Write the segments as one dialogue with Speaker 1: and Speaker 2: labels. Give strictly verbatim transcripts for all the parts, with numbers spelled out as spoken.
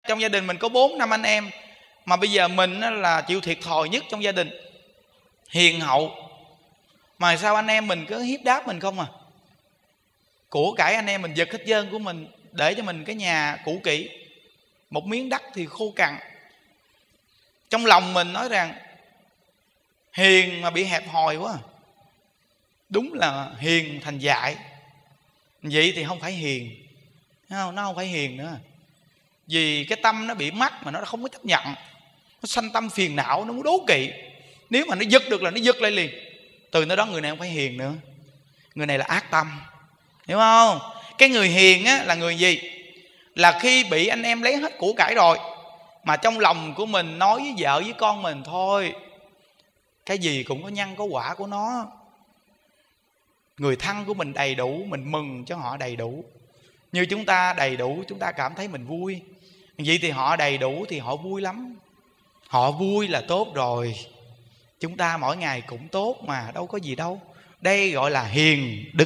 Speaker 1: trong gia đình mình có bốn năm anh em, mà bây giờ mình là chịu thiệt thòi nhất trong gia đình, hiền hậu, mà sao anh em mình cứ hiếp đáp mình không à. Của cải anh em mình giật hết trơn của mình, để cho mình cái nhà cũ kỹ, một miếng đất thì khô cằn. Trong lòng mình nói rằng hiền mà bị hẹp hòi quá. Đúng là hiền thành dại. Vậy thì không phải hiền, không, nó không phải hiền nữa. Vì cái tâm nó bị mắc mà nó không có chấp nhận, nó sanh tâm phiền não, nó muốn đố kỵ. Nếu mà nó giật được là nó giật lại liền. Từ nơi đó người này không phải hiền nữa, người này là ác tâm. Hiểu không? Cái người hiền á, là người gì? Là khi bị anh em lấy hết của cải rồi, mà trong lòng của mình nói với vợ với con mình thôi, cái gì cũng có nhân có quả của nó. Người thân của mình đầy đủ, mình mừng cho họ đầy đủ. Như chúng ta đầy đủ, chúng ta cảm thấy mình vui. Vậy thì họ đầy đủ thì họ vui lắm. Họ vui là tốt rồi. Chúng ta mỗi ngày cũng tốt mà, đâu có gì đâu. Đây gọi là hiền đức.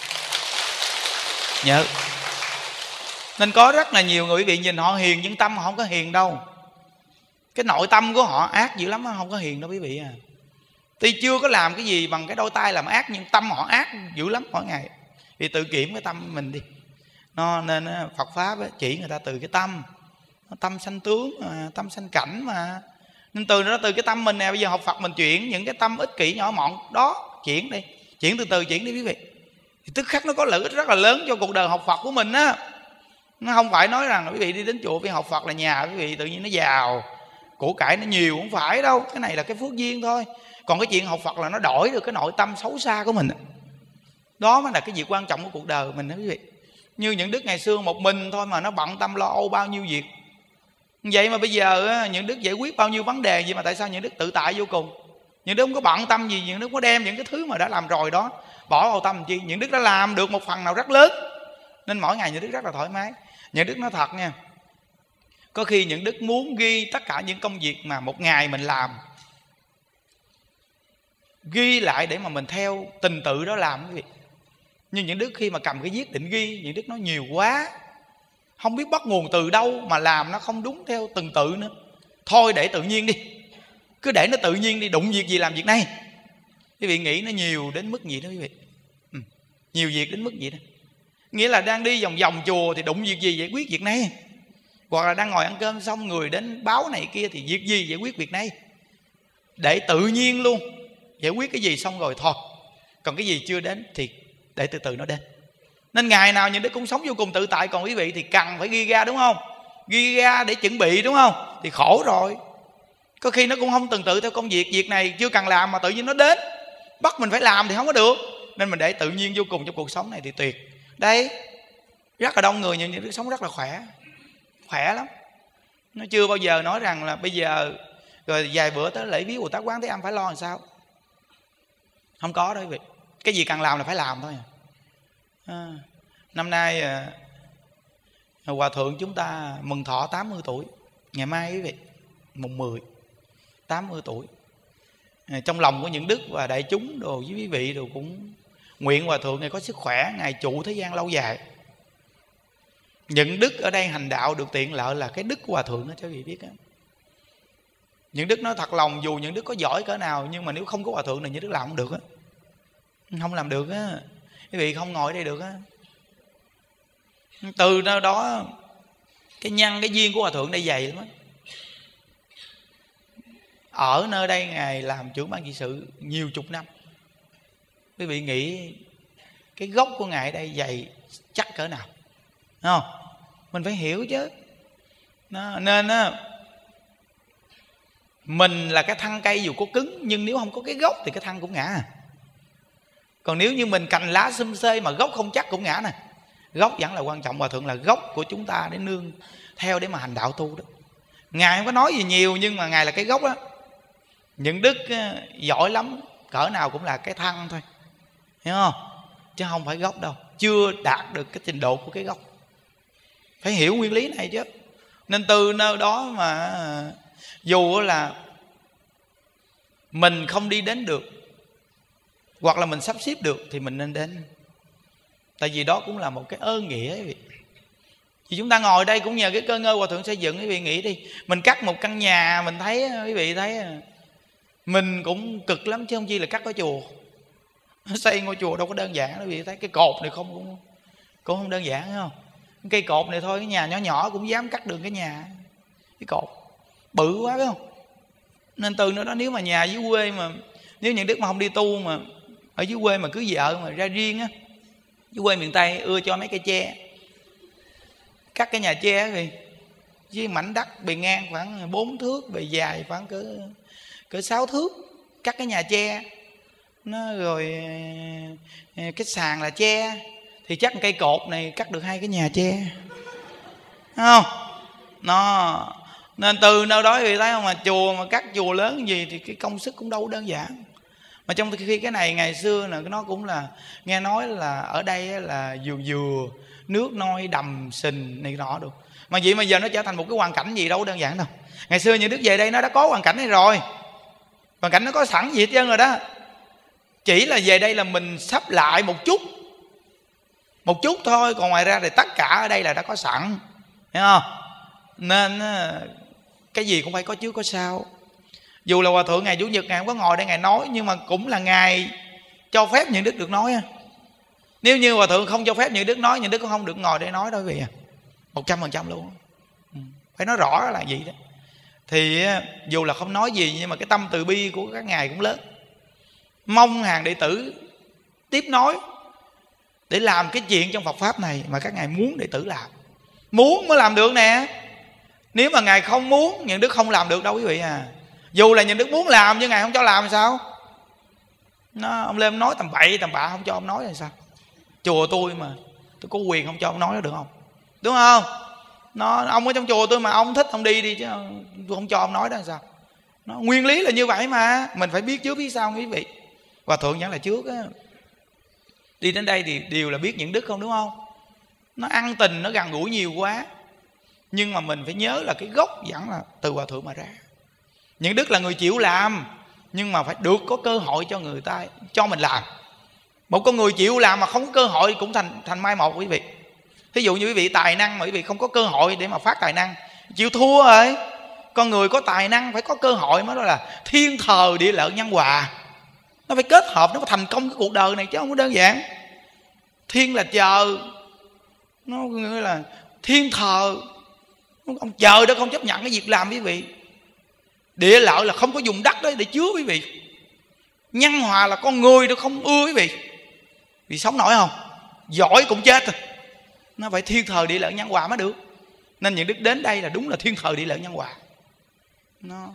Speaker 1: Nhớ. Nên có rất là nhiều người bị nhìn họ hiền nhưng tâm họ không có hiền đâu. Cái nội tâm của họ ác dữ lắm, không có hiền đâu quý vị à. Tuy chưa có làm cái gì bằng cái đôi tay làm ác, nhưng tâm họ ác dữ lắm mỗi ngày. Vì tự kiểm cái tâm mình đi. Nó, nên Phật Pháp chỉ người ta từ cái tâm. Tâm sanh tướng mà, tâm sanh cảnh mà. Nên từ đó, từ cái tâm mình nè, bây giờ học Phật mình chuyển những cái tâm ích kỷ nhỏ mọn đó, chuyển đi, chuyển từ từ, chuyển đi quý vị. Thì tức khắc nó có lợi ích rất là lớn cho cuộc đời học Phật của mình á. Nó không phải nói rằng quý vị đi đến chùa vì học Phật là nhà quý vị tự nhiên nó giàu, của cải nó nhiều, không phải đâu. Cái này là cái phước duyên thôi. Còn cái chuyện học Phật là nó đổi được cái nội tâm xấu xa của mình. Đó mới là cái việc quan trọng của cuộc đời mình đó quý vị. Như những đức ngày xưa một mình thôi mà nó bận tâm lo âu bao nhiêu việc. Vậy mà bây giờ những đức giải quyết bao nhiêu vấn đề gì mà tại sao những đức tự tại vô cùng. Những đức không có bận tâm gì, những đức có đem những cái thứ mà đã làm rồi đó bỏ vào tâm chi. Những đức đã làm được một phần nào rất lớn, nên mỗi ngày những đức rất là thoải mái. Những đức nói thật nha, có khi những đức muốn ghi tất cả những công việc mà một ngày mình làm, ghi lại để mà mình theo tình tự đó làm quý vị. Nhưng những đức khi mà cầm cái viết định ghi, những đức nói nhiều quá, không biết bắt nguồn từ đâu mà làm nó không đúng theo từng tự nữa. Thôi để tự nhiên đi, cứ để nó tự nhiên đi, đụng việc gì làm việc này. Quý vị nghĩ nó nhiều đến mức gì đó quý vị. Ừ, nhiều việc đến mức gì đó. Nghĩa là đang đi vòng vòng chùa thì đụng việc gì giải quyết việc này. Hoặc là đang ngồi ăn cơm xong người đến báo này kia thì việc gì giải quyết việc này. Để tự nhiên luôn, giải quyết cái gì xong rồi thôi. Còn cái gì chưa đến thì để từ từ nó đến. Nên ngày nào những đứa cũng sống vô cùng tự tại. Còn quý vị thì cần phải ghi ra đúng không? Ghi ra để chuẩn bị đúng không? Thì khổ rồi. Có khi nó cũng không từng tự theo công việc. Việc này chưa cần làm mà tự nhiên nó đến, bắt mình phải làm thì không có được. Nên mình để tự nhiên vô cùng trong cuộc sống này thì tuyệt. Đây, rất là đông người những đứa sống rất là khỏe. Khỏe lắm. Nó chưa bao giờ nói rằng là bây giờ rồi vài bữa tới lễ viếng Bồ Tát Quán Thế Âm phải lo làm sao. Không có đâu quý vị. Cái gì cần làm là phải làm thôi. À, năm nay à, Hòa Thượng chúng ta mừng thọ tám mươi tuổi. Ngày mai quý vị, mùng mười, tám mươi tuổi. À, trong lòng của những đức và đại chúng đồ với quý vị đồ cũng nguyện Hòa Thượng này có sức khỏe, ngày trụ thế gian lâu dài. Những đức ở đây hành đạo được tiện lợi là cái đức của Hòa Thượng đó cho quý vị biết đó. Những đức nói thật lòng, dù những đức có giỏi cỡ nào, nhưng mà nếu không có Hòa Thượng này những đức làm không được á. Không làm được á. Quý vị không ngồi ở đây được á. Từ nơi đó cái nhân cái duyên của Hòa Thượng đây dày lắm á. Ở nơi đây Ngài làm trưởng ban trị sự nhiều chục năm. Quý vị nghĩ cái gốc của Ngài ở đây dày chắc cỡ nào, đúng không? Mình phải hiểu chứ. Đó, nên á, mình là cái thân cây dù có cứng, nhưng nếu không có cái gốc thì cái thân cũng ngã. Còn nếu như mình cành lá xum xê mà gốc không chắc cũng ngã nè. Gốc vẫn là quan trọng. Hòa Thượng là gốc của chúng ta để nương theo để mà hành đạo tu đó. Ngài không có nói gì nhiều, nhưng mà Ngài là cái gốc đó. Những đức giỏi lắm, cỡ nào cũng là cái thân thôi, hiểu không? Chứ không phải gốc đâu. Chưa đạt được cái trình độ của cái gốc. Phải hiểu nguyên lý này chứ. Nên từ nơi đó mà dù là mình không đi đến được, hoặc là mình sắp xếp được thì mình nên đến. Tại vì đó cũng là một cái ơn nghĩa ấy. Thì chúng ta ngồi đây cũng nhờ cái cơ ngơi Hòa Thượng xây dựng. Quý vị nghĩ đi, mình cắt một căn nhà, mình thấy, quý vị thấy mình cũng cực lắm chứ không chi là cắt cái chùa. Xây ngôi chùa đâu có đơn giản. Quý vị thấy cái cột này không cũng, cũng không đơn giản, thấy không? Cây cột này thôi, cái nhà nhỏ nhỏ cũng dám cắt đường cái nhà. Cái cột bự quá, phải không? Nên từ nữa đó, nếu mà nhà dưới quê mà, nếu những đức mà không đi tu mà ở dưới quê mà cưới vợ mà ra riêng á, dưới quê miền Tây ưa cho mấy cây tre, cắt cái nhà tre thì với mảnh đất bề ngang khoảng bốn thước, bề dài khoảng cỡ cỡ sáu thước, cắt cái nhà tre nó, rồi cái sàn là tre, thì chắc cây cột này cắt được hai cái nhà tre, thấy không? Nó nên từ nơi đó thì thấy không, mà chùa mà cắt chùa lớn gì thì cái công sức cũng đâu có đơn giản. Mà trong khi cái này ngày xưa là nó cũng là nghe nói là ở đây là dừa dừa nước noi đầm sình này nọ được, mà vậy mà giờ nó trở thành một cái hoàn cảnh gì đâu đơn giản đâu. Ngày xưa những đức về đây nó đã có hoàn cảnh này rồi, hoàn cảnh nó có sẵn gì hết trơn rồi đó, chỉ là về đây là mình sắp lại một chút một chút thôi, còn ngoài ra thì tất cả ở đây là đã có sẵn, hiểu không? Nên cái gì cũng phải có trước có sau. Dù là Hòa Thượng ngày Chủ nhật Ngài không có ngồi đây Ngài nói, nhưng mà cũng là Ngài cho phép những đức được nói. Nếu như Hòa Thượng không cho phép những đức nói, những đức cũng không được ngồi đây nói đâu quý vị à. Một trăm phần trăm luôn. Phải nói rõ là gì đó. Thì dù là không nói gì, nhưng mà cái tâm từ bi của các ngài cũng lớn. Mong hàng đệ tử tiếp nối để làm cái chuyện trong Phật Pháp này mà các ngài muốn đệ tử làm. Muốn mới làm được nè. Nếu mà ngài không muốn, những đức không làm được đâu quý vị à. Dù là những đức muốn làm nhưng ngài không cho làm thì sao? Nó, ông lên nói tầm bậy tầm bạ không cho ông nói thì sao? Chùa tôi mà tôi có quyền không cho ông nói đó được không? Đúng không? Nó, ông ở trong chùa tôi mà ông thích ông đi đi chứ tôi không cho ông nói đó là sao? Nó, nguyên lý là như vậy mà. Mình phải biết trước biết sau quý vị. Hòa Thượng vẫn là trước á. Đi đến đây thì đều là biết những đức không, đúng không? Nó ăn tình, nó gần gũi nhiều quá. Nhưng mà mình phải nhớ là cái gốc vẫn là từ Hòa Thượng mà ra. Những đức là người chịu làm, nhưng mà phải được có cơ hội cho người ta, cho mình làm. Một con người chịu làm mà không có cơ hội cũng thành thành mai một quý vị. Thí dụ như quý vị tài năng mà quý vị không có cơ hội để mà phát tài năng, chịu thua rồi. Con người có tài năng phải có cơ hội, mới đó là thiên thờ địa lợi nhân hòa. Nó phải kết hợp, nó phải thành công cái cuộc đời này chứ không có đơn giản. Thiên là chờ, nó nghĩa là thiên thờ, ông trời đó không chấp nhận cái việc làm quý vị. Địa lợi là không có dùng đất đấy để chứa quý vị. Nhân hòa là con người đó không ưa quý vị. Vì sống nổi không? Giỏi cũng chết rồi. Nó phải thiên thờ địa lợi nhân hòa mới được. Nên những đức đến đây là đúng là thiên thờ địa lợi nhân hòa. Nó,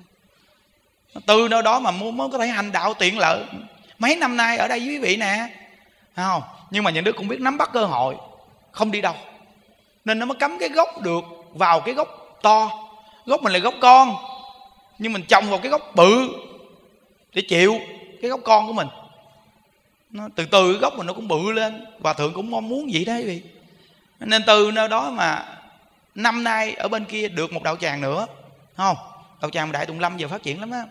Speaker 1: nó từ nơi đó mà mới có thể hành đạo tiện lợi. Mấy năm nay ở đây với quý vị nè, không? Nhưng mà những đức cũng biết nắm bắt cơ hội, không đi đâu. Nên nó mới cắm cái gốc được vào cái gốc to. Gốc mình là gốc con, nhưng mình trồng vào cái gốc bự để chịu cái gốc con của mình. Nó từ từ cái gốc mình nó cũng bự lên. Hòa Thượng cũng mong muốn vậy đó quý vị. Nên từ nơi đó mà năm nay ở bên kia được một đạo tràng nữa, không? Đạo tràng Đại Tùng Lâm giờ phát triển lắm á.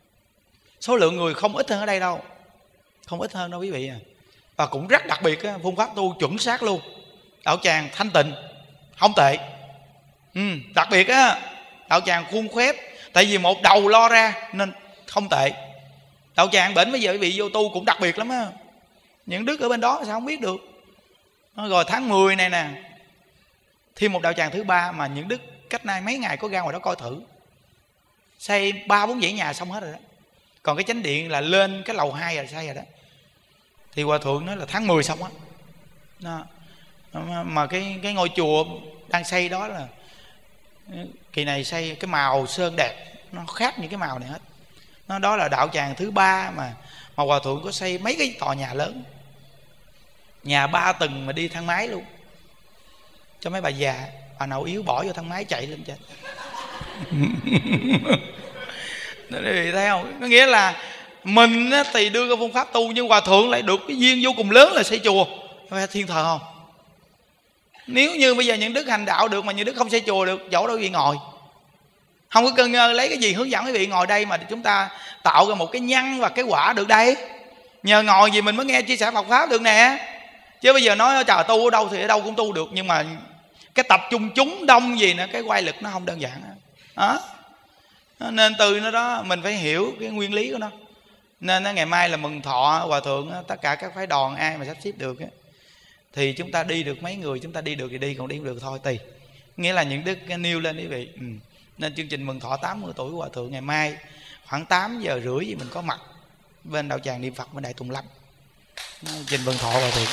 Speaker 1: Số lượng người không ít hơn ở đây đâu, không ít hơn đâu quý vị à. Và cũng rất đặc biệt á, phương pháp tu chuẩn xác luôn. Đạo tràng thanh tịnh, không tệ. Ừ, đặc biệt á, đạo tràng khuôn khép. Tại vì một đầu lo ra nên không tệ. Đạo tràng bển bây giờ quý vị vô tu cũng đặc biệt lắm á. Những đức ở bên đó sao không biết được. Rồi tháng mười này nè, thêm một đạo tràng thứ ba mà những đức cách nay mấy ngày có ra ngoài đó coi thử. Xây ba bốn dãy nhà xong hết rồi đó. Còn cái chánh điện là lên cái lầu hai rồi xây rồi đó. Thì Hòa Thượng nói là tháng mười xong á. Đó. Mà cái, cái ngôi chùa đang xây đó là kỳ này xây cái màu sơn đẹp, nó khác những cái màu này hết. Nó đó là đạo tràng thứ ba mà mà Hòa Thượng có xây mấy cái tòa nhà lớn, nhà ba tầng mà đi thang máy luôn, cho mấy bà già, bà nào yếu bỏ vô thang máy chạy lên trên. Quý thấy không? Có nghĩa là mình thì đưa cái phương pháp tu, nhưng Hòa Thượng lại được cái duyên vô cùng lớn là xây chùa. Phải thiên thờ không? Nếu như bây giờ những đức hành đạo được mà những đức không xây chùa được, chỗ đâu gì ngồi. Không có cơn lấy cái gì hướng dẫn quý vị ngồi đây mà chúng ta tạo ra một cái nhân và cái quả được đây. Nhờ ngồi gì mình mới nghe chia sẻ Phật Pháp được nè. Chứ bây giờ nói trời tu ở đâu thì ở đâu cũng tu được. Nhưng mà Cái tập trung chúng đông gì nữa, cái quay lực nó không đơn giản đó. Nên từ nó đó mình phải hiểu cái nguyên lý của nó. Nên ngày mai là mừng thọ hòa thượng, tất cả các phái đoàn ai mà sắp xếp được thì chúng ta đi được mấy người, chúng ta đi được thì đi, còn đi không được thôi tùy. Nghĩa là những đức nêu lên quý vị. ừ. Nên chương trình mừng thọ tám mươi tuổi hòa thượng ngày mai khoảng tám giờ rưỡi gì mình có mặt bên đạo tràng niệm Phật bên Đại Tùng Lâm, chương trình mừng thọ hòa thượng.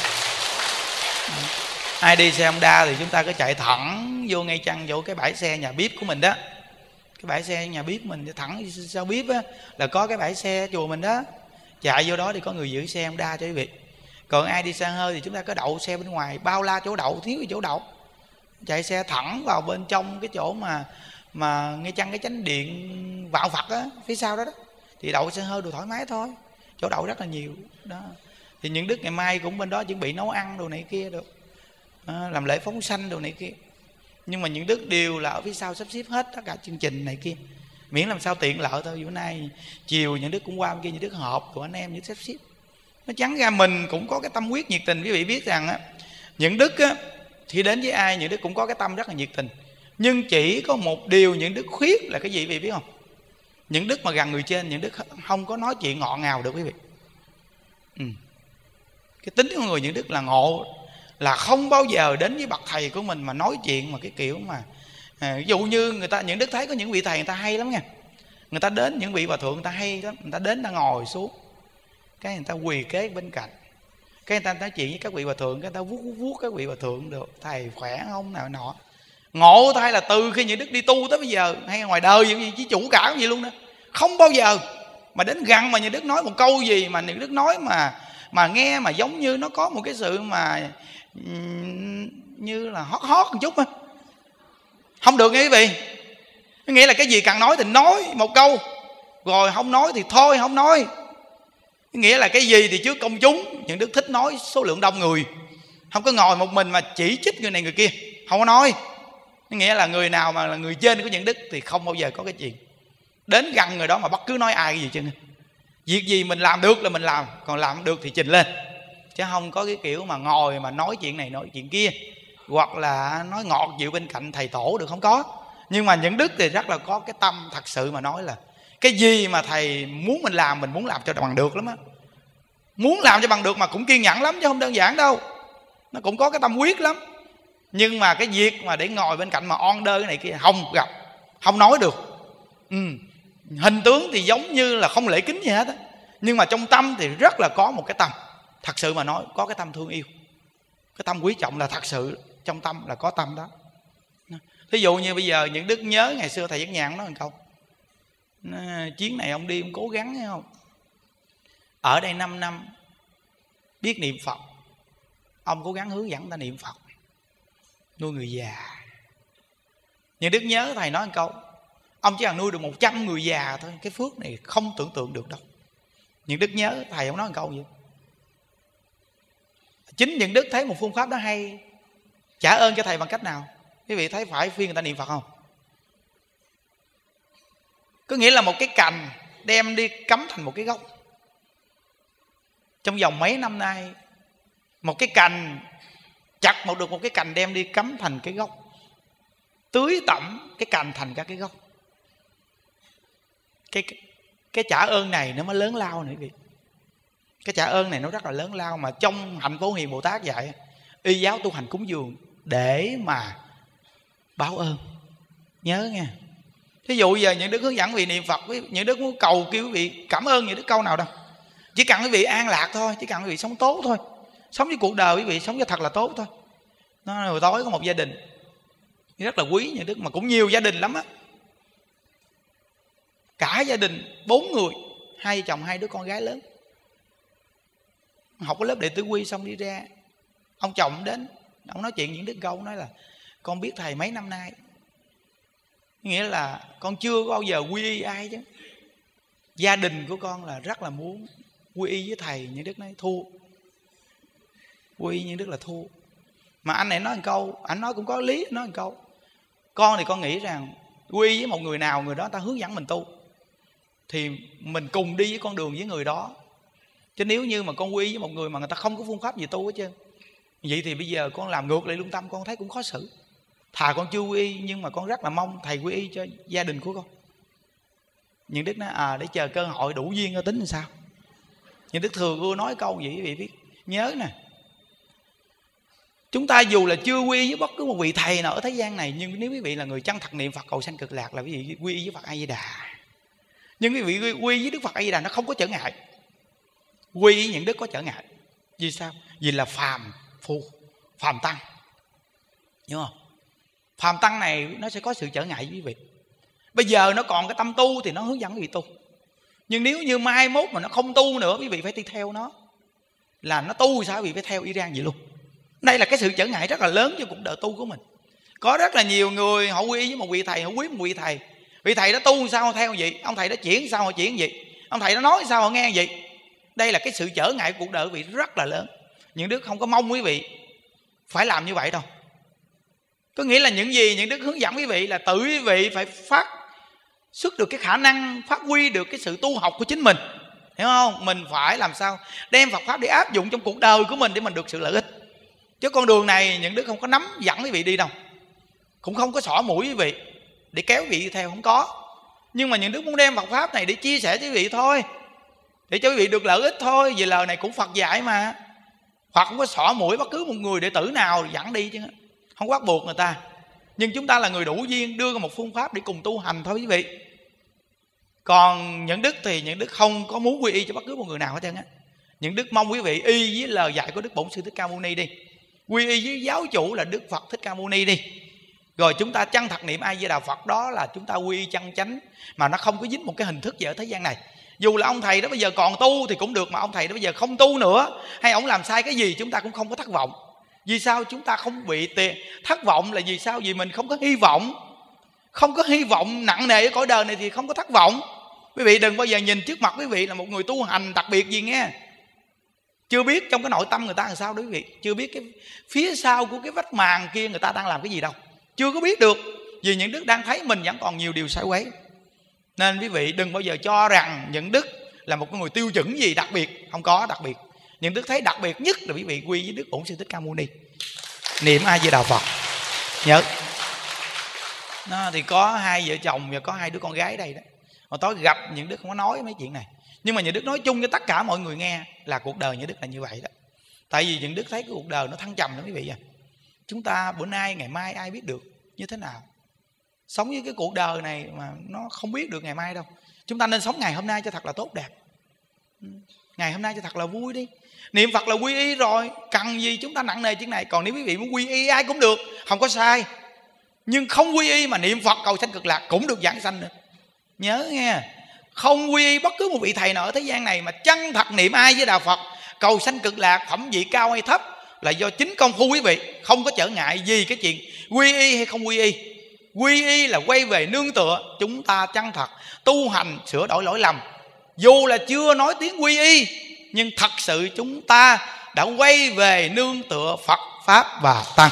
Speaker 1: Ai đi xe Honda thì chúng ta cứ chạy thẳng vô ngay chăng vô cái bãi xe nhà bếp của mình đó. Cái bãi xe nhà bếp mình thẳng sau bếp á, là có cái bãi xe chùa mình đó. Chạy vô đó thì có người giữ xe Honda cho quý vị. Còn ai đi xe hơi thì chúng ta có đậu xe bên ngoài, bao la chỗ đậu, thiếu chỗ đậu. Chạy xe thẳng vào bên trong cái chỗ mà mà ngay chăng cái chánh điện Vạn Phật á, phía sau đó đó. Thì đậu xe hơi đồ thoải mái thôi. Chỗ đậu rất là nhiều đó. Thì những đức ngày mai cũng bên đó chuẩn bị nấu ăn đồ này kia được. À, làm lễ phóng sanh đồ này kia. Nhưng mà những đức đều là ở phía sau sắp xếp hết tất cả chương trình này kia, miễn làm sao tiện lợi thôi. Bữa nay chiều những đức cũng qua bên kia, những đức họp của anh em những sắp xếp. Nó chắn ra mình cũng có cái tâm huyết nhiệt tình. Quý vị biết rằng á, những đức á, thì đến với ai những đức cũng có cái tâm rất là nhiệt tình. Nhưng chỉ có một điều những đức khuyết là cái gì quý vị biết không? Những đức mà gần người trên, những đức không có nói chuyện ngọt ngào được quý vị. ừ. Cái tính của người những đức là ngộ, là không bao giờ đến với bậc thầy của mình mà nói chuyện mà cái kiểu mà à, ví dụ như người ta, những đức thấy có những vị thầy người ta hay lắm nha. Người ta đến, những vị hòa thượng người ta hay lắm. Người ta đến, người ta ngồi xuống, cái người ta quỳ kế bên cạnh, cái người ta nói chuyện với các vị hòa thượng, cái người ta vuốt vuốt vuốt các vị hòa thượng được, thầy khỏe không nào nọ. Ngộ thay là từ khi những đức đi tu tới bây giờ, hay ngoài đời gì chỉ chủ cả cái gì luôn đó, không bao giờ mà đến gần mà những đức nói một câu gì mà những đức nói mà mà nghe mà giống như nó có một cái sự mà như là hót hót một chút á. Không được nghe quý vị. Nghĩa là cái gì cần nói thì nói một câu, rồi không nói thì thôi không nói. Nghĩa là cái gì thì trước công chúng, những đức thích nói số lượng đông người, không có ngồi một mình mà chỉ trích người này người kia, không có nói. Nghĩa là người nào mà là người trên của những đức thì không bao giờ có cái chuyện đến gần người đó mà bất cứ nói ai cái gì chứ. Việc gì mình làm được là mình làm, còn làm được thì trình lên, chứ không có cái kiểu mà ngồi mà nói chuyện này nói chuyện kia, hoặc là nói ngọt dịu bên cạnh thầy tổ được, không có. Nhưng mà những đức thì rất là có cái tâm thật sự mà nói là cái gì mà thầy muốn mình làm, mình muốn làm cho bằng được lắm á. Muốn làm cho bằng được mà cũng kiên nhẫn lắm chứ không đơn giản đâu. Nó cũng có cái tâm huyết lắm. Nhưng mà cái việc mà để ngồi bên cạnh mà order cái này kia không gặp, không nói được. ừ. Hình tướng thì giống như là không lễ kính gì hết á, nhưng mà trong tâm thì rất là có một cái tâm, thật sự mà nói có cái tâm thương yêu, cái tâm quý trọng, là thật sự trong tâm là có tâm đó. Thí dụ như bây giờ những đức nhớ ngày xưa thầy Giác Nhàn nói một câu, chuyến này ông đi ông cố gắng hay không, ở đây năm năm biết niệm Phật, ông cố gắng hướng dẫn người ta niệm Phật, nuôi người già. Những đức nhớ thầy nói một câu, ông chỉ cần nuôi được một trăm người già thôi, cái phước này không tưởng tượng được đâu. Những đức nhớ thầy ông nói một câu vậy. Chính những đức thấy một phương pháp đó hay, trả ơn cho thầy bằng cách nào? Quý vị thấy phải khuyên người ta niệm Phật không? Có nghĩa là một cái cành đem đi cắm thành một cái gốc. Trong vòng mấy năm nay, một cái cành chặt một được một cái cành đem đi cắm thành cái gốc, tưới tẩm cái cành thành các cái gốc. Cái, cái, cái trả ơn này nó mới lớn lao nữa quý vị. Cái trả ơn này nó rất là lớn lao, mà trong hạnh Phổ Hiền Bồ Tát dạy y giáo tu hành cúng dường để mà báo ơn. Nhớ nha. Thí dụ giờ những đức hướng dẫn vị niệm Phật, những đức muốn cầu kêu quý vị cảm ơn những đức câu nào đâu. Chỉ cần quý vị an lạc thôi, chỉ cần quý vị sống tốt thôi, sống với cuộc đời quý vị sống cho thật là tốt thôi. Nó hồi tối có một gia đình rất là quý những đức, mà cũng nhiều gia đình lắm á, cả gia đình bốn người, hai chồng hai đứa con gái lớn, học cái lớp đệ tử quy xong đi ra, ông chồng đến, ông nói chuyện những đức câu, nói là con biết thầy mấy năm nay, nghĩa là con chưa có bao giờ quy y ai chứ. Gia đình của con là rất là muốn quy y với thầy. Những đức nói thua, quy y những đức là thua. Mà anh này nói một câu, anh nói cũng có lý, nói một câu, con thì con nghĩ rằng quy y với một người nào, người đó ta hướng dẫn mình tu thì mình cùng đi với con đường với người đó. Chứ nếu như mà con quy y với một người mà người ta không có phương pháp gì tu hết trơn, vậy thì bây giờ con làm ngược lại lương tâm, con thấy cũng khó xử. Thà con chưa quy y nhưng mà con rất là mong thầy quy y cho gia đình của con. Những Đức nói à để chờ cơ hội đủ duyên coi tính làm sao. Những Đức thường ưa nói câu gì quý vị biết. Nhớ nè, chúng ta dù là chưa quy y với bất cứ một vị thầy nào ở thế gian này, nhưng nếu quý vị là người chân thật niệm Phật cầu sanh cực lạc là quý vị quy y với Phật A Di Đà. Nhưng quý vị quy y với Đức Phật A Di Đà nó không có trở ngại. Quy y những Đức có trở ngại. Vì sao? Vì là phàm phu, phàm tăng, hiểu không? Phàm tăng này nó sẽ có sự trở ngại với quý vị. Bây giờ nó còn cái tâm tu thì nó hướng dẫn quý vị tu. Nhưng nếu như mai mốt mà nó không tu nữa, quý vị phải đi theo nó. Là nó tu sao quý vị phải theo y rang vậy luôn. Đây là cái sự trở ngại rất là lớn cho cuộc đời tu của mình. Có rất là nhiều người họ quy y với một vị thầy, họ quý một vị thầy. Vị thầy đó tu sao họ theo vậy, ông thầy đó chuyển sao họ chuyển vậy, ông thầy đó nói sao họ nghe vậy. Đây là cái sự trở ngại của cuộc đời quý vị rất là lớn. Những Đức không có mong quý vị phải làm như vậy đâu. Có nghĩa là những gì những Đức hướng dẫn quý vị là tự quý vị phải phát xuất được cái khả năng, phát huy được cái sự tu học của chính mình, hiểu không? Mình phải làm sao đem Phật Pháp để áp dụng trong cuộc đời của mình để mình được sự lợi ích. Chứ con đường này những Đức không có nắm dẫn quý vị đi đâu, cũng không có xỏ mũi quý vị để kéo quý vị đi theo, không có. Nhưng mà những Đức muốn đem Phật Pháp này để chia sẻ với quý vị thôi, để cho quý vị được lợi ích thôi. Vì lời này cũng Phật dạy mà. Phật không có xỏ mũi bất cứ một người đệ tử nào dẫn đi chứ, không bắt buộc người ta. Nhưng chúng ta là người đủ duyên đưa ra một phương pháp để cùng tu hành thôi quý vị. Còn những Đức thì những Đức không có muốn quy y cho bất cứ một người nào hết trơn á. Những Đức mong quý vị y với lời dạy của Đức Bổn Sư Thích Ca Mâu Ni đi, quy y với giáo chủ là Đức Phật Thích Ca Mâu Ni đi. Rồi chúng ta chân thật niệm A Di Đà Phật, đó là chúng ta quy y chân chánh, mà nó không có dính một cái hình thức gì ở thế gian này. Dù là ông thầy đó bây giờ còn tu thì cũng được, mà ông thầy đó bây giờ không tu nữa, hay ông làm sai cái gì chúng ta cũng không có thất vọng. Vì sao chúng ta không bị tiền thất vọng là vì sao? Vì mình không có hy vọng. Không có hy vọng nặng nề ở cõi đời này thì không có thất vọng. Quý vị đừng bao giờ nhìn trước mặt quý vị là một người tu hành đặc biệt gì nghe. Chưa biết trong cái nội tâm người ta làm sao đó quý vị. Chưa biết cái phía sau của cái vách màn kia người ta đang làm cái gì đâu. Chưa có biết được. Vì những Đức đang thấy mình vẫn còn nhiều điều sai quấy. Nên quý vị đừng bao giờ cho rằng những Đức là một người tiêu chuẩn gì đặc biệt. Không có đặc biệt. Những Đức thấy đặc biệt nhất là quý vị quy với Đức Bổn Sư Thích Ca Mâu Ni, niệm A Di Đà Phật. Nhớ nó thì có hai vợ chồng và có hai đứa con gái đây đó. Hồi tối gặp những Đức không có nói mấy chuyện này, nhưng mà những Đức nói chung cho tất cả mọi người nghe là cuộc đời những Đức là như vậy đó. Tại vì những Đức thấy cái cuộc đời nó thăng trầm đó quý vị à. Chúng ta bữa nay ngày mai ai biết được như thế nào. Sống với cái cuộc đời này mà nó không biết được ngày mai đâu. Chúng ta nên sống ngày hôm nay cho thật là tốt đẹp. Ngày hôm nay cho thật là vui đi. Niệm Phật là quy y rồi, cần gì chúng ta nặng nề chuyện này. Còn nếu quý vị muốn quy y ai cũng được, không có sai. Nhưng không quy y mà niệm Phật cầu sanh cực lạc cũng được giảng sanh nữa. Nhớ nghe, không quy y bất cứ một vị thầy nào ở thế gian này mà chân thật niệm ai với Đạo Phật cầu sanh cực lạc, phẩm vị cao hay thấp là do chính công phu quý vị. Không có trở ngại gì cái chuyện quy y hay không quy y. Quy y là quay về nương tựa. Chúng ta chân thật tu hành sửa đổi lỗi lầm, dù là chưa nói tiếng quy y, nhưng thật sự chúng ta đã quay về nương tựa Phật Pháp và Tăng.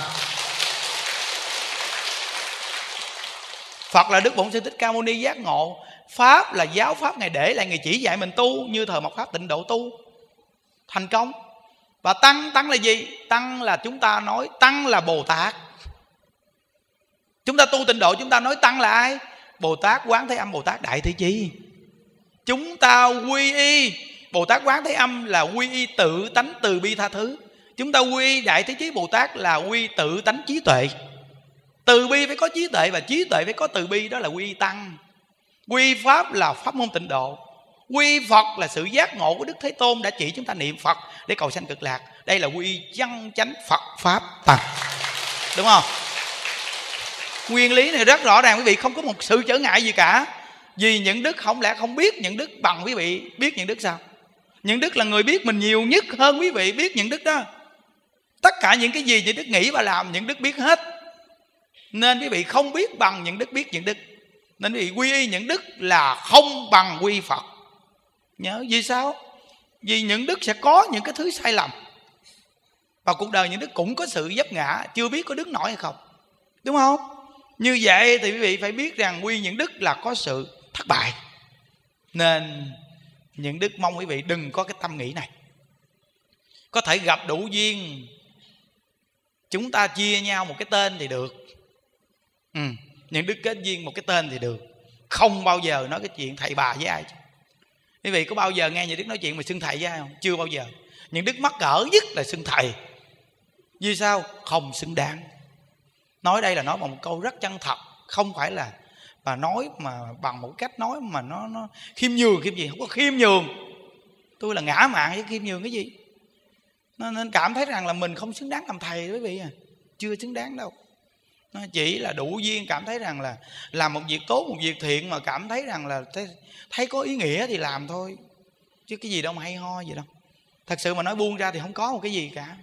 Speaker 1: Phật là Đức Bổn Sư Thích Ca Mâu Ni giác ngộ. Pháp là giáo pháp Ngài để lại, Ngài chỉ dạy mình tu, như thời mạt Pháp Tịnh Độ tu thành công. Và Tăng, Tăng là gì? Tăng là chúng ta nói Tăng là Bồ Tát. Chúng ta tu Tịnh Độ chúng ta nói Tăng là ai? Bồ Tát Quán Thế Âm, Bồ Tát Đại Thế Chí. Chúng ta quy y Bồ Tát Quán Thế Âm là quy y tự tánh từ bi tha thứ. Chúng ta quy y Đại Thế Chí Bồ Tát là quy tự tánh trí tuệ. Từ bi phải có trí tuệ và trí tuệ phải có từ bi, đó là quy y Tăng. Quy Pháp là pháp môn Tịnh Độ. Quy Phật là sự giác ngộ của Đức Thế Tôn đã chỉ chúng ta niệm Phật để cầu sanh cực lạc. Đây là quy chân chánh Phật Pháp Tăng. Đúng không? Nguyên lý này rất rõ ràng quý vị, không có một sự trở ngại gì cả. Vì những Đức không lẽ không biết những Đức bằng quý vị biết những Đức sao? Những Đức là người biết mình nhiều nhất hơn quý vị biết những Đức đó. Tất cả những cái gì những Đức nghĩ và làm những Đức biết hết. Nên quý vị không biết bằng những Đức biết những Đức. Nên quý vị quy y những Đức là không bằng quy Phật. Nhớ vì sao? Vì những Đức sẽ có những cái thứ sai lầm. Và cuộc đời những Đức cũng có sự vấp ngã, chưa biết có đứng nổi hay không. Đúng không? Như vậy thì quý vị phải biết rằng quy những Đức là có sự thất bại. Nên những Đức mong quý vị đừng có cái tâm nghĩ này. Có thể gặp đủ duyên, chúng ta chia nhau một cái tên thì được. ừ. Những đức kết duyên một cái tên thì được, không bao giờ nói cái chuyện thầy bà với ai. Quý vị có bao giờ nghe những đức nói chuyện mà xưng thầy với ai không? Chưa bao giờ. Những đức mắc cỡ nhất là xưng thầy. Vì sao? Không xứng đáng. Nói đây là nói bằng một câu rất chân thật, không phải là mà nói mà bằng một cách nói mà nó nó khiêm nhường khiêm gì, không có khiêm nhường. Tôi là ngã mạn với khiêm nhường cái gì. Nên cảm thấy rằng là mình không xứng đáng làm thầy quý vị à. Chưa xứng đáng đâu. Nó chỉ là đủ duyên cảm thấy rằng là làm một việc tốt, một việc thiện mà cảm thấy rằng là thấy, thấy có ý nghĩa thì làm thôi. Chứ cái gì đâu mà hay ho gì đâu. Thật sự mà nói buông ra thì không có một cái gì cả.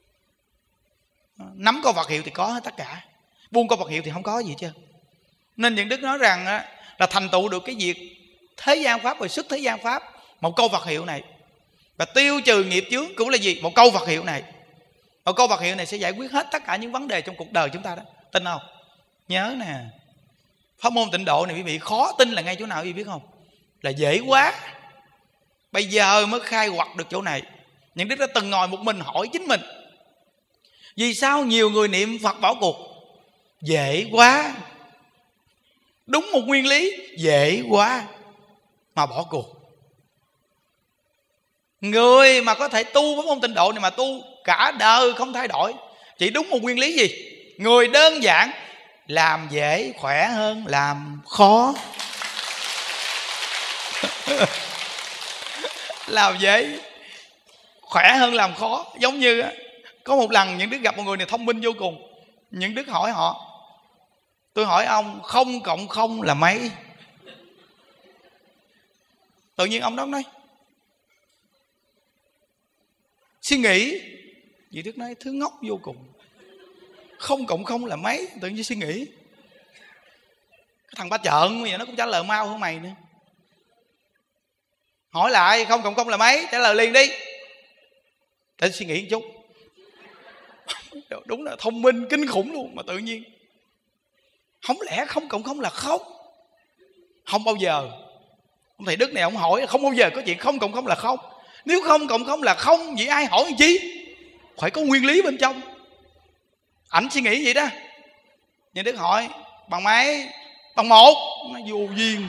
Speaker 1: Nắm câu Phật hiệu thì có hết tất cả, buông câu Phật hiệu thì không có gì chứ. Nên những đức nói rằng là thành tựu được cái việc thế gian pháp và xuất thế gian pháp một câu Phật hiệu này, và tiêu trừ nghiệp chướng cũng là gì? Một câu Phật hiệu này. Một câu Phật hiệu này sẽ giải quyết hết tất cả những vấn đề trong cuộc đời chúng ta đó. Tin không? Nhớ nè, pháp môn tịnh độ này quý vị khó tin là ngay chỗ nào quý vị biết không? Là dễ quá. Bây giờ mới khai quật được chỗ này. Những đức đã từng ngồi một mình hỏi chính mình, vì sao nhiều người niệm Phật bỏ cuộc? Dễ quá. Đúng một nguyên lý, dễ quá mà bỏ cuộc. Người mà có thể tu pháp môn tịnh độ này mà tu cả đời không thay đổi, chỉ đúng một nguyên lý gì? Người đơn giản, làm dễ khỏe hơn làm khó. Làm dễ khỏe hơn làm khó. Giống như có một lần những đức gặp một người này thông minh vô cùng. Những đức hỏi họ, tôi hỏi ông không cộng không là mấy? Tự nhiên ông đó nói, suy nghĩ. Vị Đức nói thứ ngốc vô cùng. Không cộng không là mấy? Tự nhiên suy nghĩ. Cái thằng ba trợn vậy nó cũng trả lời mau hơn mày nữa. Hỏi lại không cộng không là mấy? Trả lời liền đi. Để suy nghĩ một chút. Đúng là thông minh kinh khủng luôn. Mà tự nhiên không lẽ không cộng không là không? Không bao giờ. Ông thầy Đức này ông hỏi không bao giờ có chuyện không cộng không là không. Nếu không cộng không là không, vậy ai hỏi làm chi? Phải có nguyên lý bên trong. Ảnh suy nghĩ vậy đó. Nhà Đức hỏi bằng mấy? Bằng một. Nó vô duyên.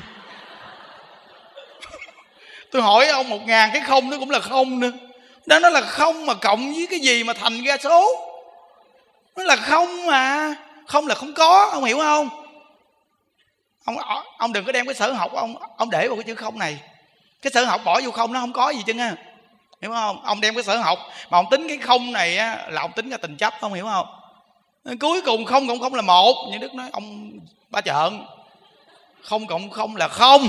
Speaker 1: Tôi hỏi ông một ngàn cái không nó cũng là không nữa. Đó nó là không mà cộng với cái gì mà thành ra số. Nó là không mà. Không là không có, ông hiểu không? Ông, ông đừng có đem cái sở học ông ông để vào cái chữ không này. Cái sở học bỏ vô không nó không có gì chứ ha. Hiểu không? Ông đem cái sở học mà ông tính cái không này á, là ông tính ra tình chấp, không hiểu không? Cuối cùng không cộng không là một. Như Đức nói ông ba trợn. Không cộng không là không.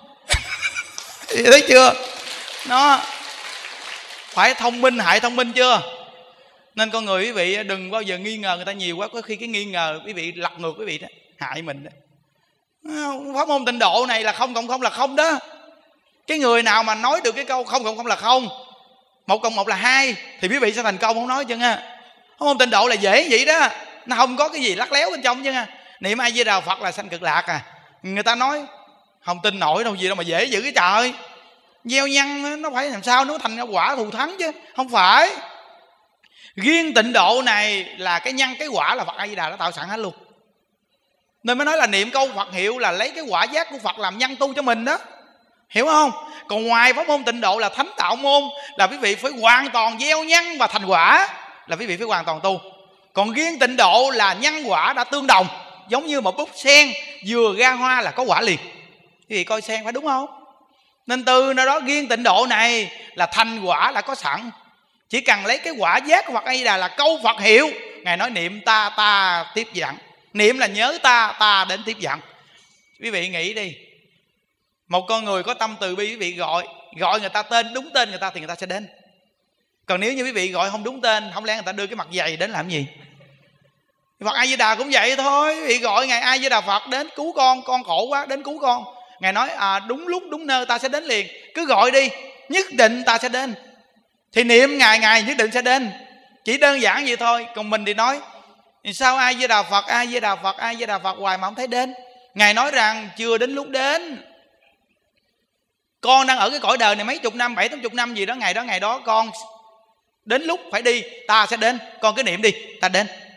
Speaker 1: Thấy chưa? Nó phải thông minh hại thông minh chưa? Nên con người quý vị đừng bao giờ nghi ngờ người ta nhiều quá. Có khi cái nghi ngờ quý vị lật ngược quý vị đó, hại mình đó. Pháp môn tịnh độ này là không cộng không là không đó. Cái người nào mà nói được cái câu không cộng không là không, một cộng một là hai, thì quý vị sẽ thành công, không nói chứ ha. Pháp môn tịnh độ là dễ vậy đó. Nó không có cái gì lắc léo bên trong chứ ha. Niệm A Di Đà Phật là sanh cực lạc à. Người ta nói không tin nổi đâu gì đâu mà dễ dữ cái trời. Gieo nhân nó phải làm sao nó thành ra quả thù thắng chứ. Không phải. Riêng tịnh độ này là cái nhân cái quả là Phật A Di Đà đã tạo sẵn hết luôn. Nên mới nói là niệm câu Phật hiệu là lấy cái quả giác của Phật làm nhân tu cho mình đó. Hiểu không? Còn ngoài pháp môn tịnh độ là thánh tạo môn, là quý vị phải hoàn toàn gieo nhân và thành quả, là quý vị phải hoàn toàn tu. Còn riêng tịnh độ là nhân quả đã tương đồng. Giống như một búp sen vừa ra hoa là có quả liền. Quý vị coi sen phải đúng không? Nên từ nơi đó riêng tịnh độ này là thành quả đã có sẵn. Chỉ cần lấy cái quả giác của Phật A Di Đà là câu Phật hiệu. Ngài nói niệm ta ta tiếp dẫn. Niệm là nhớ ta, ta đến tiếp dẫn. Quý vị nghĩ đi, một con người có tâm từ bi, quý vị gọi Gọi người ta tên, đúng tên người ta thì người ta sẽ đến. Còn nếu như quý vị gọi không đúng tên, không lẽ người ta đưa cái mặt dày đến làm gì? Phật A Di Đà cũng vậy thôi. Quý vị gọi Ngài A Di Đà Phật đến cứu con, con khổ quá đến cứu con. Ngài nói à, đúng lúc đúng nơi ta sẽ đến liền. Cứ gọi đi, nhất định ta sẽ đến. Thì niệm Ngài, Ngài nhất định sẽ đến. Chỉ đơn giản vậy thôi. Còn mình thì nói sao A Di Đà Phật, A Di Đà Phật, A Di Đà Phật hoài mà không thấy đến. Ngài nói rằng chưa đến lúc đến. Con đang ở cái cõi đời này mấy chục năm, bảy tám chục năm gì đó, ngày đó ngày đó con đến lúc phải đi, ta sẽ đến. Con cứ niệm đi, ta đến.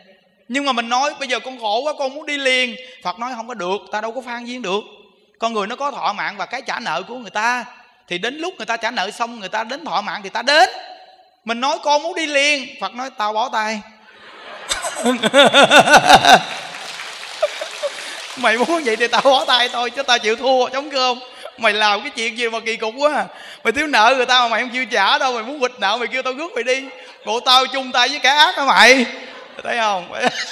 Speaker 1: Nhưng mà mình nói bây giờ con khổ quá, con muốn đi liền. Phật nói không có được, ta đâu có phan duyên được. Con người nó có thọ mạng và cái trả nợ của người ta, thì đến lúc người ta trả nợ xong, người ta đến thọ mạng thì ta đến. Mình nói con muốn đi liền, Phật nói tao bó tay. Mày muốn vậy thì tao bó tay thôi, chứ tao chịu thua, chống cơm. Mày làm cái chuyện gì mà kỳ cục quá à. Mày thiếu nợ người ta mà mày không chịu trả đâu. Mày muốn quỵt nợ mày kêu tao rước mày đi. Bộ tao chung tay với kẻ ác hả mày? Thấy không?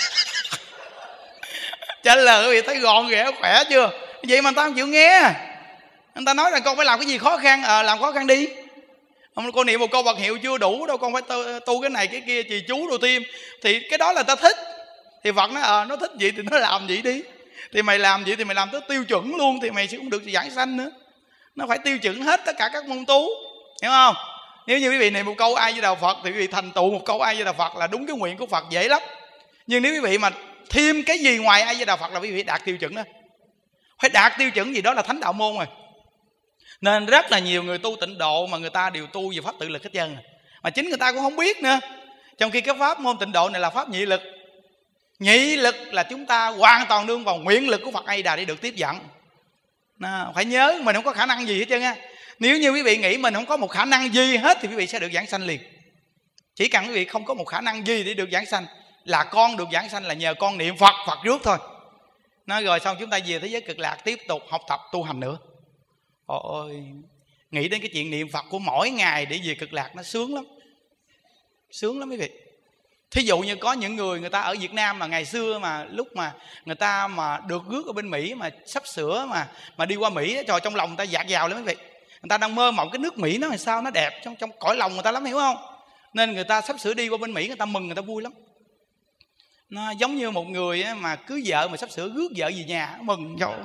Speaker 1: Trả lời quý vị thấy gọn ghẽ khỏe chưa? Vậy mà người ta không chịu nghe. Người ta nói rằng con phải làm cái gì khó khăn, à, làm khó khăn đi. Không, con niệm một câu Phật hiệu chưa đủ đâu, con phải tu, tu cái này cái kia, trì chú đồ tim. Thì cái đó là ta thích. Thì Phật nói ờ à, nó thích vậy thì nó làm vậy đi. Thì mày làm vậy thì mày làm tới tiêu chuẩn luôn, thì mày sẽ không được giảng sanh nữa. Nó phải tiêu chuẩn hết tất cả các môn tú, hiểu không? Nếu như quý vị niệm một câu A Di Đà Phật thì quý vị thành tựu một câu A Di Đà Phật là đúng cái nguyện của Phật dễ lắm. Nhưng nếu quý vị mà thêm cái gì ngoài A Di Đà Phật là quý vị đạt tiêu chuẩn đó. Phải đạt tiêu chuẩn gì đó là thánh đạo môn rồi. Nên rất là nhiều người tu tịnh độ mà người ta đều tu về pháp tự lực hết trơn, mà chính người ta cũng không biết nữa. Trong khi cái pháp môn tịnh độ này là pháp nhị lực. Nhị lực là chúng ta hoàn toàn nương vào nguyện lực của Phật A Di Đà để được tiếp dẫn. Nó, phải nhớ mình không có khả năng gì hết trơn á. Nếu như quý vị nghĩ mình không có một khả năng gì hết thì quý vị sẽ được giảng sanh liền. Chỉ cần quý vị không có một khả năng gì để được giảng sanh, là con được giảng sanh là nhờ con niệm Phật, Phật rước thôi. Nói rồi xong chúng ta về thế giới cực lạc tiếp tục học tập tu hành nữa. Ôi, nghĩ đến cái chuyện niệm Phật của mỗi ngày để về cực lạc nó sướng lắm. Sướng lắm quý vị. Thí dụ như có những người người ta ở Việt Nam mà ngày xưa mà lúc mà người ta mà được rước ở bên Mỹ mà sắp sửa mà mà đi qua Mỹ, trời, trong lòng người ta dạt dào lắm quý vị. Người ta đang mơ mộng cái nước Mỹ nó làm sao nó đẹp trong trong cõi lòng người ta lắm, hiểu không? Nên người ta sắp sửa đi qua bên Mỹ, người ta mừng, người ta vui lắm. Nó giống như một người mà cưới vợ mà sắp sửa rước vợ về nhà, mừng trời.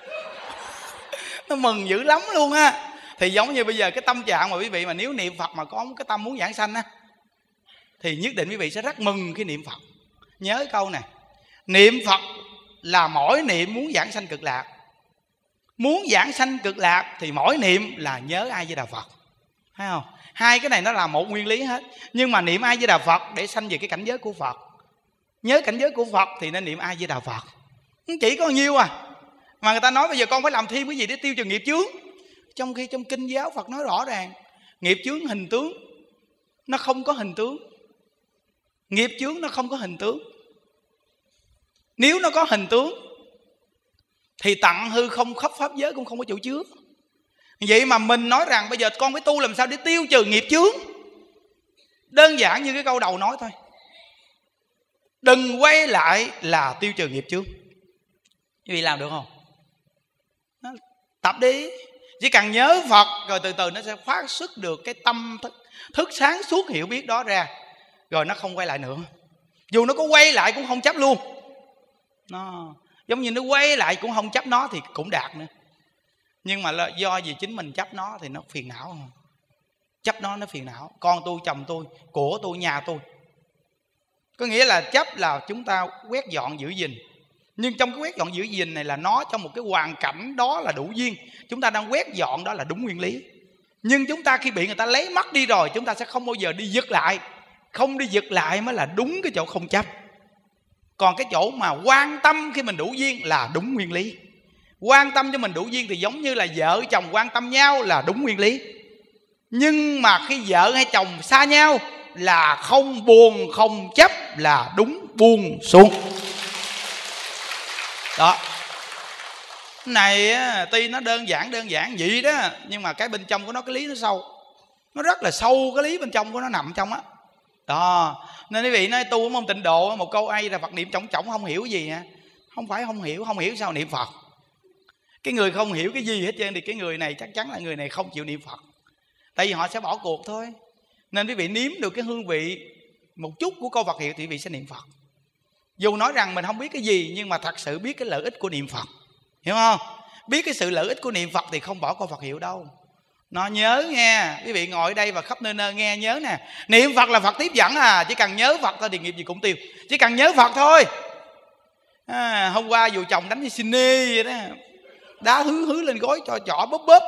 Speaker 1: Nó mừng dữ lắm luôn á. Thì giống như bây giờ cái tâm trạng mà quý vị mà nếu niệm Phật mà có cái tâm muốn giảng sanh á, thì nhất định quý vị sẽ rất mừng khi niệm Phật. Nhớ câu này, niệm Phật là mỗi niệm muốn giảng sanh cực lạc. Muốn giảng sanh cực lạc thì mỗi niệm là nhớ A Di Đà Phật, thấy không? Hai cái này nó là một nguyên lý hết. Nhưng mà niệm A Di Đà Phật để sanh về cái cảnh giới của Phật, nhớ cảnh giới của Phật thì nên niệm A Di Đà Phật. Chỉ có nhiêu à. Mà người ta nói bây giờ con phải làm thêm cái gì để tiêu trừ nghiệp chướng. Trong khi trong kinh giáo Phật nói rõ ràng, nghiệp chướng hình tướng, nó không có hình tướng. Nghiệp chướng nó không có hình tướng. Nếu nó có hình tướng thì tặng hư không khắp pháp giới cũng không có chỗ chứa. Vậy mà mình nói rằng bây giờ con phải tu làm sao để tiêu trừ nghiệp chướng. Đơn giản như cái câu đầu nói thôi, đừng quay lại là tiêu trừ nghiệp chướng. Quý vị làm được không? Tập đi. Chỉ cần nhớ Phật rồi từ từ nó sẽ phát xuất được cái tâm thức, thức sáng suốt hiểu biết đó ra. Rồi nó không quay lại nữa. Dù nó có quay lại cũng không chấp luôn. Nó giống như nó quay lại cũng không chấp nó thì cũng đạt nữa. Nhưng mà do vì chính mình chấp nó thì nó phiền não không? Chấp nó nó phiền não. Con tôi, chồng tôi, của tôi, nhà tôi. Có nghĩa là chấp là chúng ta quét dọn giữ gìn. Nhưng trong cái quét dọn giữ gìn này là nó trong một cái hoàn cảnh đó là đủ duyên. Chúng ta đang quét dọn đó là đúng nguyên lý. Nhưng chúng ta khi bị người ta lấy mất đi rồi, chúng ta sẽ không bao giờ đi giật lại. Không đi giật lại mới là đúng cái chỗ không chấp. Còn cái chỗ mà quan tâm khi mình đủ duyên là đúng nguyên lý. Quan tâm cho mình đủ duyên thì giống như là vợ chồng quan tâm nhau là đúng nguyên lý. Nhưng mà khi vợ hay chồng xa nhau là không buồn không chấp là đúng buông xuống. Đó. Cái này tuy nó đơn giản đơn giản vậy đó, nhưng mà cái bên trong của nó cái lý nó sâu. Nó rất là sâu, cái lý bên trong của nó nằm trong á. Đó. Nên quý vị nói tu ở môn tịnh độ một câu ai là Phật niệm trọng trọng không hiểu gì hả? Không phải không hiểu, không hiểu sao niệm Phật. Cái người không hiểu cái gì hết trơn thì cái người này chắc chắn là người này không chịu niệm Phật. Tại vì họ sẽ bỏ cuộc thôi. Nên quý vị nếm được cái hương vị một chút của câu Phật hiệu thì quý vị sẽ niệm Phật. Dù nói rằng mình không biết cái gì, nhưng mà thật sự biết cái lợi ích của niệm Phật, hiểu không? Biết cái sự lợi ích của niệm Phật thì không bỏ câu Phật hiệu đâu. Nó nhớ nghe. Quý vị ngồi ở đây và khắp nơi nơi nghe nhớ nè. Niệm Phật là Phật tiếp dẫn à. Chỉ cần nhớ Phật thôi thì nghiệp gì cũng tiêu. Chỉ cần nhớ Phật thôi à, hôm qua dù chồng đánh như xin nê vậy đó, đá hứ hứ lên gối cho chỏ bóp bóp.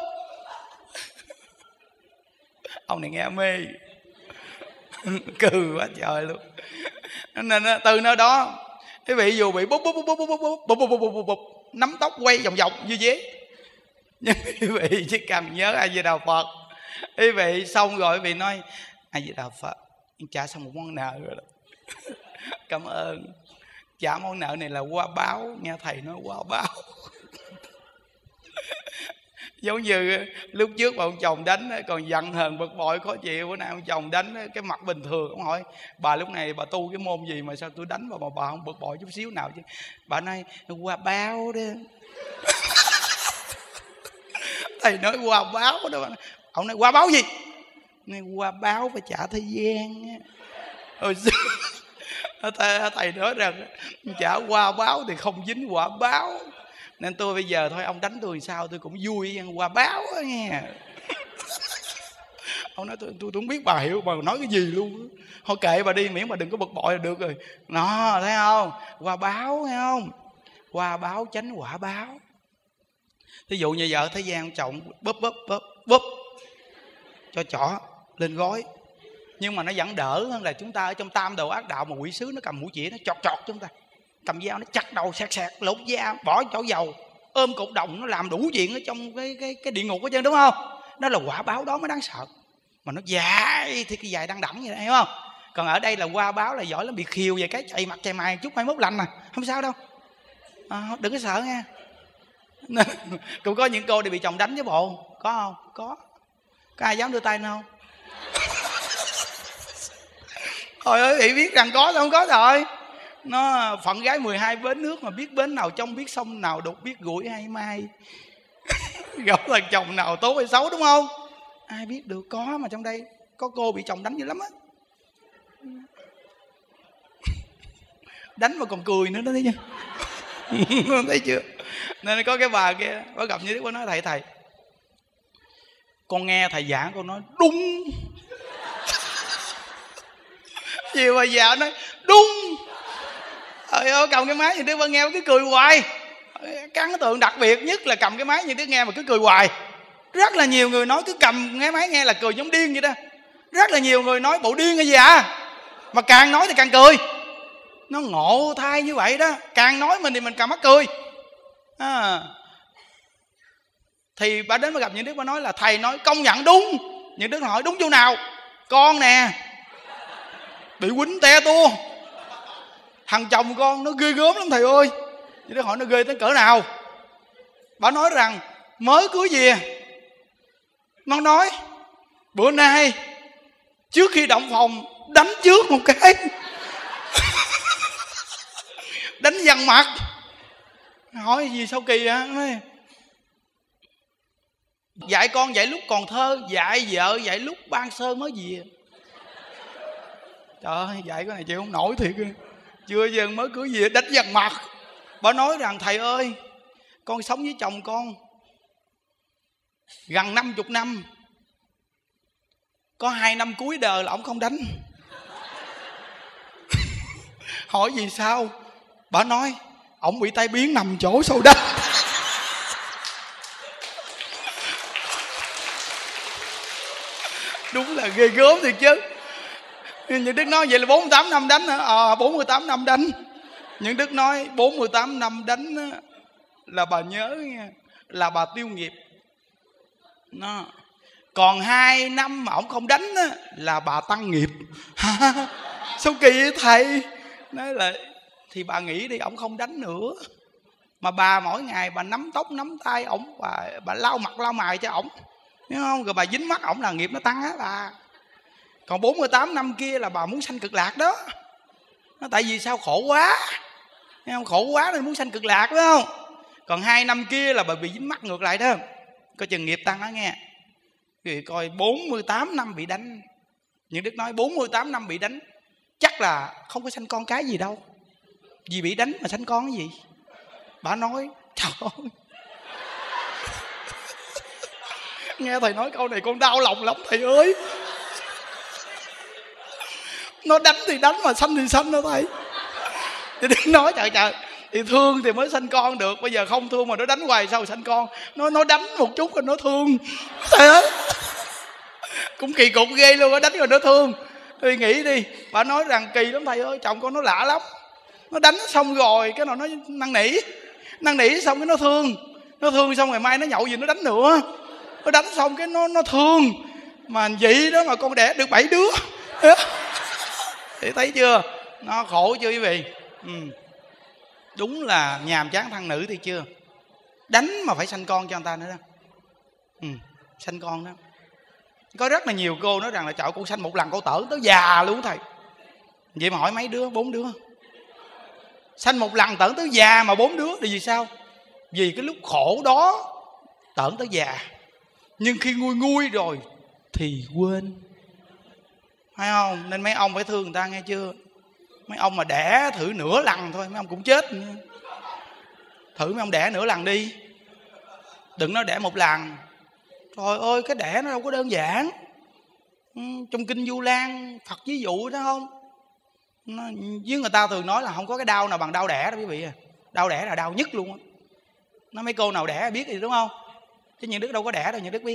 Speaker 1: Ông này nghe mê. Cừ quá trời luôn. Nên từ nơi đó Quý vị dù bị búp búp búp búp búp búp búp búp búp búp búp nắm tóc quay vòng vòng như thế, nhưng quý vị chỉ cần nhớ A Di Đà Phật. Quý vị xong rồi quý vị nói A Di Đà Phật, trả xong một món nợ rồi đó. Cảm ơn, trả món nợ này là qua báo, nghe thầy nói qua báo. Giống như lúc trước bà ông chồng đánh còn giận hờn bực bội khó chịu, bữa nay ông chồng đánh cái mặt bình thường. Ông hỏi bà lúc này bà tu cái môn gì mà sao tôi đánh bà mà bà không bực bội chút xíu nào chứ? Bà nói qua báo đó. Thầy nói qua báo đó. Ông nói qua báo gì? Nói qua báo phải trả thời gian. Hồi xưa thầy, thầy nói rằng trả qua báo thì không dính quả báo, nên tôi bây giờ thôi ông đánh tôi sao tôi cũng vui, qua báo đó nghe. Ông nói tôi, tôi, tôi không biết bà hiểu bà nói cái gì luôn. Thôi kệ bà đi, miễn bà đừng có bực bội là được rồi. Nó thấy không, qua báo thấy không, qua báo tránh quả báo. Ví dụ như vợ thấy gian chồng bóp bóp bóp bóp cho trỏ lên gói, nhưng mà nó vẫn đỡ hơn là chúng ta ở trong tam đồ ác đạo mà quỷ sứ nó cầm mũi chĩa nó chọt chọt chúng ta, cầm dao nó chặt đầu sẹt sẹt lột da bỏ chảo dầu ôm cột đồng, nó làm đủ chuyện ở trong cái cái cái địa ngục hết trơn, đúng không? Đó là quả báo đó mới đáng sợ, mà nó dài thì cái dài đăng đẳng vậy đó, hiểu không? Còn ở đây là qua báo là giỏi lắm, bị khiêu về cái chạy mặt chạy mày chút mai mốt lành mà không sao đâu, à, đừng có sợ nha. Cũng có những cô đi bị chồng đánh với bộ, có không? Có. Có ai dám đưa tay không? Thôi ơi, chị biết rằng có không có rồi. Nó phận gái mười hai bến nước mà biết bến nào trong, biết sông nào đục, biết gũi hay mai. Gặp thằng chồng nào tốt hay xấu, đúng không? Ai biết được, có mà trong đây có cô bị chồng đánh dữ lắm á. Đánh mà còn cười nữa đó, thấy chưa? Thấy chưa? Nên có cái bà kia, bà gặp như thế, bà nói thầy thầy con nghe thầy giảng con nói đúng. Chiều bà già nói đúng. Trời ơi, cầm cái máy như thế bà nghe cứ cười hoài. Cái ấn tượng đặc biệt nhất là cầm cái máy như thế nghe mà cứ cười hoài. Rất là nhiều người nói cứ cầm cái máy nghe là cười giống điên vậy đó. Rất là nhiều người nói bộ điên hay gì à, mà càng nói thì càng cười. Nó ngộ thai như vậy đó, càng nói mình thì mình càng mắc cười à. Thì bà đến bà gặp những đứa bà nói là thầy nói công nhận đúng. Những đứa hỏi đúng chỗ nào? Con nè bị quýnh te tua, thằng chồng con nó ghê gớm lắm thầy ơi. Những đứa hỏi nó ghê tới cỡ nào? Bà nói rằng mới cưới về, nó nói bữa nay trước khi động phòng đánh trước một cái. Đánh dằn mặt. Hỏi gì sao kỳ hả? Nói dạy con dạy lúc còn thơ, dạy vợ dạy lúc ban sơ mới về. Trời ơi, dạy cái này chịu không nổi thiệt. Chưa giờ mới cưới về đánh dằn mặt. Bà nói rằng thầy ơi, con sống với chồng con gần năm chục năm, có hai năm cuối đời là ổng không đánh. Hỏi vì sao? Bà nói ổng bị tai biến nằm chỗ sau đất. Đúng là ghê gớm thiệt chứ. Những Đức nói vậy là bốn mươi tám năm đánh hả? Ờ, à, bốn mươi tám năm đánh. Những Đức nói bốn mươi tám năm đánh là bà nhớ nha, là bà tiêu nghiệp. Nó. Còn hai năm mà ổng không đánh là bà tăng nghiệp. Sao kỳ vậy thầy? Nói là thì bà nghĩ đi, ổng không đánh nữa, mà bà mỗi ngày bà nắm tóc nắm tay ổng, bà, bà lau mặt lau mày cho ổng, hiểu không? Rồi bà dính mắt ổng là nghiệp nó tăng á bà. Còn bốn mươi tám năm kia là bà muốn sanh cực lạc đó. Nó tại vì sao? Khổ quá, thấy không? Khổ quá nên muốn sanh cực lạc, đúng không? Còn hai năm kia là bà bị dính mắt ngược lại đó, coi chừng nghiệp tăng đó nghe. Vì coi bốn mươi tám năm bị đánh. Những Đức nói bốn mươi tám năm bị đánh chắc là không có sanh con cái gì đâu, vì bị đánh mà sanh con cái gì. Bà nói trời ơi. Nghe thầy nói câu này con đau lòng lắm thầy ơi. Nó đánh thì đánh mà sanh thì sanh đó thầy. Thì đừng nói trời trời, thì thương thì mới sanh con được, bây giờ không thương mà nó đánh hoài sao sanh con. Nó nó đánh một chút rồi nó thương. Thầy ơi, cũng kỳ cục ghê luôn, nó đánh rồi nó thương. Thì nghĩ đi, bà nói rằng kỳ lắm thầy ơi, chồng con nó lạ lắm. Nó đánh xong rồi cái nào nó năn nỉ, năn nỉ xong cái nó thương, nó thương xong ngày mai nó nhậu gì nó đánh nữa. Nó đánh xong cái nó nó thương. Mà vậy đó mà con đẻ được bảy đứa. Thì thấy chưa, nó khổ chưa quý vị? Ừ. Đúng là nhàm chán thằng nữ thì chưa. Đánh mà phải sanh con cho người ta nữa đó. Ừ, sanh con đó. Có rất là nhiều cô nói rằng là trời, con sanh một lần con tởn tới già luôn thầy. Vậy mà hỏi mấy đứa? Bốn đứa. Sanh một lần tởn tới già mà bốn đứa. Thì vì sao? Vì cái lúc khổ đó tởn tới già, nhưng khi nguôi nguôi rồi thì quên. Phải không? Nên mấy ông phải thương người ta, nghe chưa? Mấy ông mà đẻ thử nửa lần thôi mấy ông cũng chết nữa. Thử mấy ông đẻ nửa lần đi, đừng nói đẻ một lần. Trời ơi, cái đẻ nó đâu có đơn giản. Trong kinh Du Lan Phật ví dụ đó không, nó, với người ta thường nói là không có cái đau nào bằng đau đẻ đó quý vị à. Đau đẻ là đau nhất luôn á. Nó mấy cô nào đẻ biết gì đúng không? Chứ những Đức đâu có đẻ đâu, những Đức biết.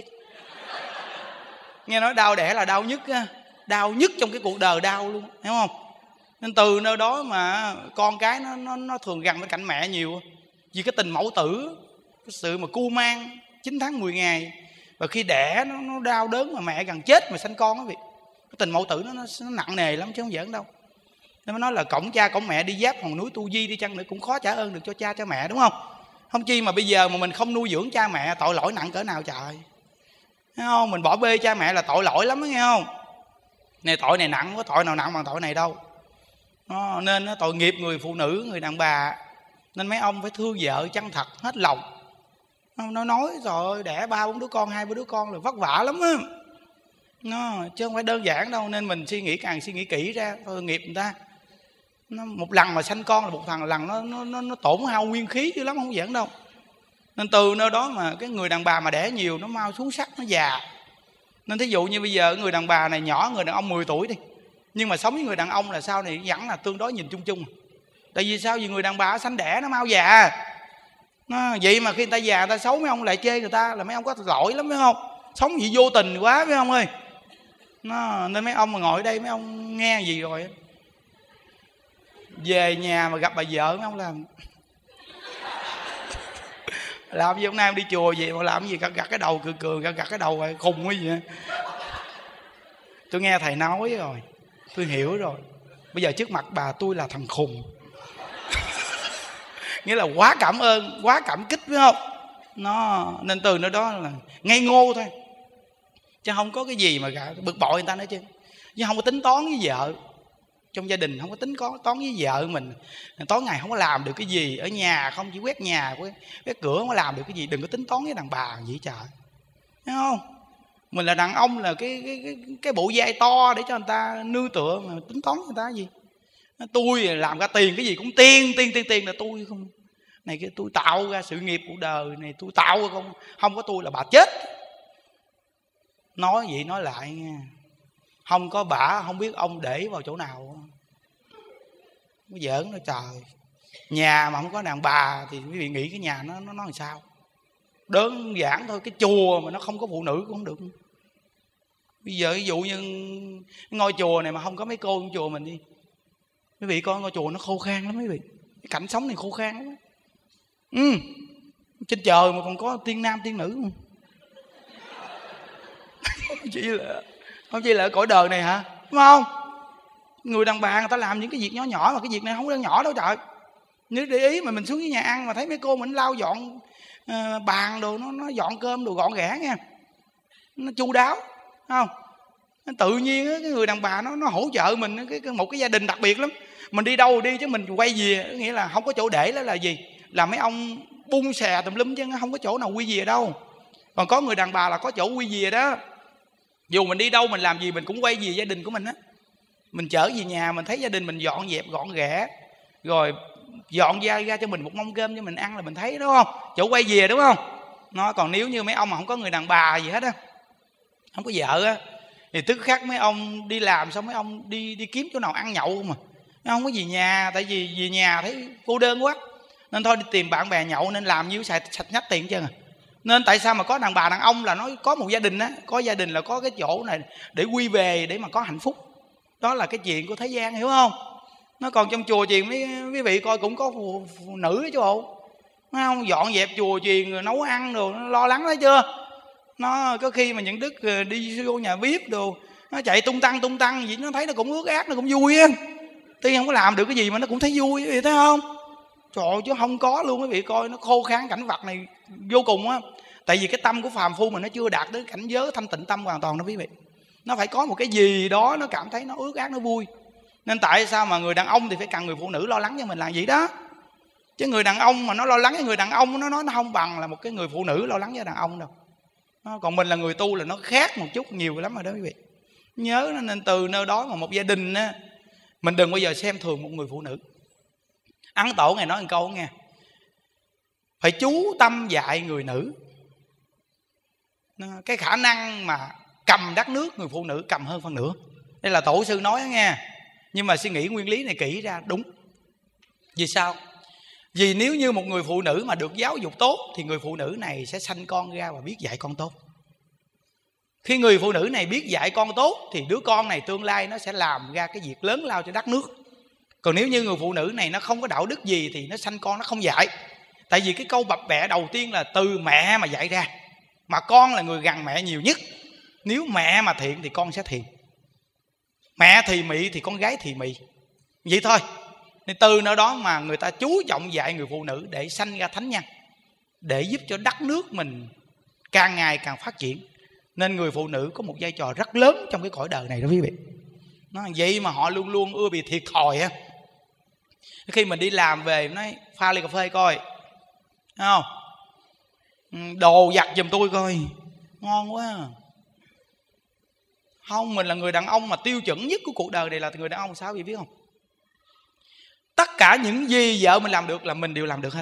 Speaker 1: Nghe nói đau đẻ là đau nhất á, đau nhất trong cái cuộc đời đau luôn, hiểu không? Nên từ nơi đó mà con cái nó nó, nó thường gần bên cạnh mẹ nhiều. Vì cái tình mẫu tử, cái sự mà cu mang chín tháng mười ngày, và khi đẻ nó, nó đau đớn mà mẹ gần chết mà sanh con á vị. Cái tình mẫu tử nó, nó, nó nặng nề lắm chứ không giỡn đâu. Nên mới nói là cổng cha cổng mẹ đi giáp hòn núi Tu Di đi chăng nữa cũng khó trả ơn được cho cha cho mẹ, đúng không? Không chi mà bây giờ mà mình không nuôi dưỡng cha mẹ, tội lỗi nặng cỡ nào trời. Thấy không? Mình bỏ bê cha mẹ là tội lỗi lắm đó, nghe không? Này tội này nặng, có tội nào nặng bằng tội này đâu. Nó, nên nó tội nghiệp người phụ nữ, người đàn bà. Nên mấy ông phải thương vợ chân thật hết lòng. Nó nói rồi đẻ ba bốn đứa con, hai ba đứa con là vất vả lắm á. Nó, chứ không phải đơn giản đâu. Nên mình suy nghĩ càng suy nghĩ kỹ ra, tội nghiệp người ta. Nó, một lần mà sanh con là một thằng lần nó, nó, nó, nó tổn hao nguyên khí dữ lắm, không giỡn đâu. Nên từ nơi đó mà cái người đàn bà mà đẻ nhiều nó mau xuống sắc, nó già. Nên thí dụ như bây giờ người đàn bà này nhỏ, người đàn ông mười tuổi đi, nhưng mà sống với người đàn ông là sau này vẫn là tương đối nhìn chung chung. Tại vì sao? Vì người đàn bà sanh đẻ nó mau già. Nó, vậy mà khi người ta già người ta xấu, mấy ông lại chê người ta là mấy ông có lỗi lắm, phải không? Sống gì vô tình quá, phải không ơi? Nó, nên mấy ông mà ngồi ở đây mấy ông nghe gì rồi về nhà mà gặp bà vợ mấy ông làm làm gì? Hôm nay em đi chùa vậy mà làm gì? Gật gật cái đầu, cười cười, gật gật cái đầu rồi khùng quá vậy. Tôi nghe thầy nói rồi, tôi hiểu rồi. Bây giờ trước mặt bà tôi là thằng khùng. Nghĩa là quá cảm ơn, quá cảm kích, phải không? Nó, nên từ nơi đó là ngây ngô thôi, chứ không có cái gì mà bực bội người ta nữa chứ. Chứ không có tính toán với vợ. Trong gia đình không có tính toán với vợ mình. Tối ngày không có làm được cái gì. Ở nhà không chỉ quét nhà, quét cửa, không có làm được cái gì. Đừng có tính toán với đàn bà vậy trời. Thấy không? Mình là đàn ông là cái cái cái, cái bộ vai to để cho người ta nương tựa, mà tính toán người ta gì. Tôi làm ra tiền cái gì cũng tiền, tiền, tiền, tiền là tôi không. Này cái tôi tạo ra sự nghiệp cuộc đời này, tôi tạo ra không. Không có tôi là bà chết. Nói vậy nói lại nha. Không có bả không biết ông để vào chỗ nào. Nó giỡn nó trời. Nhà mà không có đàn bà thì quý vị nghĩ cái nhà nó nó nói làm sao? Đơn giản thôi, cái chùa mà nó không có phụ nữ cũng không được. Bây giờ ví dụ như ngôi chùa này mà không có mấy cô trong chùa mình đi, quý vị coi ngôi chùa nó khô khan lắm quý vị. Cái cảnh sống này khô khan lắm. Ừ. Trên trời mà còn có tiên nam tiên nữ không? Chỉ là không chỉ là ở cõi đời này hả? Đúng không? Người đàn bà người ta làm những cái việc nhỏ nhỏ mà cái việc này không có nhỏ đâu trời. Nếu để ý mà mình xuống với nhà ăn mà thấy mấy cô mình lau dọn uh, bàn đồ, nó nó dọn cơm đồ gọn ghẽ nha, nó chu đáo, không? Tự nhiên cái người đàn bà nó nó hỗ trợ mình cái, cái một cái gia đình đặc biệt lắm. Mình đi đâu đi chứ mình quay về nghĩa là không có chỗ để, đó là gì? Là mấy ông bung xè tùm lum chứ không có chỗ nào quy về đâu. Còn có người đàn bà là có chỗ quy về đó. Dù mình đi đâu mình làm gì mình cũng quay về gia đình của mình á. Mình trở về nhà mình thấy gia đình mình dọn dẹp gọn ghẽ, rồi dọn ra ra cho mình một mâm cơm cho mình ăn là mình thấy, đúng không? Chỗ quay về, đúng không? Nó còn nếu như mấy ông mà không có người đàn bà gì hết á, không có vợ á, thì tức khắc mấy ông đi làm xong mấy ông đi đi kiếm chỗ nào ăn nhậu mà mấy ông có gì nhà. Tại vì về nhà thấy cô đơn quá nên thôi đi tìm bạn bè nhậu, nên làm nhiêu xài sạch nhách tiền chứ. Nên tại sao mà có đàn bà đàn ông là nói có một gia đình á, có gia đình là có cái chỗ này để quy về để mà có hạnh phúc. Đó là cái chuyện của thế gian, hiểu không? Nó còn trong chùa chiền mấy quý vị coi cũng có phụ, phụ nữ đó chứ bộ, thấy không? Dọn dẹp chùa chiền rồi nấu ăn đồ, nó lo lắng thấy chưa? Nó có khi mà những đức đi vô nhà bếp đồ, nó chạy tung tăng tung tăng gì, nó thấy nó cũng ướt át, nó cũng vui á. Tuy không có làm được cái gì mà nó cũng thấy vui, quý vị thấy không? Trời ơi, chứ không có luôn quý vị coi, nó khô khan cảnh vật này vô cùng á. Tại vì cái tâm của phàm phu mà nó chưa đạt tới cảnh giới thanh tịnh tâm hoàn toàn đó quý vị. Nó phải có một cái gì đó nó cảm thấy nó ướt át, nó vui. Nên tại sao mà người đàn ông thì phải cần người phụ nữ lo lắng cho mình là gì đó. Chứ người đàn ông mà nó lo lắng với người đàn ông, nó nói nó không bằng là một cái người phụ nữ lo lắng với đàn ông đâu. Còn mình là người tu là nó khác một chút nhiều lắm rồi đó quý vị. Nhớ nên từ nơi đó mà một gia đình á, mình đừng bao giờ xem thường một người phụ nữ. Ấn Tổ ngày nói một câu nghe, phải chú tâm dạy người nữ. Cái khả năng mà cầm đất nước người phụ nữ cầm hơn phần nửa. Đây là tổ sư nói đó nghe. Nhưng mà suy nghĩ nguyên lý này kỹ ra đúng. Vì sao? Vì nếu như một người phụ nữ mà được giáo dục tốt thì người phụ nữ này sẽ sanh con ra và biết dạy con tốt. Khi người phụ nữ này biết dạy con tốt thì đứa con này tương lai nó sẽ làm ra cái việc lớn lao cho đất nước. Còn nếu như người phụ nữ này nó không có đạo đức gì thì nó sanh con nó không dạy. Tại vì cái câu bập bẹ đầu tiên là từ mẹ mà dạy ra. Mà con là người gần mẹ nhiều nhất. Nếu mẹ mà thiện thì con sẽ thiện. Mẹ thì mị thì con gái thì mị. Vậy thôi. Nên từ nơi đó mà người ta chú trọng dạy người phụ nữ để sanh ra thánh nhân, để giúp cho đất nước mình càng ngày càng phát triển. Nên người phụ nữ có một vai trò rất lớn trong cái cõi đời này đó quý vị. Nó vậy mà họ luôn luôn ưa bị thiệt thòi á. Khi mình đi làm về nói pha ly cà phê coi, thấy không? Đồ giặt giùm tôi coi, ngon quá. Không, mình là người đàn ông mà tiêu chuẩn nhất của cuộc đời này là người đàn ông sao vậy biết không? Tất cả những gì vợ mình làm được là mình đều làm được hết.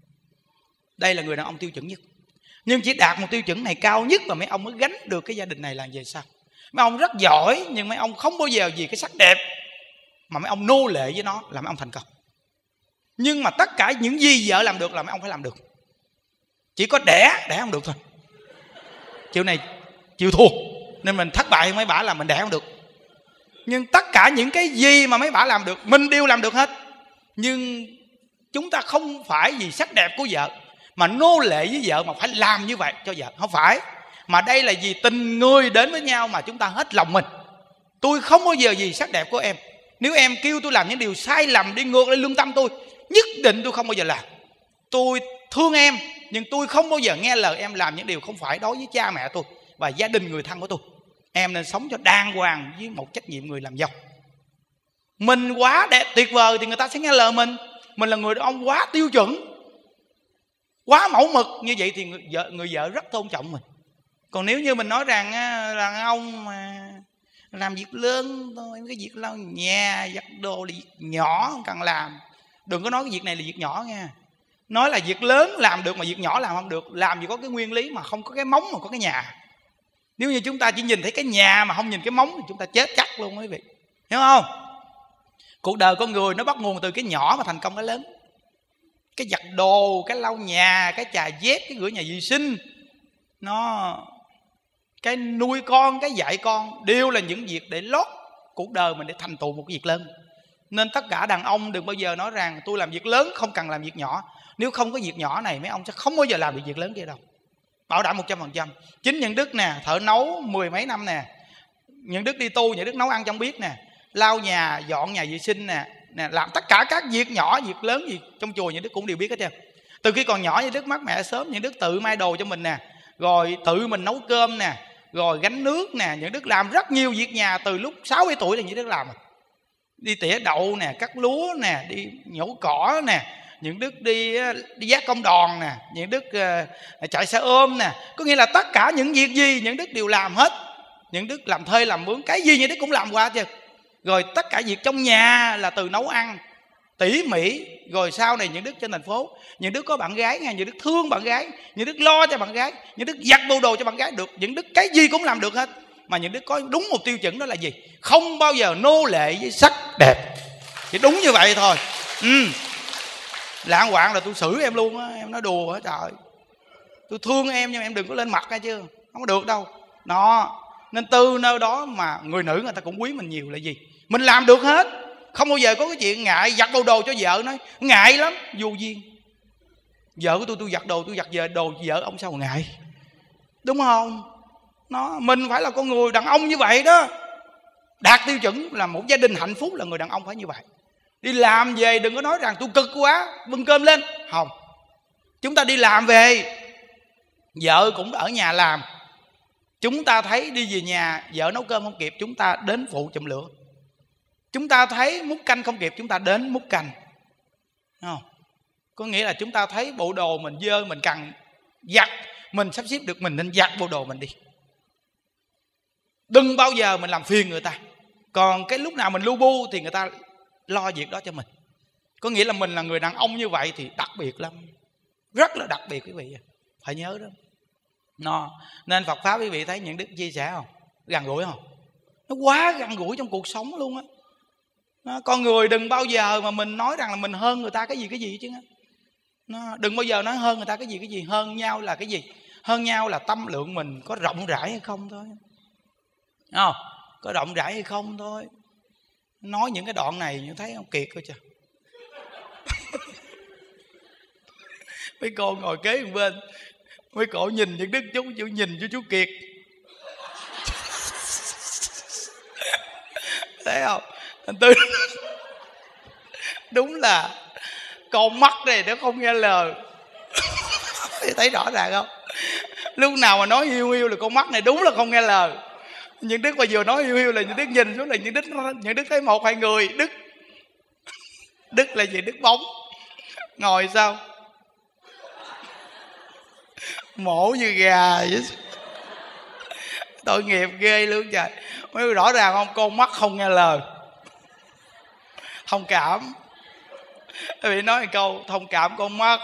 Speaker 1: Đây là người đàn ông tiêu chuẩn nhất. Nhưng chỉ đạt một tiêu chuẩn này cao nhất mà mấy ông mới gánh được cái gia đình này là về sao? Mấy ông rất giỏi nhưng mấy ông không bao giờ vì cái sắc đẹp mà mấy ông nô lệ với nó là mấy ông thành công. Nhưng mà tất cả những gì vợ làm được là mấy ông phải làm được. Chỉ có đẻ, đẻ không được thôi. Chiều này chịu thua. Nên mình thất bại mấy bả là mình đẻ không được. Nhưng tất cả những cái gì mà mấy bả làm được mình đều làm được hết. Nhưng chúng ta không phải vì sắc đẹp của vợ mà nô lệ với vợ mà phải làm như vậy cho vợ. Không phải. Mà đây là vì tình người đến với nhau mà chúng ta hết lòng mình. Tôi không bao giờ vì sắc đẹp của em. Nếu em kêu tôi làm những điều sai lầm đi ngược lên lương tâm tôi, nhất định tôi không bao giờ làm. Tôi thương em nhưng tôi không bao giờ nghe lời em làm những điều không phải đối với cha mẹ tôi và gia đình người thân của tôi. Em nên sống cho đàng hoàng với một trách nhiệm người làm dâu. Mình quá đẹp tuyệt vời thì người ta sẽ nghe lời mình. Mình là người đàn ông quá tiêu chuẩn, quá mẫu mực, như vậy thì người vợ, người vợ rất tôn trọng mình. Còn nếu như mình nói rằng là ông mà làm việc lớn thôi, cái việc lau nhà, giặt đồ là việc nhỏ không cần làm. Đừng có nói cái việc này là việc nhỏ nha. Nói là việc lớn làm được mà việc nhỏ làm không được. Làm gì có cái nguyên lý mà không có cái móng mà có cái nhà. Nếu như chúng ta chỉ nhìn thấy cái nhà mà không nhìn cái móng thì chúng ta chết chắc luôn quý vị. Hiểu không? Cuộc đời con người nó bắt nguồn từ cái nhỏ mà thành công cái lớn. Cái giặt đồ, cái lau nhà, cái chà dép, cái rửa nhà vệ sinh, nó cái nuôi con, cái dạy con đều là những việc để lót cuộc đời mình để thành tựu một cái việc lớn. Nên tất cả đàn ông đừng bao giờ nói rằng tôi làm việc lớn không cần làm việc nhỏ. Nếu không có việc nhỏ này mấy ông sẽ không bao giờ làm được việc lớn kia đâu. Bảo đảm một trăm phần trăm. Chính những đức nè, thợ nấu mười mấy năm nè, những đức đi tu, những đức nấu ăn trong bếp nè, lau nhà, dọn nhà vệ sinh nè, nè, làm tất cả các việc nhỏ, việc lớn gì trong chùa những đức cũng đều biết hết trơn. Từ khi còn nhỏ những đức mất mẹ sớm, những đức tự may đồ cho mình nè, rồi tự mình nấu cơm nè, rồi gánh nước nè, những đức làm rất nhiều việc nhà từ lúc sáu mươi tuổi là những đức làm. Đi tỉa đậu nè, cắt lúa nè, đi nhổ cỏ nè, những đức đi đi vác công đòn nè, những đức uh, chạy xe ôm nè. Có nghĩa là tất cả những việc gì những đức đều làm hết. Những đức làm thuê làm mướn, cái gì những đức cũng làm qua chứ. Rồi tất cả việc trong nhà là từ nấu ăn tỉ mỉ. Rồi sau này những đức trên thành phố, những đức có bạn gái nghe, những đức thương bạn gái, những đức lo cho bạn gái, những đức giặt bộ đồ cho bạn gái được. Những đức cái gì cũng làm được hết. Mà những đức có đúng một tiêu chuẩn đó là gì? Không bao giờ nô lệ với sắc đẹp. Chỉ đúng như vậy thôi. Ừ. Lạng hoạn là tôi xử em luôn á. Em nói đùa hả trời. Tôi thương em nhưng em đừng có lên mặt nghe chưa. Không có được đâu. Nó. Nên từ nơi đó mà người nữ người ta cũng quý mình nhiều là gì? Mình làm được hết. Không bao giờ có cái chuyện ngại giặt bộ đồ cho vợ. Nói ngại lắm, vô duyên. Vợ của tôi tôi giặt đồ, tôi giặt về đồ vợ ông sao mà ngại, đúng không? Nó mình phải là con người đàn ông như vậy đó. Đạt tiêu chuẩn là một gia đình hạnh phúc là người đàn ông phải như vậy. Đi làm về đừng có nói rằng tôi cực quá, bưng cơm lên. Không, chúng ta đi làm về, vợ cũng ở nhà làm. Chúng ta thấy đi về nhà vợ nấu cơm không kịp, chúng ta đến phụ chùm lửa. Chúng ta thấy múc canh không kịp, chúng ta đến múc canh. Không? Có nghĩa là chúng ta thấy bộ đồ mình dơ, mình cần giặt, mình sắp xếp được, mình nên giặt bộ đồ mình đi. Đừng bao giờ mình làm phiền người ta. Còn cái lúc nào mình lu bu thì người ta lo việc đó cho mình. Có nghĩa là mình là người đàn ông như vậy thì đặc biệt lắm, rất là đặc biệt quý vị, phải nhớ đó. Nó, nên Phật Pháp quý vị thấy những đức chia sẻ không? Gần gũi không? Nó quá gần gũi trong cuộc sống luôn á. Nó, con người đừng bao giờ mà mình nói rằng là mình hơn người ta cái gì cái gì chứ. Nó, đừng bao giờ nói hơn người ta cái gì cái gì. Hơn nhau là cái gì? Hơn nhau là tâm lượng mình có rộng rãi hay không thôi. Không? Có rộng rãi hay không thôi. Nói những cái đoạn này như thấy ông Kiệt coi trời. Mấy cô ngồi kế một bên, mấy cổ nhìn những đức chú, chú nhìn chú chú Kiệt. Thấy không? Anh Tư đúng là con mắt này nó không nghe lời. Thấy rõ ràng không? Lúc nào mà nói hiu hiu là con mắt này đúng là không nghe lời. Những đức mà vừa nói hiu hiu là những đức nhìn xuống là những đức những đức thấy một hai người. Đức Đức là gì? Đức bóng. Ngồi sao mổ như gà vậy. Tội nghiệp ghê luôn trời. Mới rõ ràng không? Con mắt không nghe lời. Thông cảm. Tôi bị nói một câu thông cảm con mắt.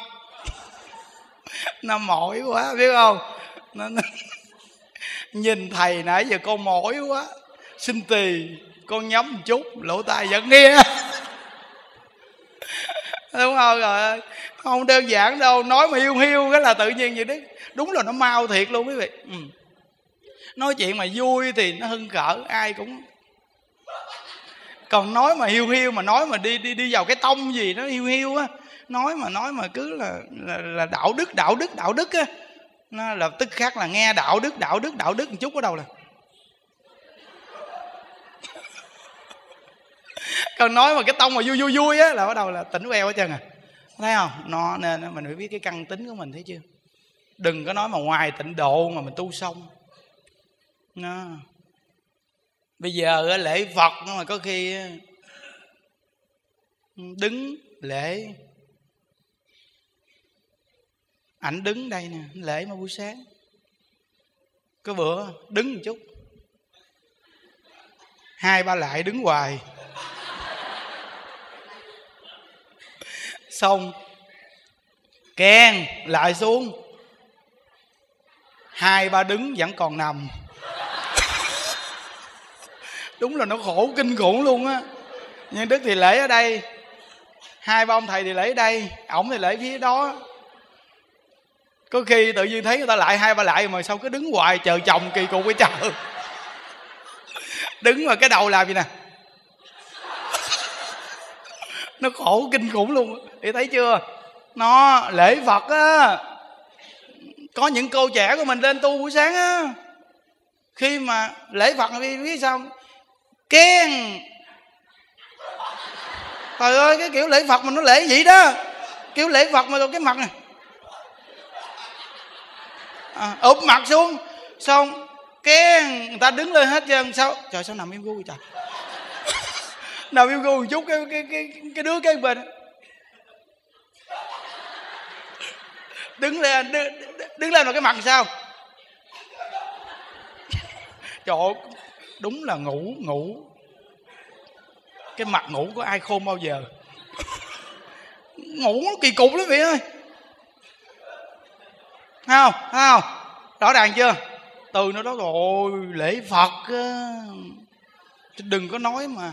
Speaker 1: Nó mỏi quá biết không? Nó, nó... Nhìn thầy nãy giờ con mỏi quá, xin tì con nhắm một chút, lỗ tai vẫn nghe. Đúng không? Rồi không đơn giản đâu. Nói mà hiu hiu cái là tự nhiên vậy đấy. Đúng là nó mau thiệt luôn quý vị. ừ. Nói chuyện mà vui thì nó hưng khởi, ai cũng. Còn nói mà hiu hiu, mà nói mà đi đi đi vào cái tông gì nó hiu hiu á, nói mà nói mà cứ là là, là đạo đức đạo đức đạo đức á, nó lập tức khác là nghe đạo đức đạo đức đạo đức một chút ở đâu là. Còn nói mà cái tông mà vui vui vui á là bắt đầu là tỉnh queo hết trơn à. Thấy không? Nó nên mình phải biết cái căn tính của mình, thấy chưa? Đừng có nói mà ngoài tịnh độ mà mình tu xong. Nó bây giờ lễ Phật mà có khi đứng lễ, ảnh đứng đây nè, lễ mà buổi sáng có bữa đứng một chút, hai ba lại đứng hoài, xong kèn lại xuống, hai ba đứng vẫn còn nằm. Đúng là nó khổ kinh khủng luôn á. Nhưng Đức thì lễ ở đây, hai ba ông thầy thì lễ ở đây, ổng thì lễ phía đó. Có khi tự nhiên thấy người ta lại hai ba lại mà sao cứ đứng hoài chờ chồng kỳ cục với trời. Đứng mà cái đầu làm gì nè, nó khổ kinh khủng luôn. Thì thấy chưa? Nó lễ Phật á. Có những cô trẻ của mình lên tu buổi sáng á, khi mà lễ Phật biết sao khen. Trời ơi, cái kiểu lễ Phật mà nó lễ vậy đó. Kiểu lễ Phật mà cái mặt này à, ụp mặt xuống, xong khen người ta đứng lên hết trơn. Sao trời, sao nằm im gu vậy trời. Nằm im gu một chút, cái cái cái cái đứa cái bên đứng lên đứng, đứng lên vào cái mặt sao. Trời ơi, đúng là ngủ ngủ cái mặt ngủ có ai khôn bao giờ. Ngủ nó kỳ cục lắm vị ơi. Thấy không? Thấy không? Rõ ràng chưa? Từ nó đó rồi lễ Phật á. Đừng có nói mà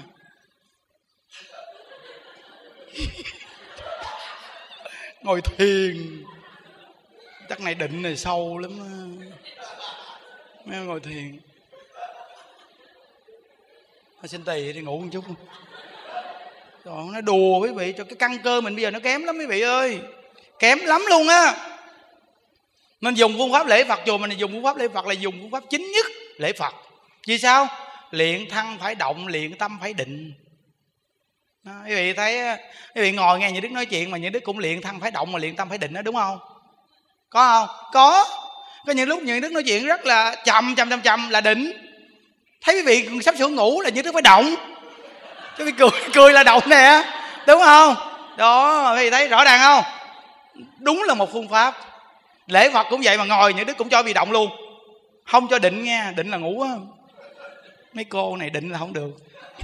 Speaker 1: ngồi thiền. Chắc này định này sâu lắm á. Mấy ngồi thiền. Xin tì đi ngủ một chút. Trời, nó đùa quý vị, cho cái căn cơ mình bây giờ nó kém lắm quý vị ơi, kém lắm luôn á. Nên dùng phương pháp lễ Phật, chùa mình dùng phương pháp lễ Phật là dùng phương pháp chính nhất lễ Phật. Vì sao? Luyện thân phải động, luyện tâm phải định. Đó, quý vị thấy, quý vị ngồi nghe những Đức nói chuyện mà những Đức cũng luyện thân phải động mà luyện tâm phải định đó, đúng không? Có không? Có. Có những lúc những Đức nói chuyện rất là chậm chậm chậm chậm là định. Thấy quý vị sắp sửa ngủ là những Đức phải động. Chứ quý vị cười cười là động nè, đúng không? Đó, quý vị thấy rõ ràng không? Đúng là một phương pháp. Lễ Phật cũng vậy, mà ngồi những Đức cũng cho quý vị động luôn, không cho định nghe, định là ngủ á. Mấy cô này định là không được.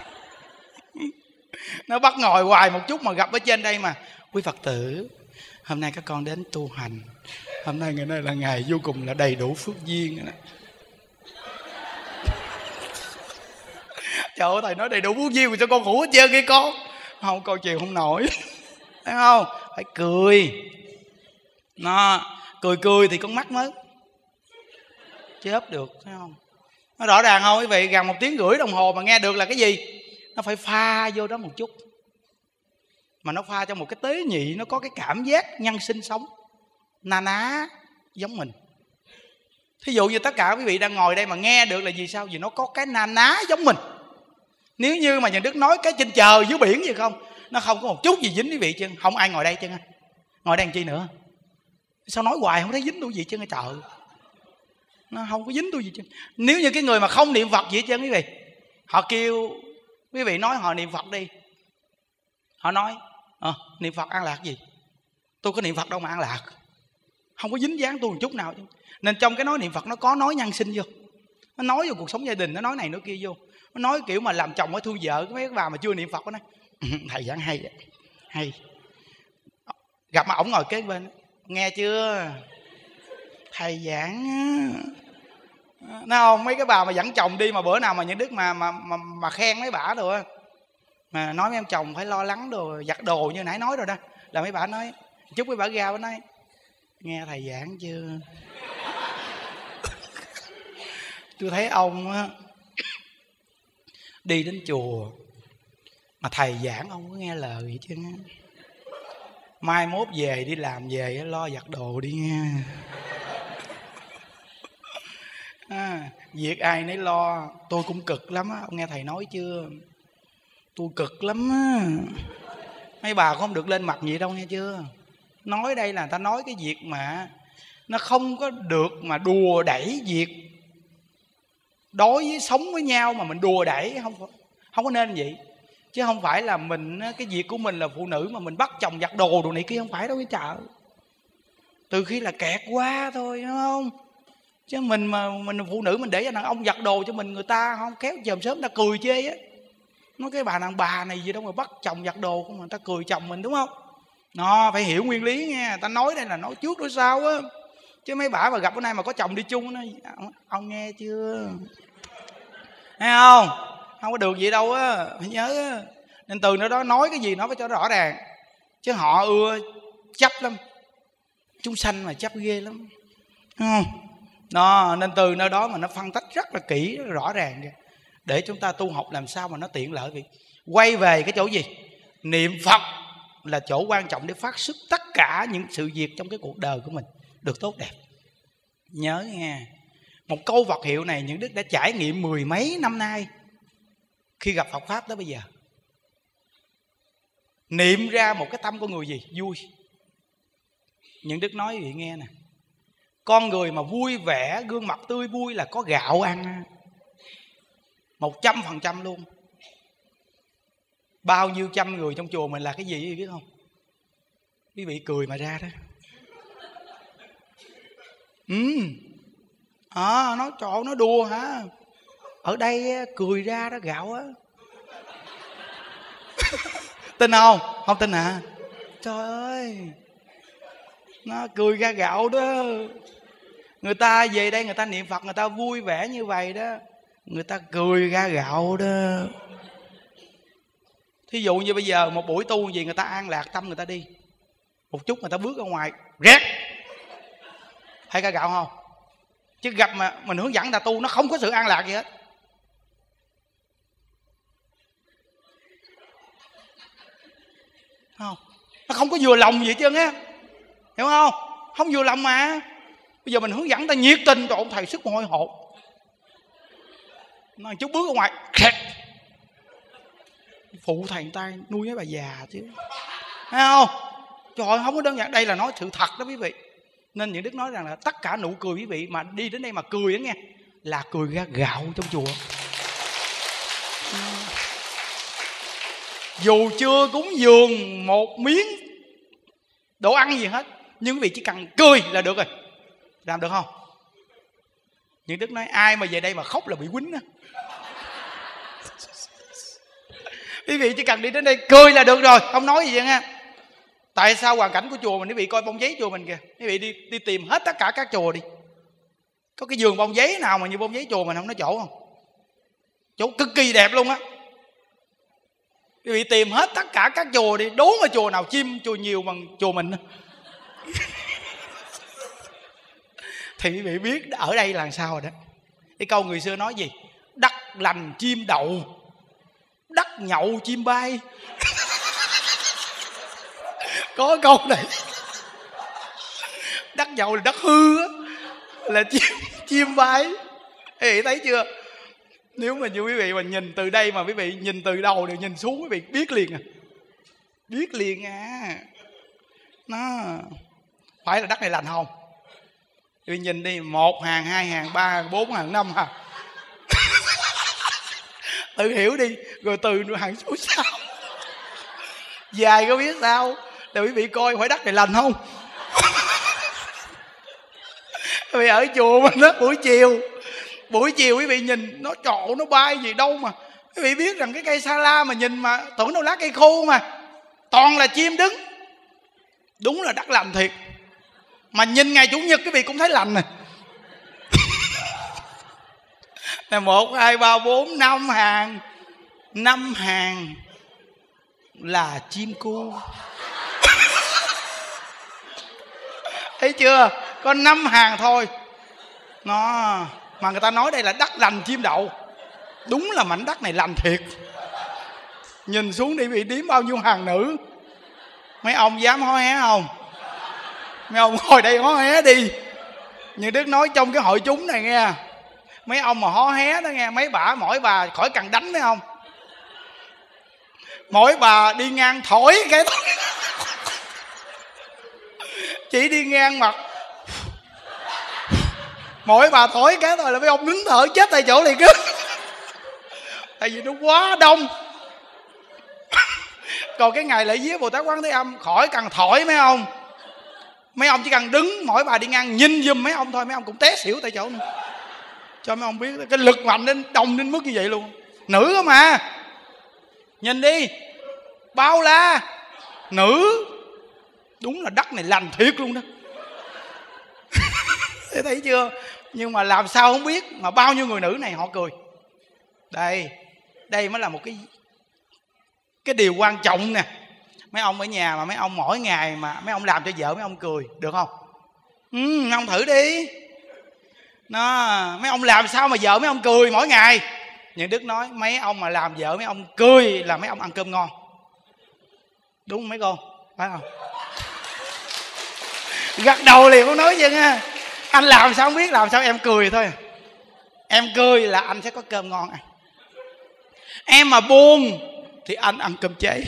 Speaker 1: Nó bắt ngồi hoài một chút mà gặp ở trên đây mà: quý Phật tử, hôm nay các con đến tu hành, hôm nay ngày nay là ngày vô cùng là đầy đủ phước duyên. Trời ơi, thầy nói đầy đủ phước duyên mà sao con ngủ hết trơn kia con? Không, con chịu không nổi. Thấy không? Phải cười. Nó cười cười thì con mắt mới chớp được, thấy không? Nó rõ ràng không quý vị? Gần một tiếng rưỡi đồng hồ mà nghe được là cái gì? Nó phải pha vô đó một chút, mà nó pha trong một cái tế nhị, nó có cái cảm giác nhân sinh sống na ná giống mình. Thí dụ như tất cả quý vị đang ngồi đây mà nghe được là gì sao? Vì nó có cái na ná giống mình. Nếu như mà nhà Đức nói cái trên trời dưới biển gì không, nó không có một chút gì dính quý vị chứ. Không ai ngồi đây chứ. Ngồi đây làm chi nữa? Sao nói hoài không thấy dính tôi gì chứ? Trời, nó không có dính tôi gì chứ. Nếu như cái người mà không niệm Phật gì chứ quý vị, họ kêu quý vị nói họ niệm Phật đi, họ nói à, niệm Phật an lạc gì? Tôi có niệm Phật đâu mà an lạc. Không có dính dáng tôi một chút nào chứ. Nên trong cái nói niệm Phật nó có nói nhân sinh vô, nó nói vô cuộc sống gia đình, nó nói này nói kia vô. Nó nói kiểu mà làm chồng ở thương vợ, mấy cái bà mà chưa niệm Phật đó nói thầy giảng hay hay. Gặp mà ổng ngồi kế bên: nghe chưa thầy giảng nó không? Mấy cái bà mà dẫn chồng đi mà bữa nào mà những Đức mà mà mà, mà khen mấy bà rồi mà nói mấy em chồng phải lo lắng đồ giặt đồ như nãy nói rồi đó, là mấy bà nói chút mấy bà ra bà nói: nghe thầy giảng chưa? Tôi thấy ông á, đi đến chùa mà thầy giảng ông có nghe lời vậy chứ. Mai mốt về đi làm về lo giặt đồ đi nha. À, việc ai nấy lo, tôi cũng cực lắm á, ông nghe thầy nói chưa? Tôi cực lắm á. Mấy bà không được lên mặt gì đâu nghe chưa? Nói đây là người ta nói cái việc mà nó không có được mà đùa đẩy việc đối với sống với nhau mà mình đùa đẩy, không không có nên vậy. Chứ không phải là mình, cái việc của mình là phụ nữ mà mình bắt chồng giặt đồ đồ này kia, không phải đâu cái chợ. Từ khi là kẹt quá thôi, đúng không? Chứ mình mà mình phụ nữ mình để cho đàn ông giặt đồ cho mình, người ta không khéo chờm sớm người ta cười chê á. Nói cái bà đàn bà này gì đâu mà bắt chồng giặt đồ, mà người ta cười chồng mình, đúng không? Nó phải hiểu nguyên lý nha. Ta nói đây là nói trước nói sau á. Chứ mấy bà mà gặp bữa nay mà có chồng đi chung nó: ông nghe chưa? Thấy không? Không có được vậy đâu á, phải nhớ á. Nên từ nó đó nói cái gì nó phải cho rõ ràng. Chứ họ ưa chấp lắm, chúng sanh mà chấp ghê lắm, đúng không? Đó, nên từ nơi đó mà nó phân tích rất là kỹ, rất là rõ ràng kìa, để chúng ta tu học làm sao mà nó tiện lợi. Vì quay về cái chỗ gì? Niệm Phật là chỗ quan trọng để phát xuất tất cả những sự việc trong cái cuộc đời của mình được tốt đẹp. Nhớ nghe, một câu Phật hiệu này những Đức đã trải nghiệm mười mấy năm nay khi gặp Phật Pháp tới bây giờ. Niệm ra một cái tâm con người gì? Vui. Những Đức nói vậy nghe nè, con người mà vui vẻ, gương mặt tươi vui là có gạo ăn, một trăm phần trăm luôn. Bao nhiêu trăm người trong chùa mình là cái gì biết không? Quý vị cười mà ra đó. Ừ. À, nói trộn nó đùa hả? Ở đây cười ra đó gạo á. Tin không? Không tin hả? Trời ơi, nó cười ra gạo đó. Người ta về đây người ta niệm Phật, người ta vui vẻ như vậy đó, người ta cười ra gạo đó. Thí dụ như bây giờ một buổi tu gì, người ta an lạc tâm người ta đi một chút, người ta bước ra ngoài rét hay ra gạo không? Chứ gặp mà mình hướng dẫn người ta tu, nó không có sự an lạc gì hết. không? Nó không có vừa lòng gì hết trơn á, hiểu không? Không vừa lòng mà. Bây giờ mình hướng dẫn ta nhiệt tình, trời ơi thầy sức mồ hôi hột, nói chút bước ở ngoài phụ thầy người ta nuôi mấy bà già chứ, thấy không? Trời ơi, không có đơn giản. Đây là nói sự thật đó quý vị. Nên những Đức nói rằng là tất cả nụ cười quý vị mà đi đến đây mà cười đó nghe, là cười ra gạo trong chùa. Dù chưa cúng dường một miếng đồ ăn gì hết, nhưng quý vị chỉ cần cười là được rồi. Làm được không? Những Đức nói ai mà về đây mà khóc là bị quýnh á. Quý vị chỉ cần đi đến đây cười là được rồi, không nói gì vậy nha. Tại sao hoàn cảnh của chùa mình, quý vị coi bông giấy chùa mình kìa, quý vị đi đi tìm hết tất cả các chùa đi, có cái giường bông giấy nào mà như bông giấy chùa mình không? Nói chỗ không? Chỗ cực kỳ đẹp luôn á. Quý vị tìm hết tất cả các chùa đi, đố mà chùa nào chim chùa nhiều bằng chùa mình. Thì quý vị biết ở đây là sao rồi đó. Cái câu người xưa nói gì? Đất lành chim đậu, đất nhậu chim bay. Có câu này. Đất nhậu là đất hư á, là chim, chim bay. Quý vị thấy chưa? Nếu mà như quý vị mà nhìn từ đây mà quý vị nhìn từ đầu đều nhìn xuống, quý vị biết liền à. Biết liền à. Nó phải là đất này lành không? Quý vị nhìn đi, một hàng, hai hàng, ba hàng, bốn hàng, năm hàng. Tự hiểu đi, rồi từ hàng số sau dài có biết sao. Để quý vị coi phải đất này lành không. Quý vị ở chùa mình đó, buổi chiều Buổi chiều quý vị nhìn nó trộn nó bay gì đâu mà quý vị biết rằng cái cây sa la mà nhìn mà tưởng đâu lá cây khô mà toàn là chim đứng. Đúng là đất lành thiệt. Mà nhìn ngày Chủ nhật quý vị cũng thấy lành nè. Là một, hai, ba, bốn, năm hàng. Năm hàng là chim cu. Thấy chưa? Có năm hàng thôi. Nó mà người ta nói đây là đất lành chim đậu. Đúng là mảnh đất này lành thiệt. Nhìn xuống đi bị đếm bao nhiêu hàng nữ. Mấy ông dám hó hé không? Mấy ông ngồi đây hó hé đi. Như Đức nói trong cái hội chúng này nghe, mấy ông mà hó hé đó nghe, mấy bà mỗi bà khỏi cần đánh mấy ông. Mỗi bà đi ngang thổi cái thôi. Chỉ đi ngang mặt, mỗi bà thổi cái thôi là mấy ông đứng thở chết tại chỗ liền cứ. Tại vì nó quá đông. Còn cái ngày lễ viếng Bồ Tát Quán Thế Âm khỏi cần thổi mấy ông. Mấy ông chỉ cần đứng, mỗi bà đi ngang nhìn giùm mấy ông thôi, mấy ông cũng té xỉu tại chỗ nữa. Cho mấy ông biết cái lực mạnh đến đông đến mức như vậy luôn. Nữ đó mà. Nhìn đi, bao la nữ. Đúng là đất này lành thiệt luôn đó. Thấy chưa? Nhưng mà làm sao không biết mà bao nhiêu người nữ này họ cười. Đây, đây mới là một cái cái điều quan trọng nè. Mấy ông ở nhà mà mấy ông mỗi ngày mà mấy ông làm cho vợ mấy ông cười, được không? Ừ, mấy ông thử đi. Nó, mấy ông làm sao mà vợ mấy ông cười mỗi ngày? Những Đức nói mấy ông mà làm vợ mấy ông cười là mấy ông ăn cơm ngon. Đúng không mấy cô? Phải không? Gật đầu liền không nói gì nha. Anh làm sao không biết, làm sao em cười thôi. Em cười là anh sẽ có cơm ngon ăn. Em mà buồn thì anh ăn cơm cháy.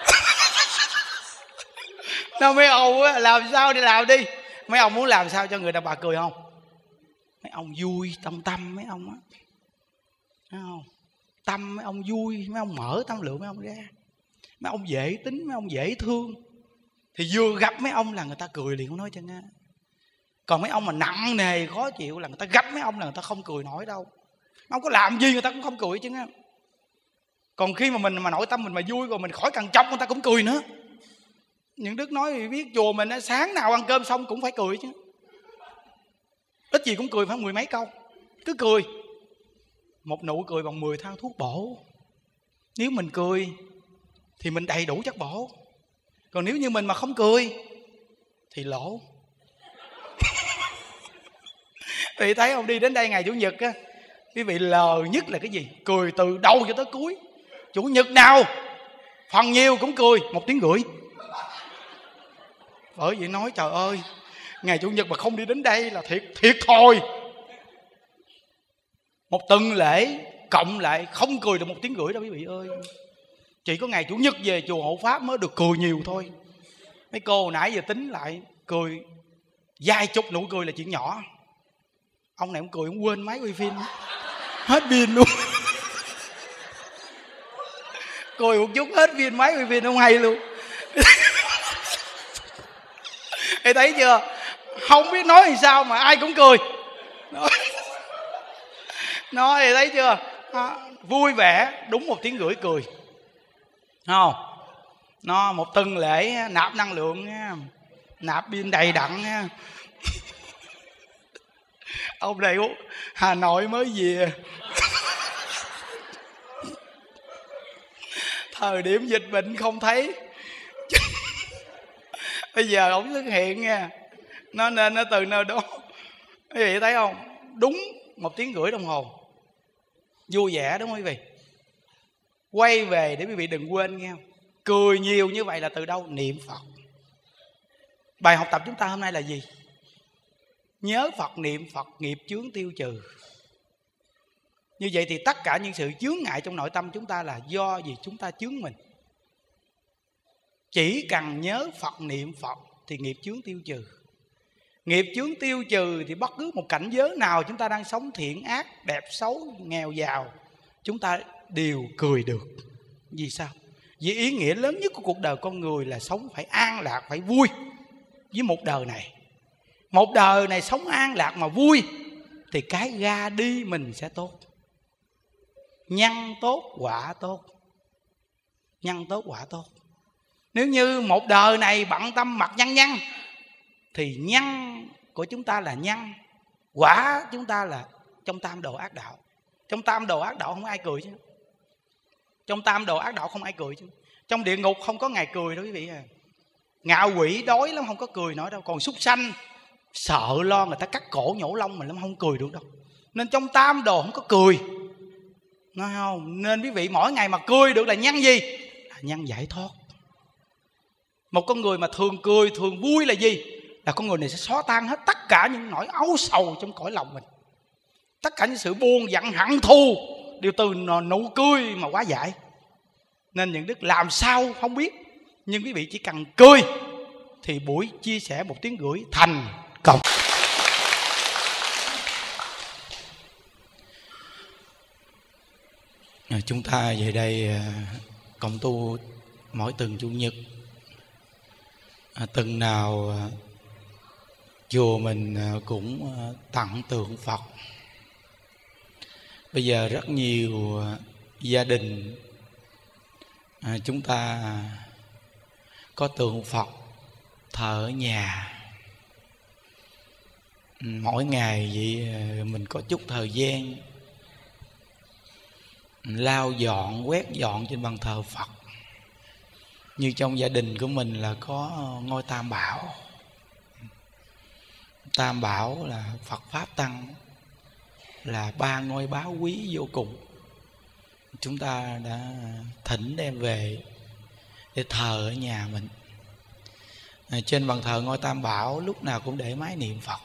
Speaker 1: Nó mấy ông á, làm sao đi làm đi. Mấy ông muốn làm sao cho người đàn bà cười không? Mấy ông vui tâm tâm mấy ông á. Thấy không? Tâm mấy ông vui, mấy ông mở tâm lượng mấy ông ra. Mấy ông dễ tính, mấy ông dễ thương. Thì vừa gặp mấy ông là người ta cười liền, không nói chân á. Còn mấy ông mà nặng nề khó chịu là người ta gặp mấy ông là người ta không cười nổi đâu. Mấy ông có làm gì người ta cũng không cười chứ á. Còn khi mà mình mà nội tâm mình mà vui rồi mình khỏi cần chọc người ta cũng cười nữa. Những Đức nói biết chùa mình sáng nào ăn cơm xong cũng phải cười chứ. Ít gì cũng cười phải mười mấy câu. Cứ cười. Một nụ cười bằng mười thang thuốc bổ. Nếu mình cười thì mình đầy đủ chất bổ. Còn nếu như mình mà không cười thì lỗ. Quý vị thấy không? Đi đến đây ngày Chủ nhật á, quý vị lờ nhất là cái gì? Cười từ đầu cho tới cuối. Chủ nhật nào phần nhiều cũng cười một tiếng rưỡi. Bởi vậy nói trời ơi, ngày Chủ nhật mà không đi đến đây là thiệt thiệt thôi. Một tuần lễ cộng lại không cười được một tiếng rưỡi đâu quý vị ơi. Chỉ có ngày Chủ nhật về chùa Hộ Pháp mới được cười nhiều thôi. Mấy cô hồi nãy giờ tính lại cười vài chục nụ cười là chuyện nhỏ. Ông này ông cười ông quên máy quay phim, hết pin luôn. Cười một chút hết pin máy quay phim không hay luôn. Thì thấy chưa, không biết nói làm sao mà ai cũng cười. Nói, nói thì thấy chưa, à, vui vẻ đúng một tiếng rưỡi cười, không? Nó một tuần lễ nạp năng lượng nha, nạp pin đầy đặn nha. Ông này Hà Nội mới về, thời điểm dịch bệnh không thấy, bây giờ ông xuất hiện nha. Nó nên nó từ nơi đó. Quý vị thấy không, đúng một tiếng rưỡi đồng hồ vui vẻ, đúng không quý vị? Quay về để quý vị đừng quên nghe không? Cười nhiều như vậy là từ đâu? Niệm Phật. Bài học tập chúng ta hôm nay là gì? Nhớ Phật, niệm Phật, nghiệp chướng tiêu trừ. Như vậy thì tất cả những sự chướng ngại trong nội tâm chúng ta là do gì chúng ta chướng mình. Chỉ cần nhớ Phật, niệm Phật thì nghiệp chướng tiêu trừ. Nghiệp chướng tiêu trừ thì bất cứ một cảnh giới nào chúng ta đang sống, thiện ác, đẹp xấu, nghèo giàu, chúng ta đều cười được. Vì sao? Vì ý nghĩa lớn nhất của cuộc đời con người là sống phải an lạc, phải vui với một đời này. Một đời này sống an lạc mà vui thì cái ra đi mình sẽ tốt. Nhân tốt quả tốt. Nhân tốt quả tốt. Nếu như một đời này bận tâm mặt nhân nhân thì nhân của chúng ta là nhân, quả chúng ta là trong tam đồ ác đạo. Trong tam đồ ác đạo không ai cười chứ. Trong tam đồ ác đạo không ai cười chứ. Trong địa ngục không có ngày cười đâu quý vị à. Ngạo quỷ đói lắm không có cười nổi đâu. Còn súc sanh sợ lo người ta cắt cổ nhổ lông mình lắm, không cười được đâu. Nên trong tam đồ không có cười, nói không? Nên quý vị mỗi ngày mà cười được là nhân gì? Là nhân giải thoát. Một con người mà thường cười, thường vui là gì? Là con người này sẽ xóa tan hết tất cả những nỗi âu sầu trong cõi lòng mình. Tất cả những sự buồn giận hận thù đều từ nụ cười mà hóa giải. Nên những đức làm sao không biết, nhưng quý vị chỉ cần cười thì buổi chia sẻ một tiếng rưỡi thành công. À, chúng ta về đây cộng tu mỗi tuần Chủ nhật. À, tuần nào à, chùa mình à, cũng à, tặng tượng Phật. Bây giờ rất nhiều à, gia đình à, chúng ta à, có tượng Phật thờ ở nhà. Mỗi ngày vậy à, mình có chút thời gian lau dọn, quét dọn trên bàn thờ Phật. Như trong gia đình của mình là có ngôi Tam Bảo. Tam Bảo là Phật Pháp Tăng, là ba ngôi báu quý vô cùng. Chúng ta đã thỉnh đem về để thờ ở nhà mình. À, trên bàn thờ ngôi Tam Bảo lúc nào cũng để máy niệm Phật.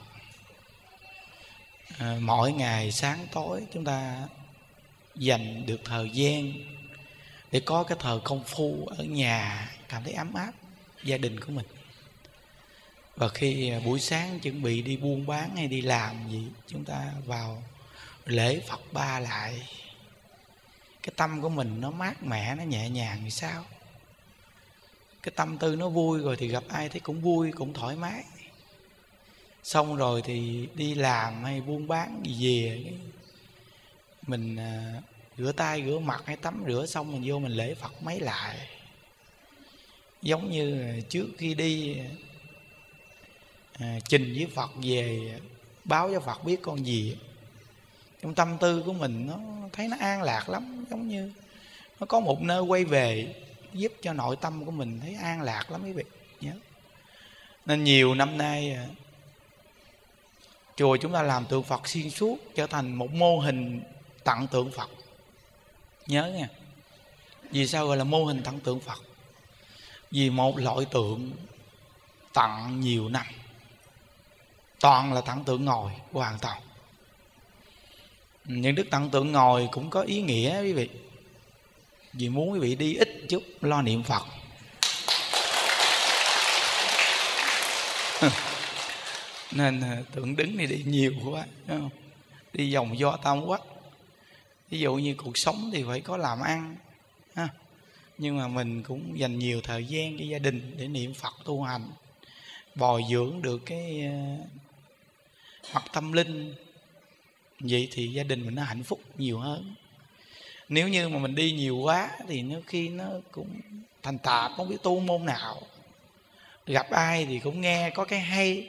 Speaker 1: À, mỗi ngày sáng tối chúng ta dành được thời gian để có cái thờ công phu ở nhà, cảm thấy ấm áp gia đình của mình. Và khi buổi sáng chuẩn bị đi buôn bán hay đi làm gì, chúng ta vào lễ Phật ba lại. Cái tâm của mình nó mát mẻ, nó nhẹ nhàng thì sao? Cái tâm tư nó vui rồi thì gặp ai thấy cũng vui, cũng thoải mái. Xong rồi thì đi làm hay buôn bán gì về, mình à, rửa tay, rửa mặt hay tắm rửa xong mình vô mình lễ Phật mấy lại. Giống như trước khi đi à, trình với Phật về, báo cho Phật biết con gì. Trong tâm tư của mình nó thấy nó an lạc lắm. Giống như nó có một nơi quay về, giúp cho nội tâm của mình thấy an lạc lắm quý vị nhớ. Nên nhiều năm nay chùa chúng ta làm tượng Phật xuyên suốt, trở thành một mô hình tặng tượng Phật. Nhớ nha. Vì sao gọi là mô hình tặng tượng Phật? Vì một loại tượng tặng nhiều năm, toàn là tặng tượng ngồi hoàn toàn. Những đức tặng tượng ngồi cũng có ý nghĩa quý vị, vì muốn quý vị đi ít chút lo niệm Phật. Nên tượng đứng này đi nhiều quá, đúng không? Đi vòng vo tam quốc. Ví dụ như cuộc sống thì phải có làm ăn ha. Nhưng mà mình cũng dành nhiều thời gian cho gia đình để niệm Phật tu hành, bồi dưỡng được cái mặt tâm linh. Vậy thì gia đình mình nó hạnh phúc nhiều hơn. Nếu như mà mình đi nhiều quá thì nó khi nó cũng thành tạp, không biết tu môn nào. Gặp ai thì cũng nghe có cái hay.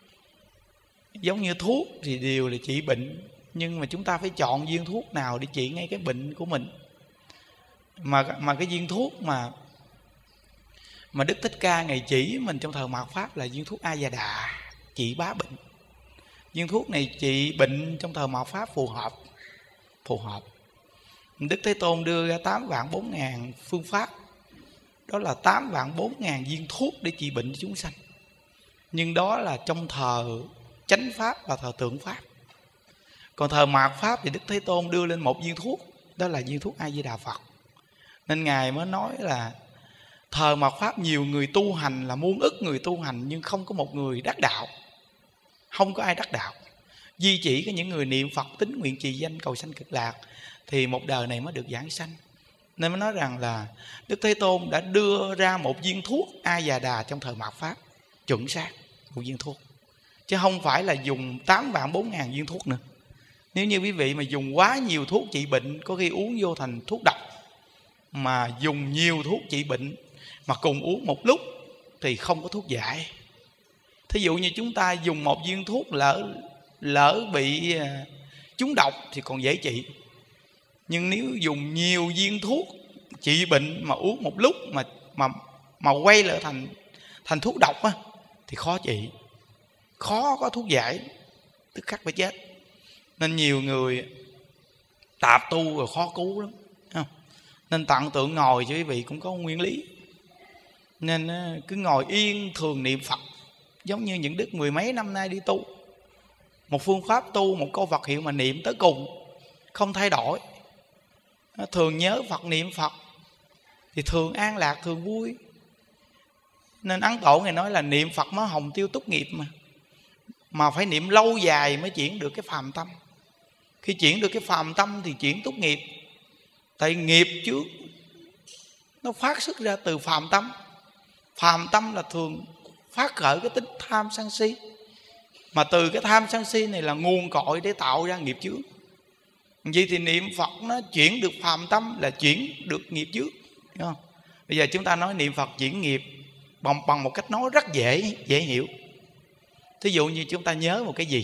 Speaker 1: Giống như thuốc thì đều là trị bệnh, nhưng mà chúng ta phải chọn viên thuốc nào để trị ngay cái bệnh của mình. Mà mà cái viên thuốc mà mà Đức Thích Ca ngày chỉ mình trong thời mạt Pháp là viên thuốc A Già Đà, trị bá bệnh. Viên thuốc này trị bệnh trong thời mạt Pháp phù hợp. Phù hợp. Đức Thế Tôn đưa ra tám vạn bốn ngàn phương pháp. Đó là tám vạn bốn ngàn viên thuốc để trị bệnh cho chúng sanh. Nhưng đó là trong thờ chánh Pháp và thờ tượng Pháp. Còn thờ mạt Pháp thì Đức Thế Tôn đưa lên một viên thuốc, đó là viên thuốc A Di Đà Phật. Nên Ngài mới nói là thờ mạt Pháp nhiều người tu hành là muôn ức người tu hành, nhưng không có một người đắc đạo. Không có ai đắc đạo. Duy chỉ có những người niệm Phật tín nguyện trì danh cầu sanh cực lạc thì một đời này mới được giảng sanh. Nên mới nói rằng là Đức Thế Tôn đã đưa ra một viên thuốc A Già Đà trong thời mạt Pháp, chuẩn xác một viên thuốc, chứ không phải là dùng tám vạn bốn ngàn viên thuốc nữa. Nếu như quý vị mà dùng quá nhiều thuốc trị bệnh, có khi uống vô thành thuốc độc. Mà dùng nhiều thuốc trị bệnh mà cùng uống một lúc thì không có thuốc giải. Thí dụ như chúng ta dùng một viên thuốc lỡ lỡ bị trúng độc thì còn dễ trị. Nhưng nếu dùng nhiều viên thuốc trị bệnh mà uống một lúc mà mà mà quay lại thành thành thuốc độc á, thì khó trị, khó có thuốc giải, tức khắc phải chết. Nên nhiều người tạp tu rồi khó cứu lắm, không? Nên tặng tượng ngồi cho quý vị cũng có nguyên lý. Nên cứ ngồi yên thường niệm Phật, giống như những đức mười mấy năm nay đi tu, một phương pháp tu, một câu Phật hiệu mà niệm tới cùng, không thay đổi. Thường nhớ Phật, niệm Phật thì thường an lạc, thường vui. Nên Ấn Tổ Ngài nói là niệm Phật mới hồng tiêu túc nghiệp mà. Mà phải niệm lâu dài mới chuyển được cái phàm tâm. Khi chuyển được cái phàm tâm thì chuyển túc nghiệp. Tại nghiệp trước nó phát xuất ra từ phàm tâm. Phàm tâm là thường phát khởi cái tính tham sân si. Mà từ cái tham sân si này là nguồn cội để tạo ra nghiệp chướng. Vậy thì niệm Phật nó chuyển được phàm tâm là chuyển được nghiệp trước, hiểu không? Bây giờ chúng ta nói niệm Phật chuyển nghiệp bằng, bằng một cách nói rất dễ dễ hiểu. Thí dụ như chúng ta nhớ một cái gì,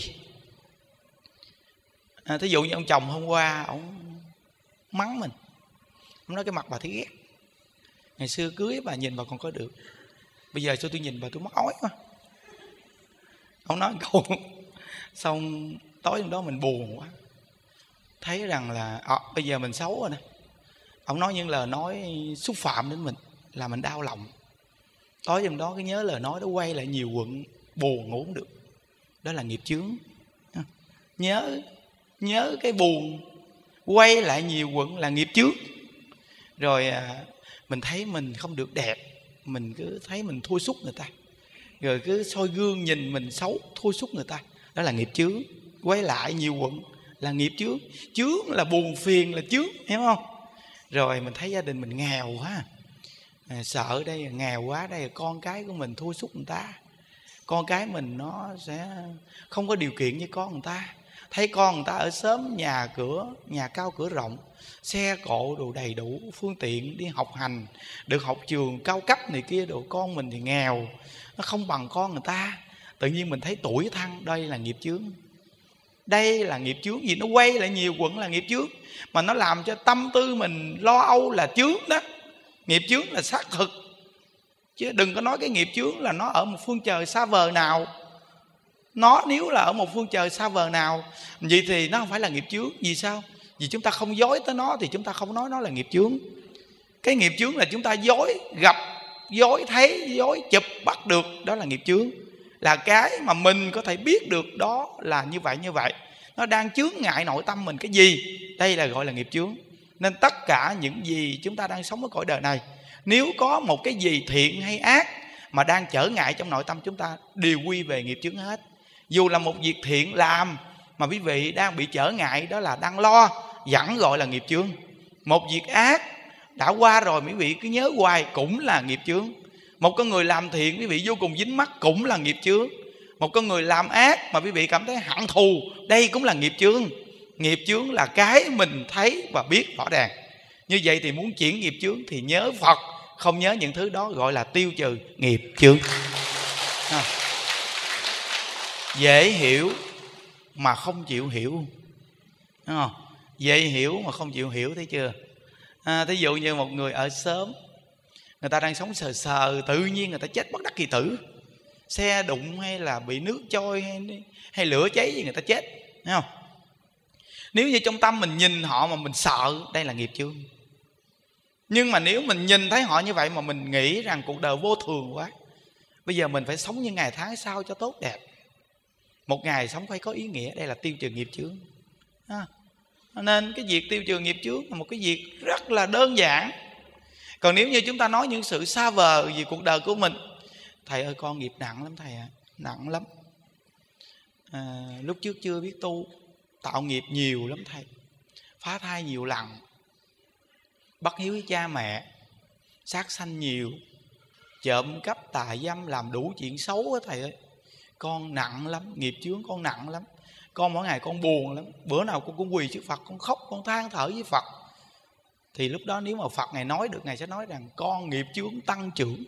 Speaker 1: à, thí dụ như ông chồng hôm qua ông mắng mình, ông nói cái mặt bà thấy ghét. Ngày xưa cưới bà nhìn bà còn có được, bây giờ sao tôi nhìn bà tôi mắc ói quá. Ông nói câu xong tối hôm đó mình buồn quá, thấy rằng là à, bây giờ mình xấu rồi nè. Ông nói những lời nói xúc phạm đến mình là mình đau lòng. Tối hôm đó cái nhớ lời nói đó quay lại nhiều quận, buồn ngủ không được. Đó là nghiệp chướng. Nhớ nhớ cái buồn quay lại nhiều quận là nghiệp chướng. Rồi à, mình thấy mình không được đẹp, mình cứ thấy mình thua sút người ta, rồi cứ soi gương nhìn mình xấu, thua sút người ta, đó là nghiệp chướng. Quay lại nhiều quận là nghiệp chướng. Chướng là buồn phiền là chướng, hiểu không? Rồi mình thấy gia đình mình nghèo quá, à, sợ đây nghèo quá, đây là con cái của mình thua sút người ta, con cái mình nó sẽ không có điều kiện như con người ta. Thấy con người ta ở xóm nhà cửa, nhà cao cửa rộng, xe cộ đồ đầy đủ, phương tiện đi học hành, được học trường cao cấp này kia đồ, con mình thì nghèo, nó không bằng con người ta. Tự nhiên mình thấy tủi thân, đây là nghiệp chướng. Đây là nghiệp chướng. Vì nó quay lại nhiều quận là nghiệp chướng, mà nó làm cho tâm tư mình lo âu là chướng đó. Nghiệp chướng là xác thực, chứ đừng có nói cái nghiệp chướng là nó ở một phương trời xa vời nào. Nó nếu là ở một phương trời xa vời nào, vậy thì nó không phải là nghiệp chướng. Vì sao? Vì chúng ta không dối tới nó thì chúng ta không nói nó là nghiệp chướng. Cái nghiệp chướng là chúng ta dối, gặp dối thấy, dối chụp bắt được, đó là nghiệp chướng. Là cái mà mình có thể biết được đó là như vậy như vậy, nó đang chướng ngại nội tâm mình cái gì, đây là gọi là nghiệp chướng. Nên tất cả những gì chúng ta đang sống ở cõi đời này, nếu có một cái gì thiện hay ác mà đang trở ngại trong nội tâm chúng ta, đều quy về nghiệp chướng hết. Dù là một việc thiện làm mà quý vị đang bị trở ngại, đó là đang lo, vẫn gọi là nghiệp chướng. Một việc ác đã qua rồi quý vị cứ nhớ hoài, cũng là nghiệp chướng. Một con người làm thiện quý vị vô cùng dính mắc, cũng là nghiệp chướng. Một con người làm ác mà quý vị cảm thấy hận thù, đây cũng là nghiệp chướng. Nghiệp chướng là cái mình thấy và biết rõ ràng. Như vậy thì muốn chuyển nghiệp chướng thì nhớ Phật, không nhớ những thứ đó gọi là tiêu trừ nghiệp chướng. À, dễ hiểu mà không chịu hiểu. Đúng không? Dễ hiểu mà không chịu hiểu, thấy chưa? À, thí dụ như một người ở xóm, người ta đang sống sờ sờ, tự nhiên người ta chết bất đắc kỳ tử. Xe đụng hay là bị nước trôi hay, hay lửa cháy gì người ta chết, thấy không? Nếu như trong tâm mình nhìn họ mà mình sợ, đây là nghiệp chướng. Nhưng mà nếu mình nhìn thấy họ như vậy mà mình nghĩ rằng cuộc đời vô thường quá, bây giờ mình phải sống như ngày tháng sao cho tốt đẹp, một ngày sống phải có ý nghĩa, đây là tiêu trừ nghiệp chướng. À, nên cái việc tiêu trừ nghiệp chướng là một cái việc rất là đơn giản. Còn nếu như chúng ta nói những sự xa vời về cuộc đời của mình, thầy ơi con nghiệp nặng lắm thầy ạ, à, nặng lắm. À, lúc trước chưa biết tu, tạo nghiệp nhiều lắm thầy, phá thai nhiều lần, bất hiếu với cha mẹ, sát sanh nhiều, trộm cắp tà dâm, làm đủ chuyện xấu á thầy ơi. Con nặng lắm, nghiệp chướng con nặng lắm. Con mỗi ngày con buồn lắm, bữa nào con cũng quỳ trước Phật, con khóc, con than thở với Phật. Thì lúc đó nếu mà Phật Ngài nói được, Ngài sẽ nói rằng con nghiệp chướng tăng trưởng.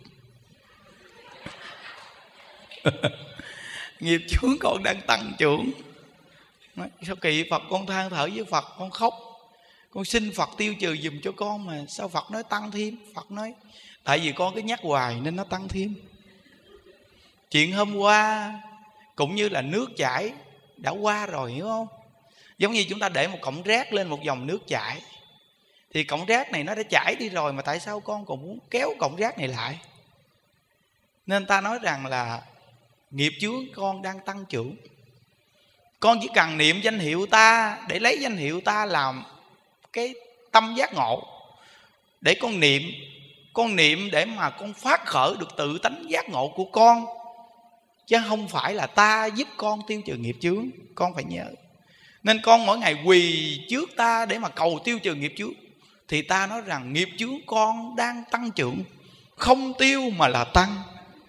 Speaker 1: Nghiệp chướng con đang tăng trưởng. Sao kỳ Phật, con than thở với Phật, con khóc, con xin Phật tiêu trừ giùm cho con, mà sao Phật nói tăng thêm? Phật nói tại vì con cứ nhắc hoài nên nó tăng thêm. Chuyện hôm qua cũng như là nước chảy đã qua rồi, hiểu không? Giống như chúng ta để một cọng rác lên một dòng nước chảy, thì cọng rác này nó đã chảy đi rồi, mà tại sao con còn muốn kéo cọng rác này lại? Nên ta nói rằng là nghiệp chướng con đang tăng trưởng. Con chỉ cần niệm danh hiệu ta, để lấy danh hiệu ta làm cái tâm giác ngộ, để con niệm. Con niệm để mà con phát khởi được tự tánh giác ngộ của con, chứ không phải là ta giúp con tiêu trừ nghiệp chướng. Con phải nhớ. Nên con mỗi ngày quỳ trước ta để mà cầu tiêu trừ nghiệp chướng, thì ta nói rằng nghiệp chướng con đang tăng trưởng, không tiêu mà là tăng.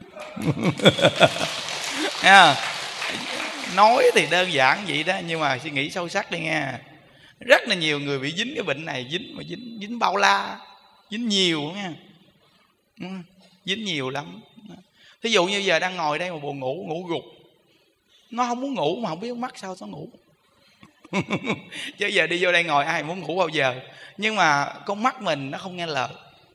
Speaker 1: à, nói thì đơn giản vậy đó, nhưng mà suy nghĩ sâu sắc đi nha. Rất là nhiều người bị dính cái bệnh này, dính mà dính dính bao la, dính nhiều nha, dính nhiều lắm. Thí dụ như giờ đang ngồi đây mà buồn ngủ, ngủ gục, nó không muốn ngủ mà không biết mắc sao nó ngủ. Chứ giờ đi vô đây ngồi ai muốn ngủ bao giờ, nhưng mà con mắt mình nó không nghe lời.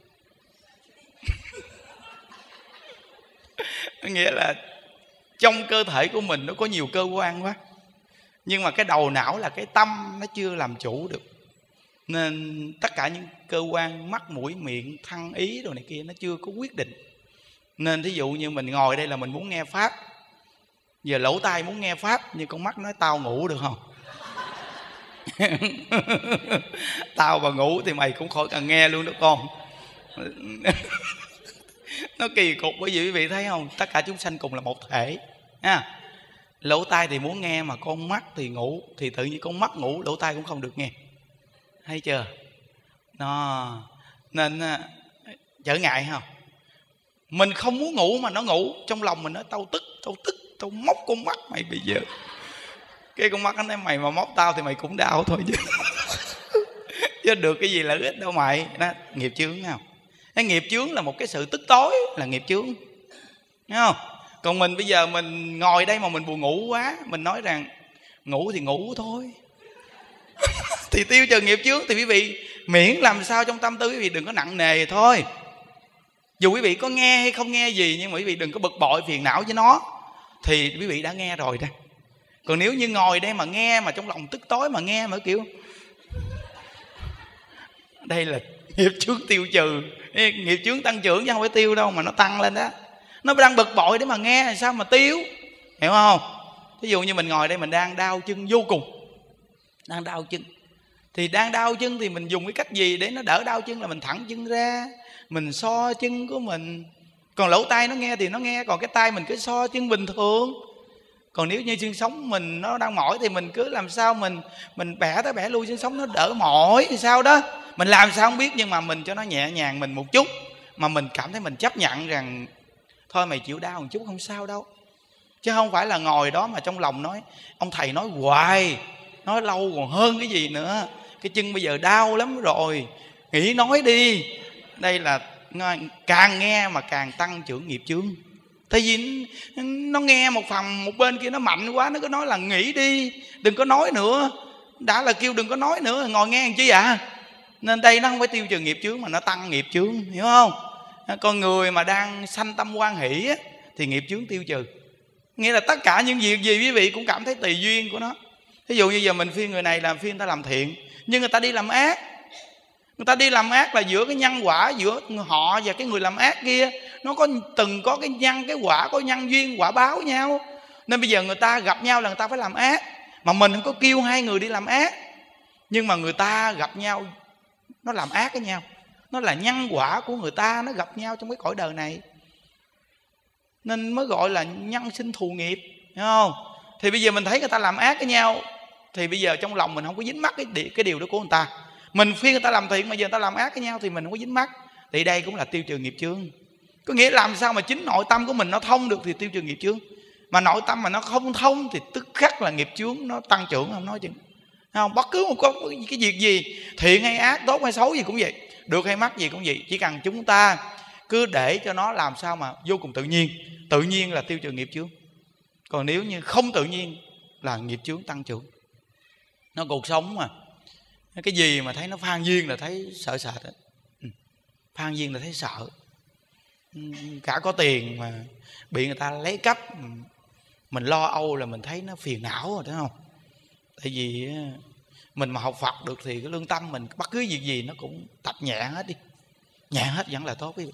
Speaker 1: Nghĩa là trong cơ thể của mình nó có nhiều cơ quan quá, nhưng mà cái đầu não là cái tâm nó chưa làm chủ được. Nên tất cả những cơ quan mắt, mũi, miệng, thân, ý rồi này kia nó chưa có quyết định. Nên thí dụ như mình ngồi đây là mình muốn nghe Pháp, giờ lỗ tai muốn nghe Pháp, nhưng con mắt nói tao ngủ được không? Tao mà ngủ thì mày cũng khỏi cần nghe luôn đó con. Nó kỳ cục, bởi vì quý vị thấy không, tất cả chúng sanh cùng là một thể ha. Lỗ tai thì muốn nghe, mà con mắt thì ngủ, thì tự nhiên con mắt ngủ, lỗ tai cũng không được nghe. Thấy chưa? Nó nên trở ngại không? Mình không muốn ngủ mà nó ngủ, trong lòng mình nói tao tức, tao tức, tao móc con mắt mày bây giờ. Cái con mắt nó nói mày mà móc tao thì mày cũng đau thôi chứ. Chứ được cái gì là ít đâu mày. Đó, nghiệp chướng không? Cái nghiệp chướng là một cái sự tức tối, là nghiệp chướng, thấy không? Còn mình bây giờ mình ngồi đây mà mình buồn ngủ quá, mình nói rằng ngủ thì ngủ thôi. Thì tiêu trừ nghiệp chướng thì quý vị miễn làm sao trong tâm tư quý vị đừng có nặng nề thôi. Dù quý vị có nghe hay không nghe gì, nhưng mà quý vị đừng có bực bội phiền não với nó, thì quý vị đã nghe rồi đó. Còn nếu như ngồi đây mà nghe mà trong lòng tức tối mà nghe mà kiểu đây là Nghiệp chướng tiêu trừ, nghiệp chướng tăng trưởng chứ không phải tiêu đâu, mà nó tăng lên đó. Nó đang bực bội để mà nghe, sao mà tiêu, hiểu không? Ví dụ như mình ngồi đây mình đang đau chân vô cùng, đang đau chân, thì đang đau chân thì mình dùng cái cách gì để nó đỡ đau chân? Là mình thẳng chân ra, mình so chân của mình. Còn lỗ tai nó nghe thì nó nghe, còn cái tay mình cứ so chân bình thường. Còn nếu như xương sống mình nó đang mỏi thì mình cứ làm sao mình mình bẻ tới bẻ lui xương sống nó đỡ mỏi thì sao đó. Mình làm sao không biết, nhưng mà mình cho nó nhẹ nhàng mình một chút, mà mình cảm thấy mình chấp nhận rằng thôi mày chịu đau một chút không sao đâu. Chứ không phải là ngồi đó mà trong lòng nói ông thầy nói hoài, nói lâu còn hơn cái gì nữa, cái chân bây giờ đau lắm rồi, nghỉ nói đi. Đây là càng nghe mà càng tăng trưởng nghiệp chướng. Tại vì nó nghe một phần, một bên kia nó mạnh quá, nó cứ nói là nghỉ đi, đừng có nói nữa. Đã là kêu đừng có nói nữa, ngồi nghe làm chi ạ? À? Nên đây nó không phải tiêu trừ nghiệp chướng mà nó tăng nghiệp chướng, hiểu không? Con người mà đang sanh tâm hoan hỷ á, thì nghiệp chướng tiêu trừ. Nghĩa là tất cả những việc gì quý vị cũng cảm thấy tùy duyên của nó. Ví dụ như giờ mình khuyên người này làm, khuyên người ta làm thiện, nhưng người ta đi làm ác. Người ta đi làm ác là giữa cái nhân quả giữa họ và cái người làm ác kia, nó có từng có cái nhân, cái quả, có nhân duyên quả báo nhau. Nên bây giờ người ta gặp nhau là người ta phải làm ác. Mà mình không có kêu hai người đi làm ác, nhưng mà người ta gặp nhau nó làm ác với nhau. Nó là nhân quả của người ta, nó gặp nhau trong cái cõi đời này, nên mới gọi là nhân sinh thù nghiệp, hiểu không? Thì bây giờ mình thấy người ta làm ác với nhau, thì bây giờ trong lòng mình không có dính mắc cái, cái điều đó của người ta. Mình khuyên người ta làm thiện mà giờ người ta làm ác với nhau thì mình không có dính mắc. Thì đây cũng là tiêu trừ nghiệp chướng. Có nghĩa làm sao mà chính nội tâm của mình nó thông được thì tiêu trừ nghiệp chướng. Mà nội tâm mà nó không thông thì tức khắc là nghiệp chướng nó tăng trưởng, không nói chừng. Không, bất cứ một cái việc gì, thiện hay ác, tốt hay xấu gì cũng vậy, được hay mắc gì cũng vậy, chỉ cần chúng ta cứ để cho nó làm sao mà vô cùng tự nhiên. Tự nhiên là tiêu trừ nghiệp chướng. Còn nếu như không tự nhiên là nghiệp chướng tăng trưởng. Nó cuộc sống mà, cái gì mà thấy nó phan duyên là thấy sợ sệt. Phan duyên là thấy sợ. Cả có tiền mà bị người ta lấy cắp, mình lo âu là mình thấy nó phiền não rồi, đúng không? Tại vì mình mà học Phật được thì cái lương tâm mình bất cứ việc gì nó cũng tập nhẹ hết đi. Nhẹ hết vẫn là tốt.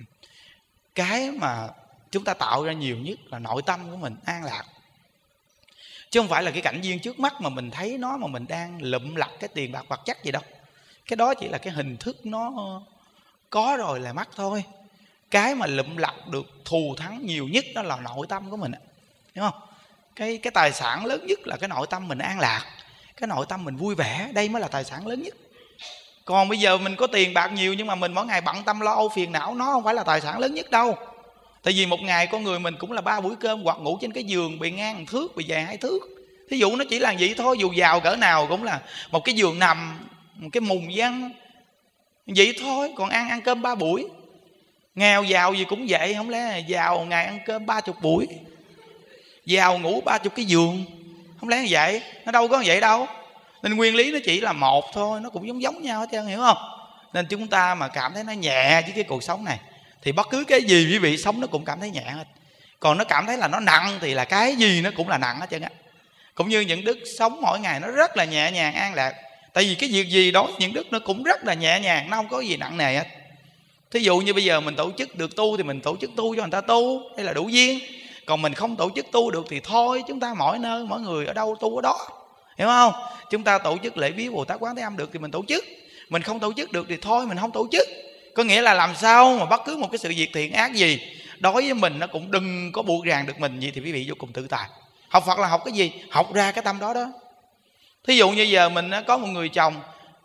Speaker 1: Cái mà chúng ta tạo ra nhiều nhất là nội tâm của mình an lạc, chứ không phải là cái cảnh duyên trước mắt mà mình thấy nó mà mình đang lụm lặt cái tiền bạc vật chất gì đâu. Cái đó chỉ là cái hình thức nó có rồi là mắc thôi. Cái mà lụm lặt được thù thắng nhiều nhất đó là nội tâm của mình, hiểu không? Cái, cái tài sản lớn nhất là cái nội tâm mình an lạc, cái nội tâm mình vui vẻ. Đây mới là tài sản lớn nhất. Còn bây giờ mình có tiền bạc nhiều nhưng mà mình mỗi ngày bận tâm lo âu phiền não, nó không phải là tài sản lớn nhất đâu. Tại vì một ngày con người mình cũng là ba buổi cơm, hoặc ngủ trên cái giường bị ngang một thước, bị dài hai thước. Thí dụ nó chỉ là vậy thôi. Dù giàu cỡ nào cũng là một cái giường nằm, một cái mùng văn vậy thôi. Còn ăn ăn cơm ba buổi. Nghèo giàu gì cũng vậy. Không lẽ giàu ngày ăn cơm ba chục buổi, giàu ngủ ba chục cái giường, không lẽ như vậy? Nó đâu có vậy đâu. Nên nguyên lý nó chỉ là một thôi, nó cũng giống giống nhau hết trơn, hiểu không? Nên chúng ta mà cảm thấy nó nhẹ với cái cuộc sống này thì bất cứ cái gì quý vị sống nó cũng cảm thấy nhẹ hết. Còn nó cảm thấy là nó nặng thì là cái gì nó cũng là nặng hết trơn á. Cũng như những đức sống mỗi ngày nó rất là nhẹ nhàng an lạc. Tại vì cái việc gì đó những đức nó cũng rất là nhẹ nhàng, nó không có gì nặng nề hết. Thí dụ như bây giờ mình tổ chức được tu thì mình tổ chức tu cho người ta tu, đây là đủ duyên. Còn mình không tổ chức tu được thì thôi, chúng ta mỗi nơi mỗi người ở đâu tu ở đó, hiểu không? Chúng ta tổ chức lễ viếng Bồ Tát Quán Thế Âm được thì mình tổ chức, mình không tổ chức được thì thôi mình không tổ chức. Có nghĩa là làm sao mà bất cứ một cái sự việc thiện ác gì đối với mình nó cũng đừng có buộc ràng được mình. Vậy thì quý vị vô cùng tự tại. Học Phật là học cái gì? Học ra cái tâm đó đó. Thí dụ như giờ mình có một người chồng,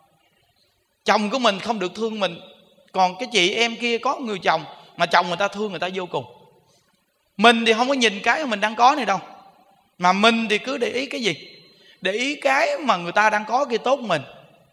Speaker 1: chồng của mình không được thương mình, còn cái chị em kia có người chồng mà chồng người ta thương người ta vô cùng. Mình thì không có nhìn cái mà mình đang có này đâu, mà mình thì cứ để ý cái gì? Để ý cái mà người ta đang có kia tốt mình.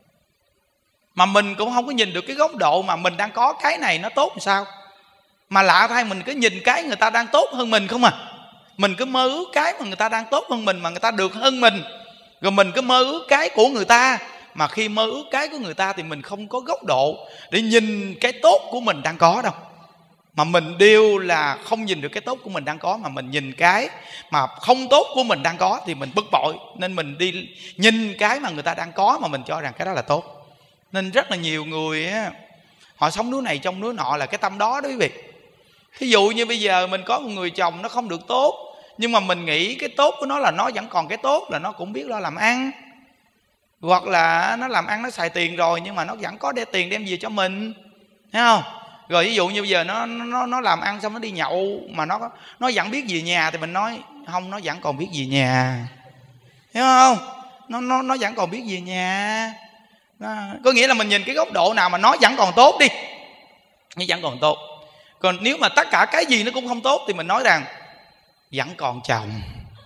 Speaker 1: Mà mình cũng không có nhìn được cái góc độ mà mình đang có cái này nó tốt làm sao. Mà lạ thay mình cứ nhìn cái người ta đang tốt hơn mình không à. Mình cứ mơ ước cái mà người ta đang tốt hơn mình, mà người ta được hơn mình. Rồi mình cứ mơ ước cái của người ta. Mà khi mơ ước cái của người ta thì mình không có góc độ để nhìn cái tốt của mình đang có đâu. Mà mình đều là không nhìn được cái tốt của mình đang có, mà mình nhìn cái mà không tốt của mình đang có thì mình bực bội. Nên mình đi nhìn cái mà người ta đang có mà mình cho rằng cái đó là tốt. Nên rất là nhiều người á, họ sống núi này trong núi nọ là cái tâm đó đó quý vị. Thí dụ như bây giờ mình có một người chồng nó không được tốt, nhưng mà mình nghĩ cái tốt của nó là nó vẫn còn cái tốt là nó cũng biết lo làm ăn, hoặc là nó làm ăn nó xài tiền rồi nhưng mà nó vẫn có để tiền đem về cho mình, thấy không? Rồi ví dụ như bây giờ nó nó nó làm ăn xong nó đi nhậu mà nó nó vẫn biết về nhà, thì mình nói không, nó vẫn còn biết về nhà, hiểu không? Nó nó nó vẫn còn biết về nhà. Đó. Có nghĩa là mình nhìn cái góc độ nào mà nó vẫn còn tốt đi, nó vẫn còn tốt. Còn nếu mà tất cả cái gì nó cũng không tốt thì mình nói rằng vẫn còn chồng.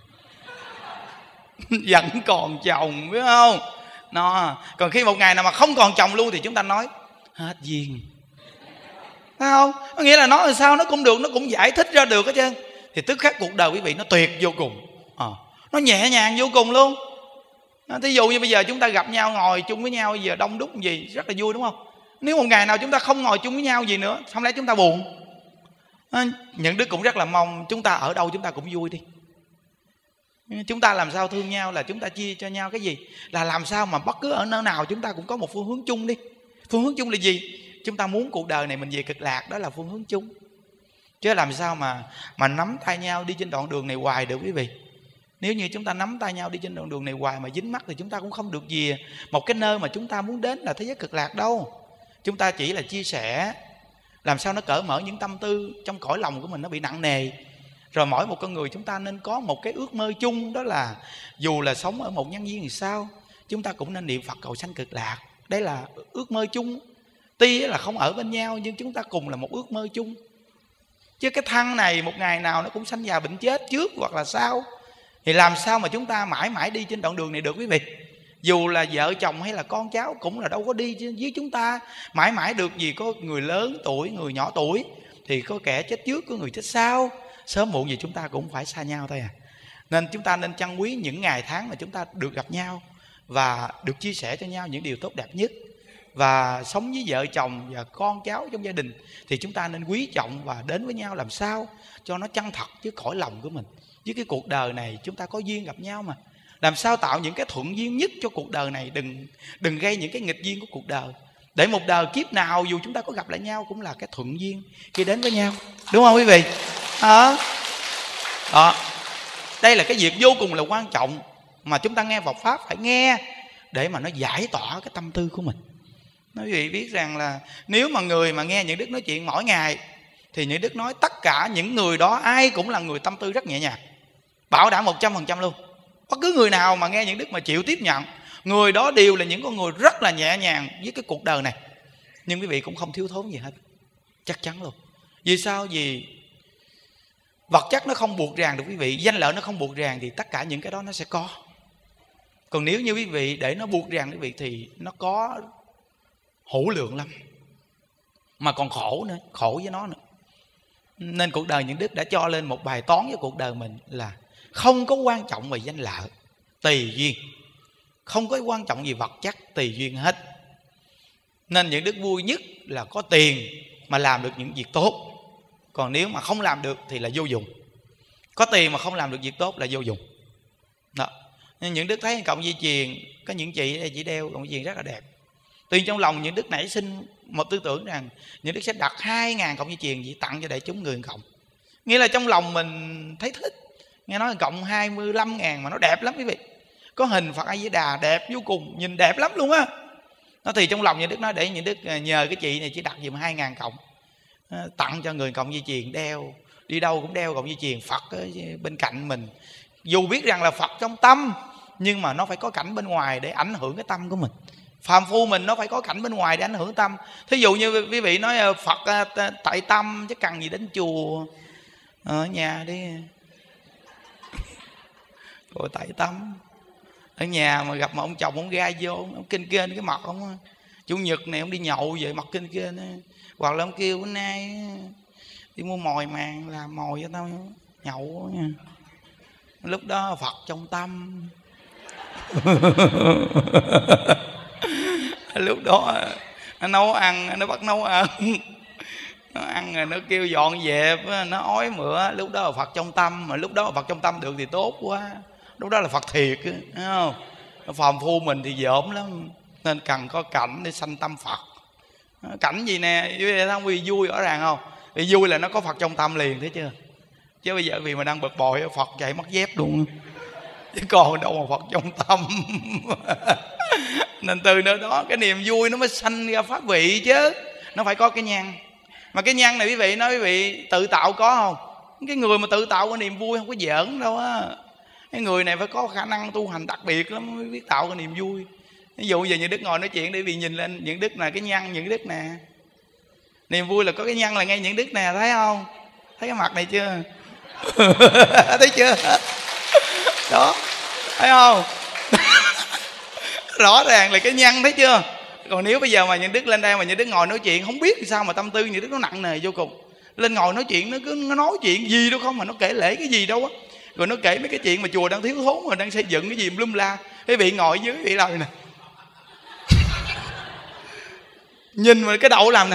Speaker 1: Vẫn còn chồng, biết không? Nó. Còn khi một ngày nào mà không còn chồng luôn thì chúng ta nói hết duyên, thấy không? Có nghĩa là nó làm sao nó cũng được, nó cũng giải thích ra được hết trơn. Thì tức khắc cuộc đời quý vị nó tuyệt vô cùng, à, nó nhẹ nhàng vô cùng luôn. Thí dụ như bây giờ chúng ta gặp nhau ngồi chung với nhau giờ đông đúc gì rất là vui, đúng không? Nếu một ngày nào chúng ta không ngồi chung với nhau gì nữa, không lẽ chúng ta buồn? À, những đứa cũng rất là mong chúng ta ở đâu chúng ta cũng vui đi. Chúng ta làm sao thương nhau là chúng ta chia cho nhau cái gì, là làm sao mà bất cứ ở nơi nào chúng ta cũng có một phương hướng chung đi. Phương hướng chung là gì? Chúng ta muốn cuộc đời này mình về cực lạc, đó là phương hướng chung. Chứ làm sao mà mà nắm tay nhau đi trên đoạn đường này hoài được quý vị. Nếu như chúng ta nắm tay nhau đi trên đoạn đường này hoài mà dính mắc thì chúng ta cũng không được về một cái nơi mà chúng ta muốn đến là thế giới cực lạc đâu. Chúng ta chỉ là chia sẻ, làm sao nó cởi mở những tâm tư trong cõi lòng của mình nó bị nặng nề. Rồi mỗi một con người chúng ta nên có một cái ước mơ chung, đó là dù là sống ở một nhân duyên thì sao, chúng ta cũng nên niệm Phật cầu sanh cực lạc. Đấy là ước mơ chung. Tuy là không ở bên nhau nhưng chúng ta cùng là một ước mơ chung. Chứ cái thân này một ngày nào nó cũng sanh già bệnh chết trước hoặc là sau, thì làm sao mà chúng ta mãi mãi đi trên đoạn đường này được quý vị. Dù là vợ chồng hay là con cháu cũng là đâu có đi với chúng ta mãi mãi được gì. Có người lớn tuổi, người nhỏ tuổi, thì có kẻ chết trước, có người chết sau. Sớm muộn gì chúng ta cũng phải xa nhau thôi à. Nên chúng ta nên trân quý những ngày tháng mà chúng ta được gặp nhau và được chia sẻ cho nhau những điều tốt đẹp nhất. Và sống với vợ chồng và con cháu trong gia đình thì chúng ta nên quý trọng và đến với nhau làm sao cho nó chân thật với cõi lòng của mình. Với cái cuộc đời này chúng ta có duyên gặp nhau mà, làm sao tạo những cái thuận duyên nhất cho cuộc đời này. Đừng đừng gây những cái nghịch duyên của cuộc đời, để một đời kiếp nào dù chúng ta có gặp lại nhau cũng là cái thuận duyên khi đến với nhau, đúng không quý vị? Đó. Đó. Đây là cái việc vô cùng là quan trọng mà chúng ta nghe Phật Pháp phải nghe để mà nó giải tỏa cái tâm tư của mình. Nói quý vị biết rằng là nếu mà người mà nghe những đức nói chuyện mỗi ngày thì những đức nói tất cả những người đó ai cũng là người tâm tư rất nhẹ nhàng, bảo đảm một trăm phần trăm luôn. Bất cứ người nào mà nghe những đức mà chịu tiếp nhận, người đó đều là những con người rất là nhẹ nhàng với cái cuộc đời này. Nhưng quý vị cũng không thiếu thốn gì hết, chắc chắn luôn. Vì sao? Vì vật chất nó không buộc ràng được quý vị, danh lợi nó không buộc ràng thì tất cả những cái đó nó sẽ có. Còn nếu như quý vị để nó buộc ràng quý vị thì nó có hữu lượng lắm, mà còn khổ nữa, khổ với nó nữa. Nên cuộc đời những đức đã cho lên một bài toán với cuộc đời mình là không có quan trọng về danh lợi, tùy duyên. Không có quan trọng gì vật chất, tùy duyên hết. Nên những đức vui nhất là có tiền mà làm được những việc tốt. Còn nếu mà không làm được thì là vô dụng. Có tiền mà không làm được việc tốt là vô dụng. Đó. Nên những đức thấy cọng dây chuyền, có những chị đây chỉ đeo cọng dây chuyền rất là đẹp. Tuy trong lòng những đức nảy sinh một tư tưởng rằng những đức sẽ đặt hai ngàn cọng dây chuyền chỉ tặng cho đại chúng người cộng. Nghĩa là trong lòng mình thấy thích. Nghe nói cộng hai mươi lăm ngàn mà nó đẹp lắm quý vị. Có hình Phật A Di Đà đẹp vô cùng, nhìn đẹp lắm luôn á. Nó thì trong lòng những đức nói để những đức nhờ cái chị này chỉ đặt giùm hai ngàn cộng, tặng cho người cộng dây chuyền đeo, đi đâu cũng đeo cộng dây chuyền Phật bên cạnh mình. Dù biết rằng là Phật trong tâm, nhưng mà nó phải có cảnh bên ngoài để ảnh hưởng cái tâm của mình. Phàm phu mình nó phải có cảnh bên ngoài để ảnh hưởng tâm. Thí dụ như quý vị nói Phật tại tâm chứ cần gì đến chùa, ở nhà đi. Rồi tại tâm ở nhà mà gặp mà ông chồng ông gai vô, ông kinh kênh cái mặt ông, chủ nhật này ông đi nhậu vậy mặt kinh kênh, hoặc là ông kêu bữa nay đi mua mồi màng làm mồi cho tao nhậu nha. Lúc đó Phật trong tâm. Lúc đó nó nấu ăn, nó bắt nấu ăn, nó ăn rồi nó kêu dọn dẹp, nó ói mửa. Lúc đó là Phật trong tâm. Mà lúc đó là Phật trong tâm được thì tốt quá, lúc đó là Phật thiệt, thấy không? Phàm phu mình thì dởm lắm, nên cần có cảnh để sanh tâm Phật. Cảnh gì nè, không vì vui rõ ràng không? Vì vui là nó có Phật trong tâm liền, thấy chưa? Chứ bây giờ vì mà đang bực bội Phật chạy mất dép luôn, chứ còn đâu mà Phật trong tâm. Nên từ nơi đó cái niềm vui nó mới sanh ra pháp vị chứ. Nó phải có cái nhân. Mà cái nhân này quý vị nói quý vị tự tạo có không? Cái người mà tự tạo cái niềm vui không có giỡn đâu á. Cái người này phải có khả năng tu hành đặc biệt lắm mới biết tạo cái niềm vui. Ví dụ giờ những Đức ngồi nói chuyện để vì nhìn lên những Đức là cái nhân những Đức nè. Niềm vui là có cái nhân là ngay những Đức nè, thấy không? Thấy cái mặt này chưa? Thấy chưa? Đó, thấy không? Rõ ràng là cái nhân, thấy chưa? Còn nếu bây giờ mà những Đức lên đây mà những Đức ngồi nói chuyện không biết sao mà tâm tư những Đức nó nặng nề vô cùng. Lên ngồi nói chuyện nó cứ nó nói chuyện gì đâu không, mà nó kể lể cái gì đâu á. Rồi nó kể mấy cái chuyện mà chùa đang thiếu thốn mà đang xây dựng cái gì lum la. Quý vị ngồi dưới quý vị làm nè. Nhìn mà cái đầu làm nè.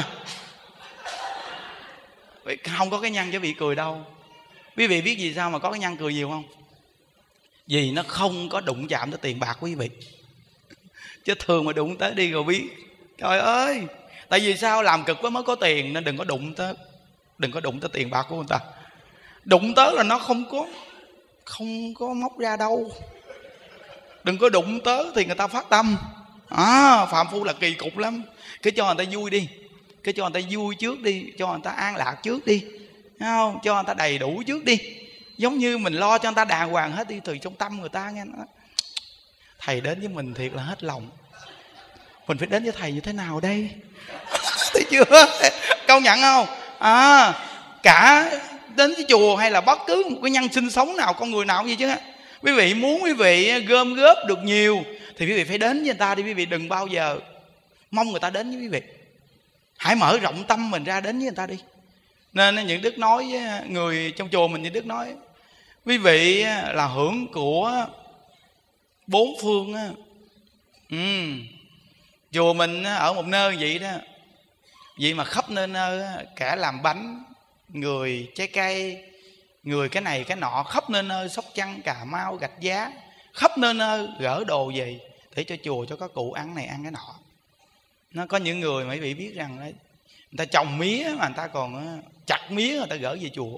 Speaker 1: Không có cái nhân cho vị cười đâu. Quý vị biết gì sao mà có cái nhân cười nhiều không? Vì nó không có đụng chạm tới tiền bạc quý vị. Chứ thường mà đụng tới đi rồi biết. Trời ơi. Tại vì sao? Làm cực quá mới có tiền. Nên đừng có đụng tới. Đừng có đụng tới tiền bạc của người ta. Đụng tới là nó không có Không có móc ra đâu. Đừng có đụng tới thì người ta phát tâm. À, phạm phu là kỳ cục lắm. Cứ cho người ta vui đi. Cứ cho người ta vui trước đi. Cho người ta an lạc trước đi. Thấy không? Cho người ta đầy đủ trước đi. Giống như mình lo cho người ta đàng hoàng hết đi. Từ trong tâm người ta nghe nó. Thầy đến với mình thiệt là hết lòng. Mình phải đến với thầy như thế nào đây? Thấy chưa? Công nhận không? À, cả đến với chùa hay là bất cứ một cái nhân sinh sống nào, con người nào cũng vậy chứ. Quý vị muốn quý vị gom góp được nhiều thì quý vị phải đến với người ta đi. Quý vị đừng bao giờ mong người ta đến với quý vị. Hãy mở rộng tâm mình ra đến với người ta đi. Nên những Đức nói với người trong chùa mình, những Đức nói quý vị là hưởng của bốn phương á. Ừ. Chùa mình ở một nơi vậy đó. Vậy mà khắp nơi nơi cả làm bánh, người trái cây, người cái này cái nọ, khắp nơi nơi, Sóc Trăng, Cà Mau, Gạch Giá, khắp nơi nơi gỡ đồ về để cho chùa, cho các cụ ăn này ăn cái nọ. Nó có những người mà quý vị biết rằng đấy, người ta trồng mía mà người ta còn chặt mía người ta gỡ về chùa.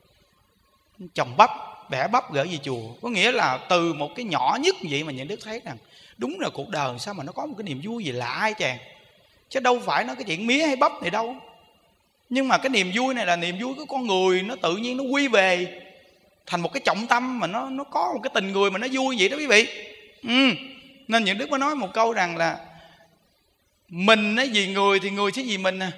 Speaker 1: Trồng bắp, bẻ bắp gỡ về chùa. Có nghĩa là từ một cái nhỏ nhất vậy mà những Đức thấy rằng đúng là cuộc đời sao mà nó có một cái niềm vui gì lạ ai chàng. Chứ đâu phải nói cái chuyện mía hay bắp này đâu. Nhưng mà cái niềm vui này là niềm vui của con người. Nó tự nhiên nó quy về thành một cái trọng tâm mà nó nó có một cái tình người mà nó vui vậy đó quý vị. Ừ. Nên những Đức mới nói một câu rằng là mình ấy vì người thì người sẽ vì mình à.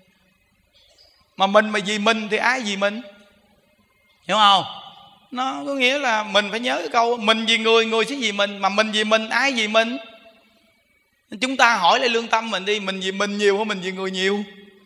Speaker 1: Mà mình mà vì mình thì ai vì mình, hiểu không? Nó có nghĩa là mình phải nhớ cái câu mình vì người, người sẽ vì mình. Mà mình vì mình, ai vì mình? Chúng ta hỏi lại lương tâm mình đi. Mình vì mình nhiều hay mình vì người nhiều?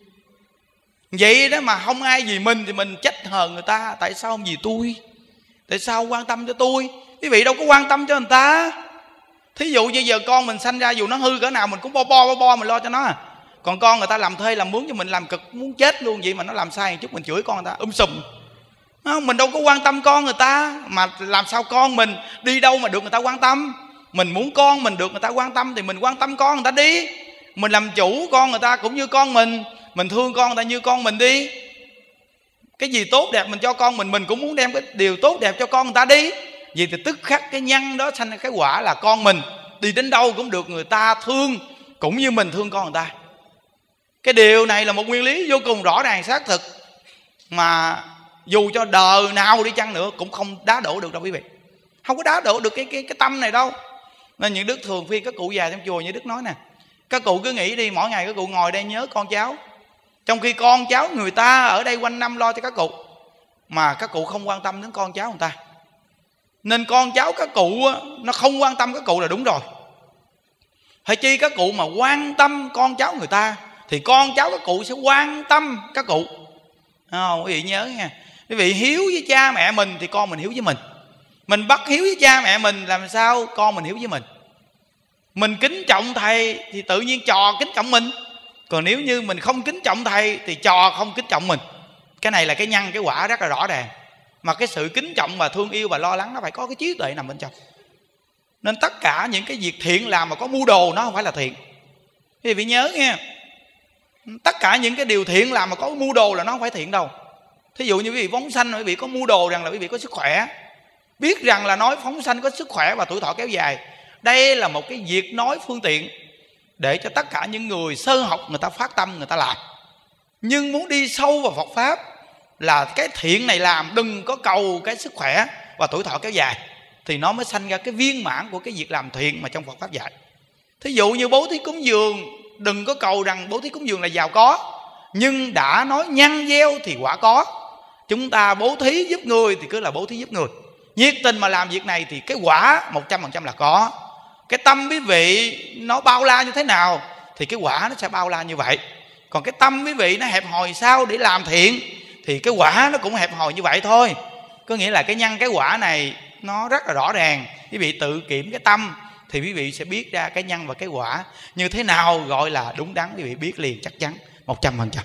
Speaker 1: Vậy đó mà không ai vì mình thì mình trách hờn người ta. Tại sao không vì tôi? Tại sao không quan tâm cho tôi? Quý vị đâu có quan tâm cho người ta. Thí dụ như giờ con mình sanh ra, dù nó hư cỡ nào mình cũng bo bo bo bo mình lo cho nó à. Còn con người ta làm thuê làm mướn cho mình làm cực muốn chết luôn. Vậy mà nó làm sai một chút mình chửi con người ta um sùm. Không, mình đâu có quan tâm con người ta. Mà làm sao con mình đi đâu mà được người ta quan tâm? Mình muốn con mình được người ta quan tâm thì mình quan tâm con người ta đi. Mình làm chủ con người ta cũng như con mình. Mình thương con người ta như con mình đi. Cái gì tốt đẹp mình cho con mình, mình cũng muốn đem cái điều tốt đẹp cho con người ta đi. Vì thì tức khắc cái nhân đó sanh cái quả là con mình đi đến đâu cũng được người ta thương cũng như mình thương con người ta. Cái điều này là một nguyên lý vô cùng rõ ràng xác thực, mà dù cho đời nào đi chăng nữa cũng không đá đổ được đâu quý vị. Không có đá đổ được cái, cái, cái tâm này đâu. Nên những Đức thường phiên các cụ già trong chùa, như Đức nói nè, các cụ cứ nghĩ đi, mỗi ngày các cụ ngồi đây nhớ con cháu, trong khi con cháu người ta ở đây quanh năm lo cho các cụ, mà các cụ không quan tâm đến con cháu người ta. Nên con cháu các cụ nó không quan tâm các cụ là đúng rồi. Hay chi các cụ mà quan tâm con cháu người ta thì con cháu các cụ sẽ quan tâm các cụ. Không, quý vị nhớ nha. Quý vị hiếu với cha mẹ mình thì con mình hiếu với mình. Mình bất hiếu với cha mẹ mình làm sao con mình hiếu với mình. Mình kính trọng thầy thì tự nhiên trò kính trọng mình. Còn nếu như mình không kính trọng thầy thì trò không kính trọng mình. Cái này là cái nhân cái quả rất là rõ ràng. Mà cái sự kính trọng và thương yêu và lo lắng nó phải có cái trí tuệ nằm bên trong. Nên tất cả những cái việc thiện làm mà có mưu đồ nó không phải là thiện. Quý vị nhớ nghe, Tất cả những cái điều thiện làm mà có mưu đồ là nó không phải thiện đâu. Thí dụ như quý vị phóng sanh, quý vị có mưu đồ rằng là quý vị có sức khỏe, biết rằng là nói phóng sanh có sức khỏe và tuổi thọ kéo dài, đây là một cái việc nói phương tiện để cho tất cả những người sơ học người ta phát tâm người ta làm. Nhưng muốn đi sâu vào Phật Pháp là cái thiện này làm, đừng có cầu cái sức khỏe và tuổi thọ kéo dài, thì nó mới sanh ra cái viên mãn của cái việc làm thiện mà trong Phật Pháp dạy. Thí dụ như bố thí cúng dường, đừng có cầu rằng bố thí cúng dường là giàu có, nhưng đã nói nhân gieo thì quả có. Chúng ta bố thí giúp người thì cứ là bố thí giúp người, nhiệt tình mà làm việc này thì cái quả một trăm phần trăm là có. Cái tâm quý vị nó bao la như thế nào thì cái quả nó sẽ bao la như vậy. Còn cái tâm quý vị nó hẹp hòi sao để làm thiện thì cái quả nó cũng hẹp hòi như vậy thôi. Có nghĩa là cái nhân cái quả này nó rất là rõ ràng. Quý vị tự kiểm cái tâm thì quý vị sẽ biết ra cái nhân và cái quả như thế nào gọi là đúng đắn. Quý vị biết liền chắc chắn một trăm phần trăm.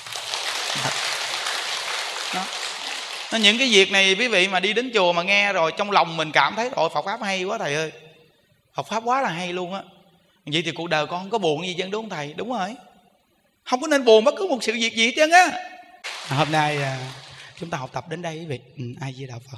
Speaker 1: Đó. Những cái việc này quý vị mà đi đến chùa mà nghe rồi trong lòng mình cảm thấy rồi Phật Pháp hay quá thầy ơi, Phật Pháp quá là hay luôn á, vậy thì cuộc đời con không có buồn gì chứ, đúng không thầy? Đúng rồi, không có nên buồn bất cứ một sự việc gì hết trơn á. Hôm nay chúng ta học tập đến đây quý vị. ừ, Ai Di Đà Phật.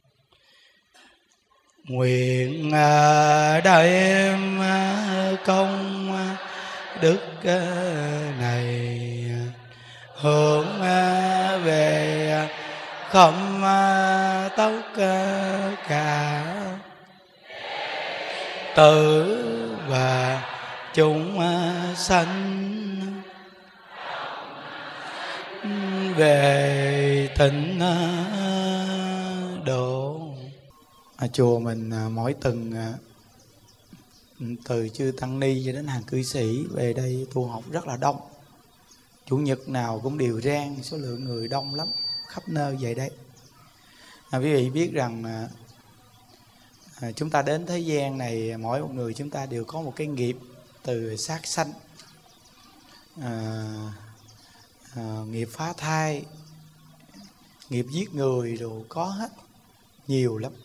Speaker 1: Nguyện đêm công đức này hướng về không tất cả tử và chúng sanh về tịnh độ. À, chùa mình à, mỗi tuần à, từ chư tăng ni cho đến hàng cư sĩ về đây tu học rất là đông. Chủ nhật nào cũng đều rang, số lượng người đông lắm, khắp nơi về đây. À, quý vị biết rằng à, à, chúng ta đến thế gian này, mỗi một người chúng ta đều có một cái nghiệp từ sát sanh, à, à, nghiệp phá thai, nghiệp giết người rồi có hết, nhiều lắm.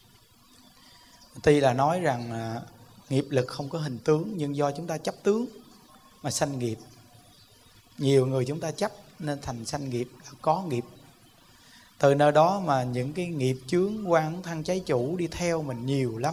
Speaker 1: Tuy là nói rằng à, nghiệp lực không có hình tướng, nhưng do chúng ta chấp tướng mà sanh nghiệp. Nhiều người chúng ta chấp nên thành sanh nghiệp, có nghiệp. Từ nơi đó mà những cái nghiệp chướng quan thân trái chủ đi theo mình nhiều lắm.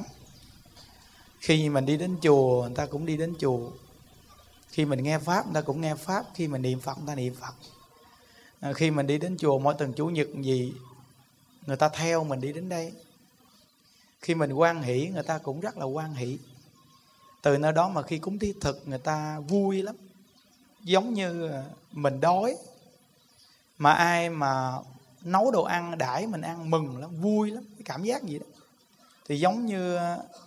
Speaker 1: Khi mình đi đến chùa, người ta cũng đi đến chùa. Khi mình nghe Pháp, người ta cũng nghe Pháp. Khi mình niệm Phật, người ta niệm Phật. à, Khi mình đi đến chùa mỗi tuần Chủ nhật gì, người ta theo mình đi đến đây. Khi mình hoan hỷ, người ta cũng rất là hoan hỷ. Từ nơi đó mà khi cúng thí thực, người ta vui lắm. Giống như mình đói, mà ai mà nấu đồ ăn đãi mình ăn mừng lắm, vui lắm, cái cảm giác gì đó. Thì giống như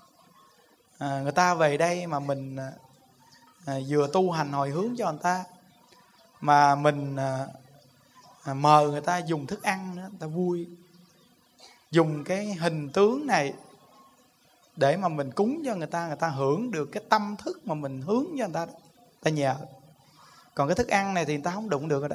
Speaker 1: à, người ta về đây mà mình à, vừa tu hành hồi hướng cho người ta, mà mình à, à, mời người ta dùng thức ăn nữa, người ta vui. Dùng cái hình tướng này để mà mình cúng cho người ta, người ta hưởng được cái tâm thức mà mình hướng cho người ta đó, ta nhờ. Còn cái thức ăn này thì người ta không đụng được rồi đó.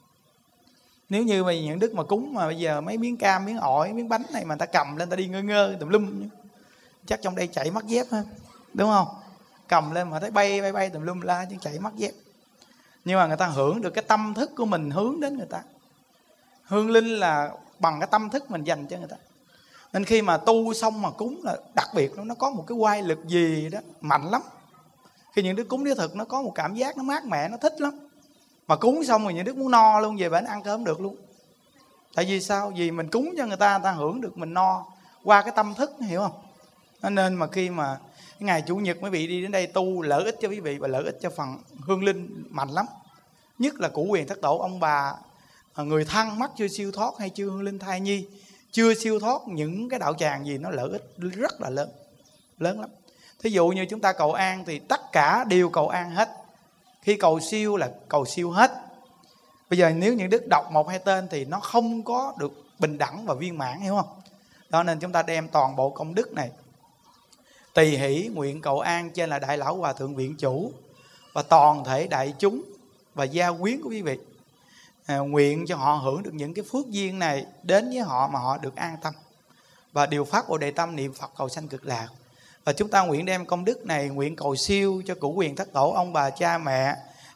Speaker 1: Nếu như mà những đức mà cúng mà bây giờ mấy miếng cam, miếng ổi, miếng bánh này mà người ta cầm lên, người ta đi ngơ ngơ tùm lum, chắc trong đây chảy mất dép ha, đúng không? Cầm lên mà thấy bay bay bay tùm lum la chứ chảy mất dép. Nhưng mà người ta hưởng được cái tâm thức của mình hướng đến người ta. Hương linh là bằng cái tâm thức mình dành cho người ta. Nên khi mà tu xong mà cúng là đặc biệt, nó có một cái oai lực gì đó mạnh lắm. Khi những đứa cúng đĩa thực nó có một cảm giác nó mát mẻ, nó thích lắm. Mà cúng xong rồi những đứa muốn no luôn, về bển ăn cơm được luôn. Tại vì sao? Vì mình cúng cho người ta, người ta hưởng được mình no qua cái tâm thức, hiểu không? Nên mà khi mà cái ngày Chủ nhật quý vị đi đến đây tu, lợi ích cho quý vị và lợi ích cho phần hương linh mạnh lắm. Nhất là Cửu Quyền Thất Tổ, ông bà người thân mắc chưa siêu thoát hay chưa hương linh thai nhi chưa siêu thoát, những cái đạo tràng gì nó lợi ích rất là lớn, lớn lắm. Thí dụ như chúng ta cầu an thì tất cả đều cầu an hết. Khi cầu siêu là cầu siêu hết. Bây giờ nếu những đức đọc một hai tên thì nó không có được bình đẳng và viên mãn, hiểu không? Đó nên chúng ta đem toàn bộ công đức này tỳ hỷ nguyện cầu an trên là Đại Lão Hòa Thượng Viện Chủ và toàn thể đại chúng và gia quyến của quý vị. À, nguyện cho họ hưởng được những cái phước duyên này đến với họ mà họ được an tâm và điều phát Bồ Đề Tâm niệm Phật cầu sanh cực lạc. Và chúng ta nguyện đem công đức này nguyện cầu siêu cho Cửu Quyền Thất Tổ, ông bà cha mẹ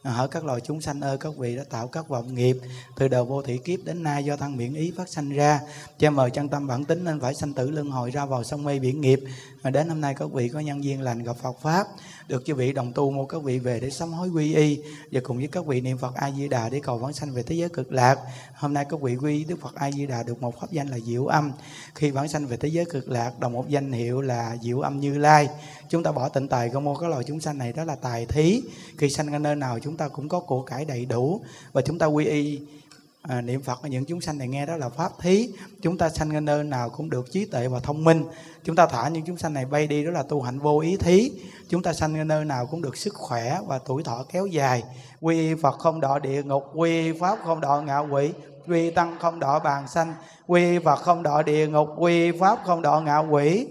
Speaker 2: Hỡi các loài chúng sanh ơi, các vị đã tạo các vọng nghiệp từ đời vô thủy kiếp đến nay do thân miệng ý phát sanh ra, che mờ chân tâm bản tính nên phải sanh tử luân hồi ra vào sông mê biển nghiệp. Mà đến hôm nay các vị có nhân duyên lành gặp Phật pháp, được chư vị đồng tu mô các vị về để sám hối quy y, và cùng với các vị niệm Phật A Di Đà để cầu vãng sanh về thế giới cực lạc. Hôm nay các vị quy Đức Phật A Di Đà được một pháp danh là Diệu Âm. Khi vãng sanh về thế giới cực lạc đồng một danh hiệu là Diệu Âm Như Lai. Chúng ta bỏ tịnh tài công mô các loài chúng sanh này đó là tài thí. Khi sanh ở nơi nào chúng ta cũng có của cải đầy đủ, và chúng ta quy y à, niệm Phật ở những chúng sanh này nghe đó là pháp thí. Chúng ta sanh ở nơi nào cũng được trí tuệ và thông minh. Chúng ta thả những chúng sanh này bay đi đó là tu hạnh vô ý thí. Chúng ta sanh ở nơi nào cũng được sức khỏe và tuổi thọ kéo dài. Quy y Phật không đọa địa ngục, quy y Pháp không đọa ngạ quỷ, quy y Tăng không đọa bàn sanh, quy y Phật không đọa địa ngục, quy y Pháp không đọa ngạ quỷ,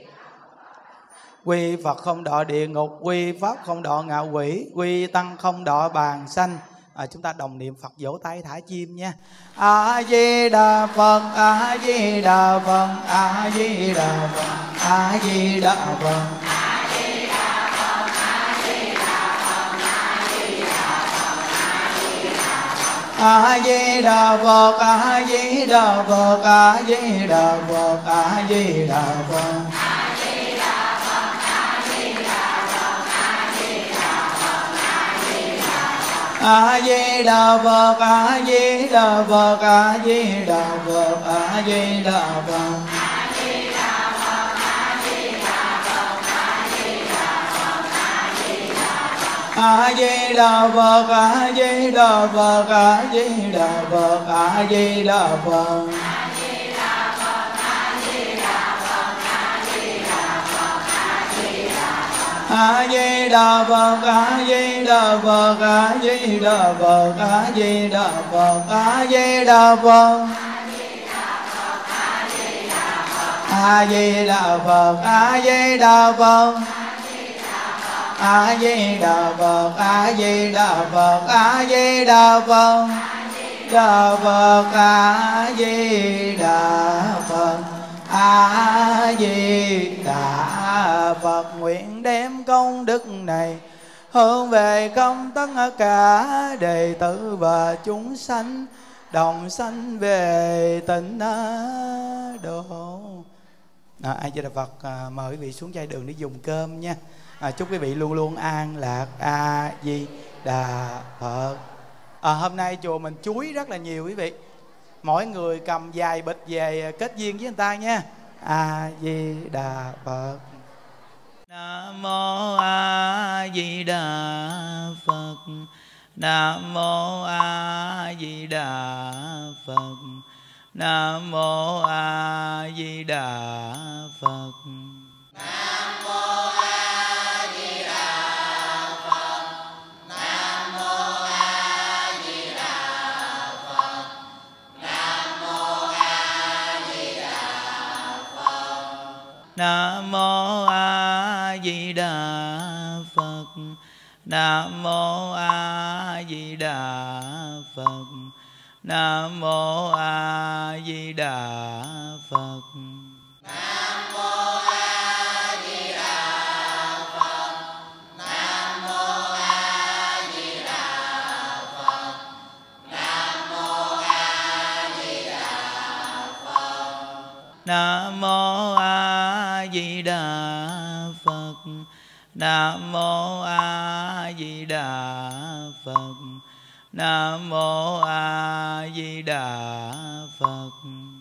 Speaker 2: quy Phật không đọa địa ngục, quy Pháp không đọa ngạ quỷ, quy Tăng không đọa bàn sanh. À, chúng ta đồng niệm Phật vỗ tay thả chim nha. A Di Đà Phật, A Di Đà Phật, A Di Đà Phật, A Di Đà Phật. A Di Đà Phật, A Di Đà Phật, A Di Đà Phật, A Di Đà Phật, A Di Đà Phật, A Di Đà Phật. A Di Đà Phật, A Di Đà Phật, A Di Đà Phật, A Di Đà Phật. A Di Đà Phật, A Di Đà Phật, A Di Đà Phật, A Di Đà Phật. A Di Đà Phật, A Di Đà Phật, A Di Đà Phật, A Di Đà Phật, A Di Đà Phật. A Di Đà Phật, A Di Đà Phật, A Di Đà Phật, A Di Đà Phật, A Di Đà Phật, Đà Phật, A Di Đà Phật, A Di Đà Phật. Nguyện đem công đức này hướng về công tất cả đệ tử và chúng sanh đồng sanh về tịnh độ. À, A Di Đà Phật. À, mời quý vị xuống chai đường để dùng cơm nha. À, chúc quý vị luôn luôn an lạc. A Di Đà Phật. À, hôm nay chùa mình chuối rất là nhiều quý vị. Mỗi người cầm vài bịch về kết duyên với người ta nha. A Di Đà Phật. Nam mô A Di Đà Phật. Nam mô A Di Đà Phật. Nam mô A Di Đà Phật. Nam mô A Di Đà Phật. Nam mô A Di Đà Phật. Nam mô A Di Đà Phật. Nam mô A Di Đà Phật. Nam mô A Di Đà Phật. Nam mô A Di Đà Phật. Nam mô A Di Đà Phật. Nam mô A Di Đà Phật. Nam mô A Di Đà Phật. Nam mô A Di Đà Phật. Nam mô A Di Đà Phật. Nam mô A Di Đà Phật.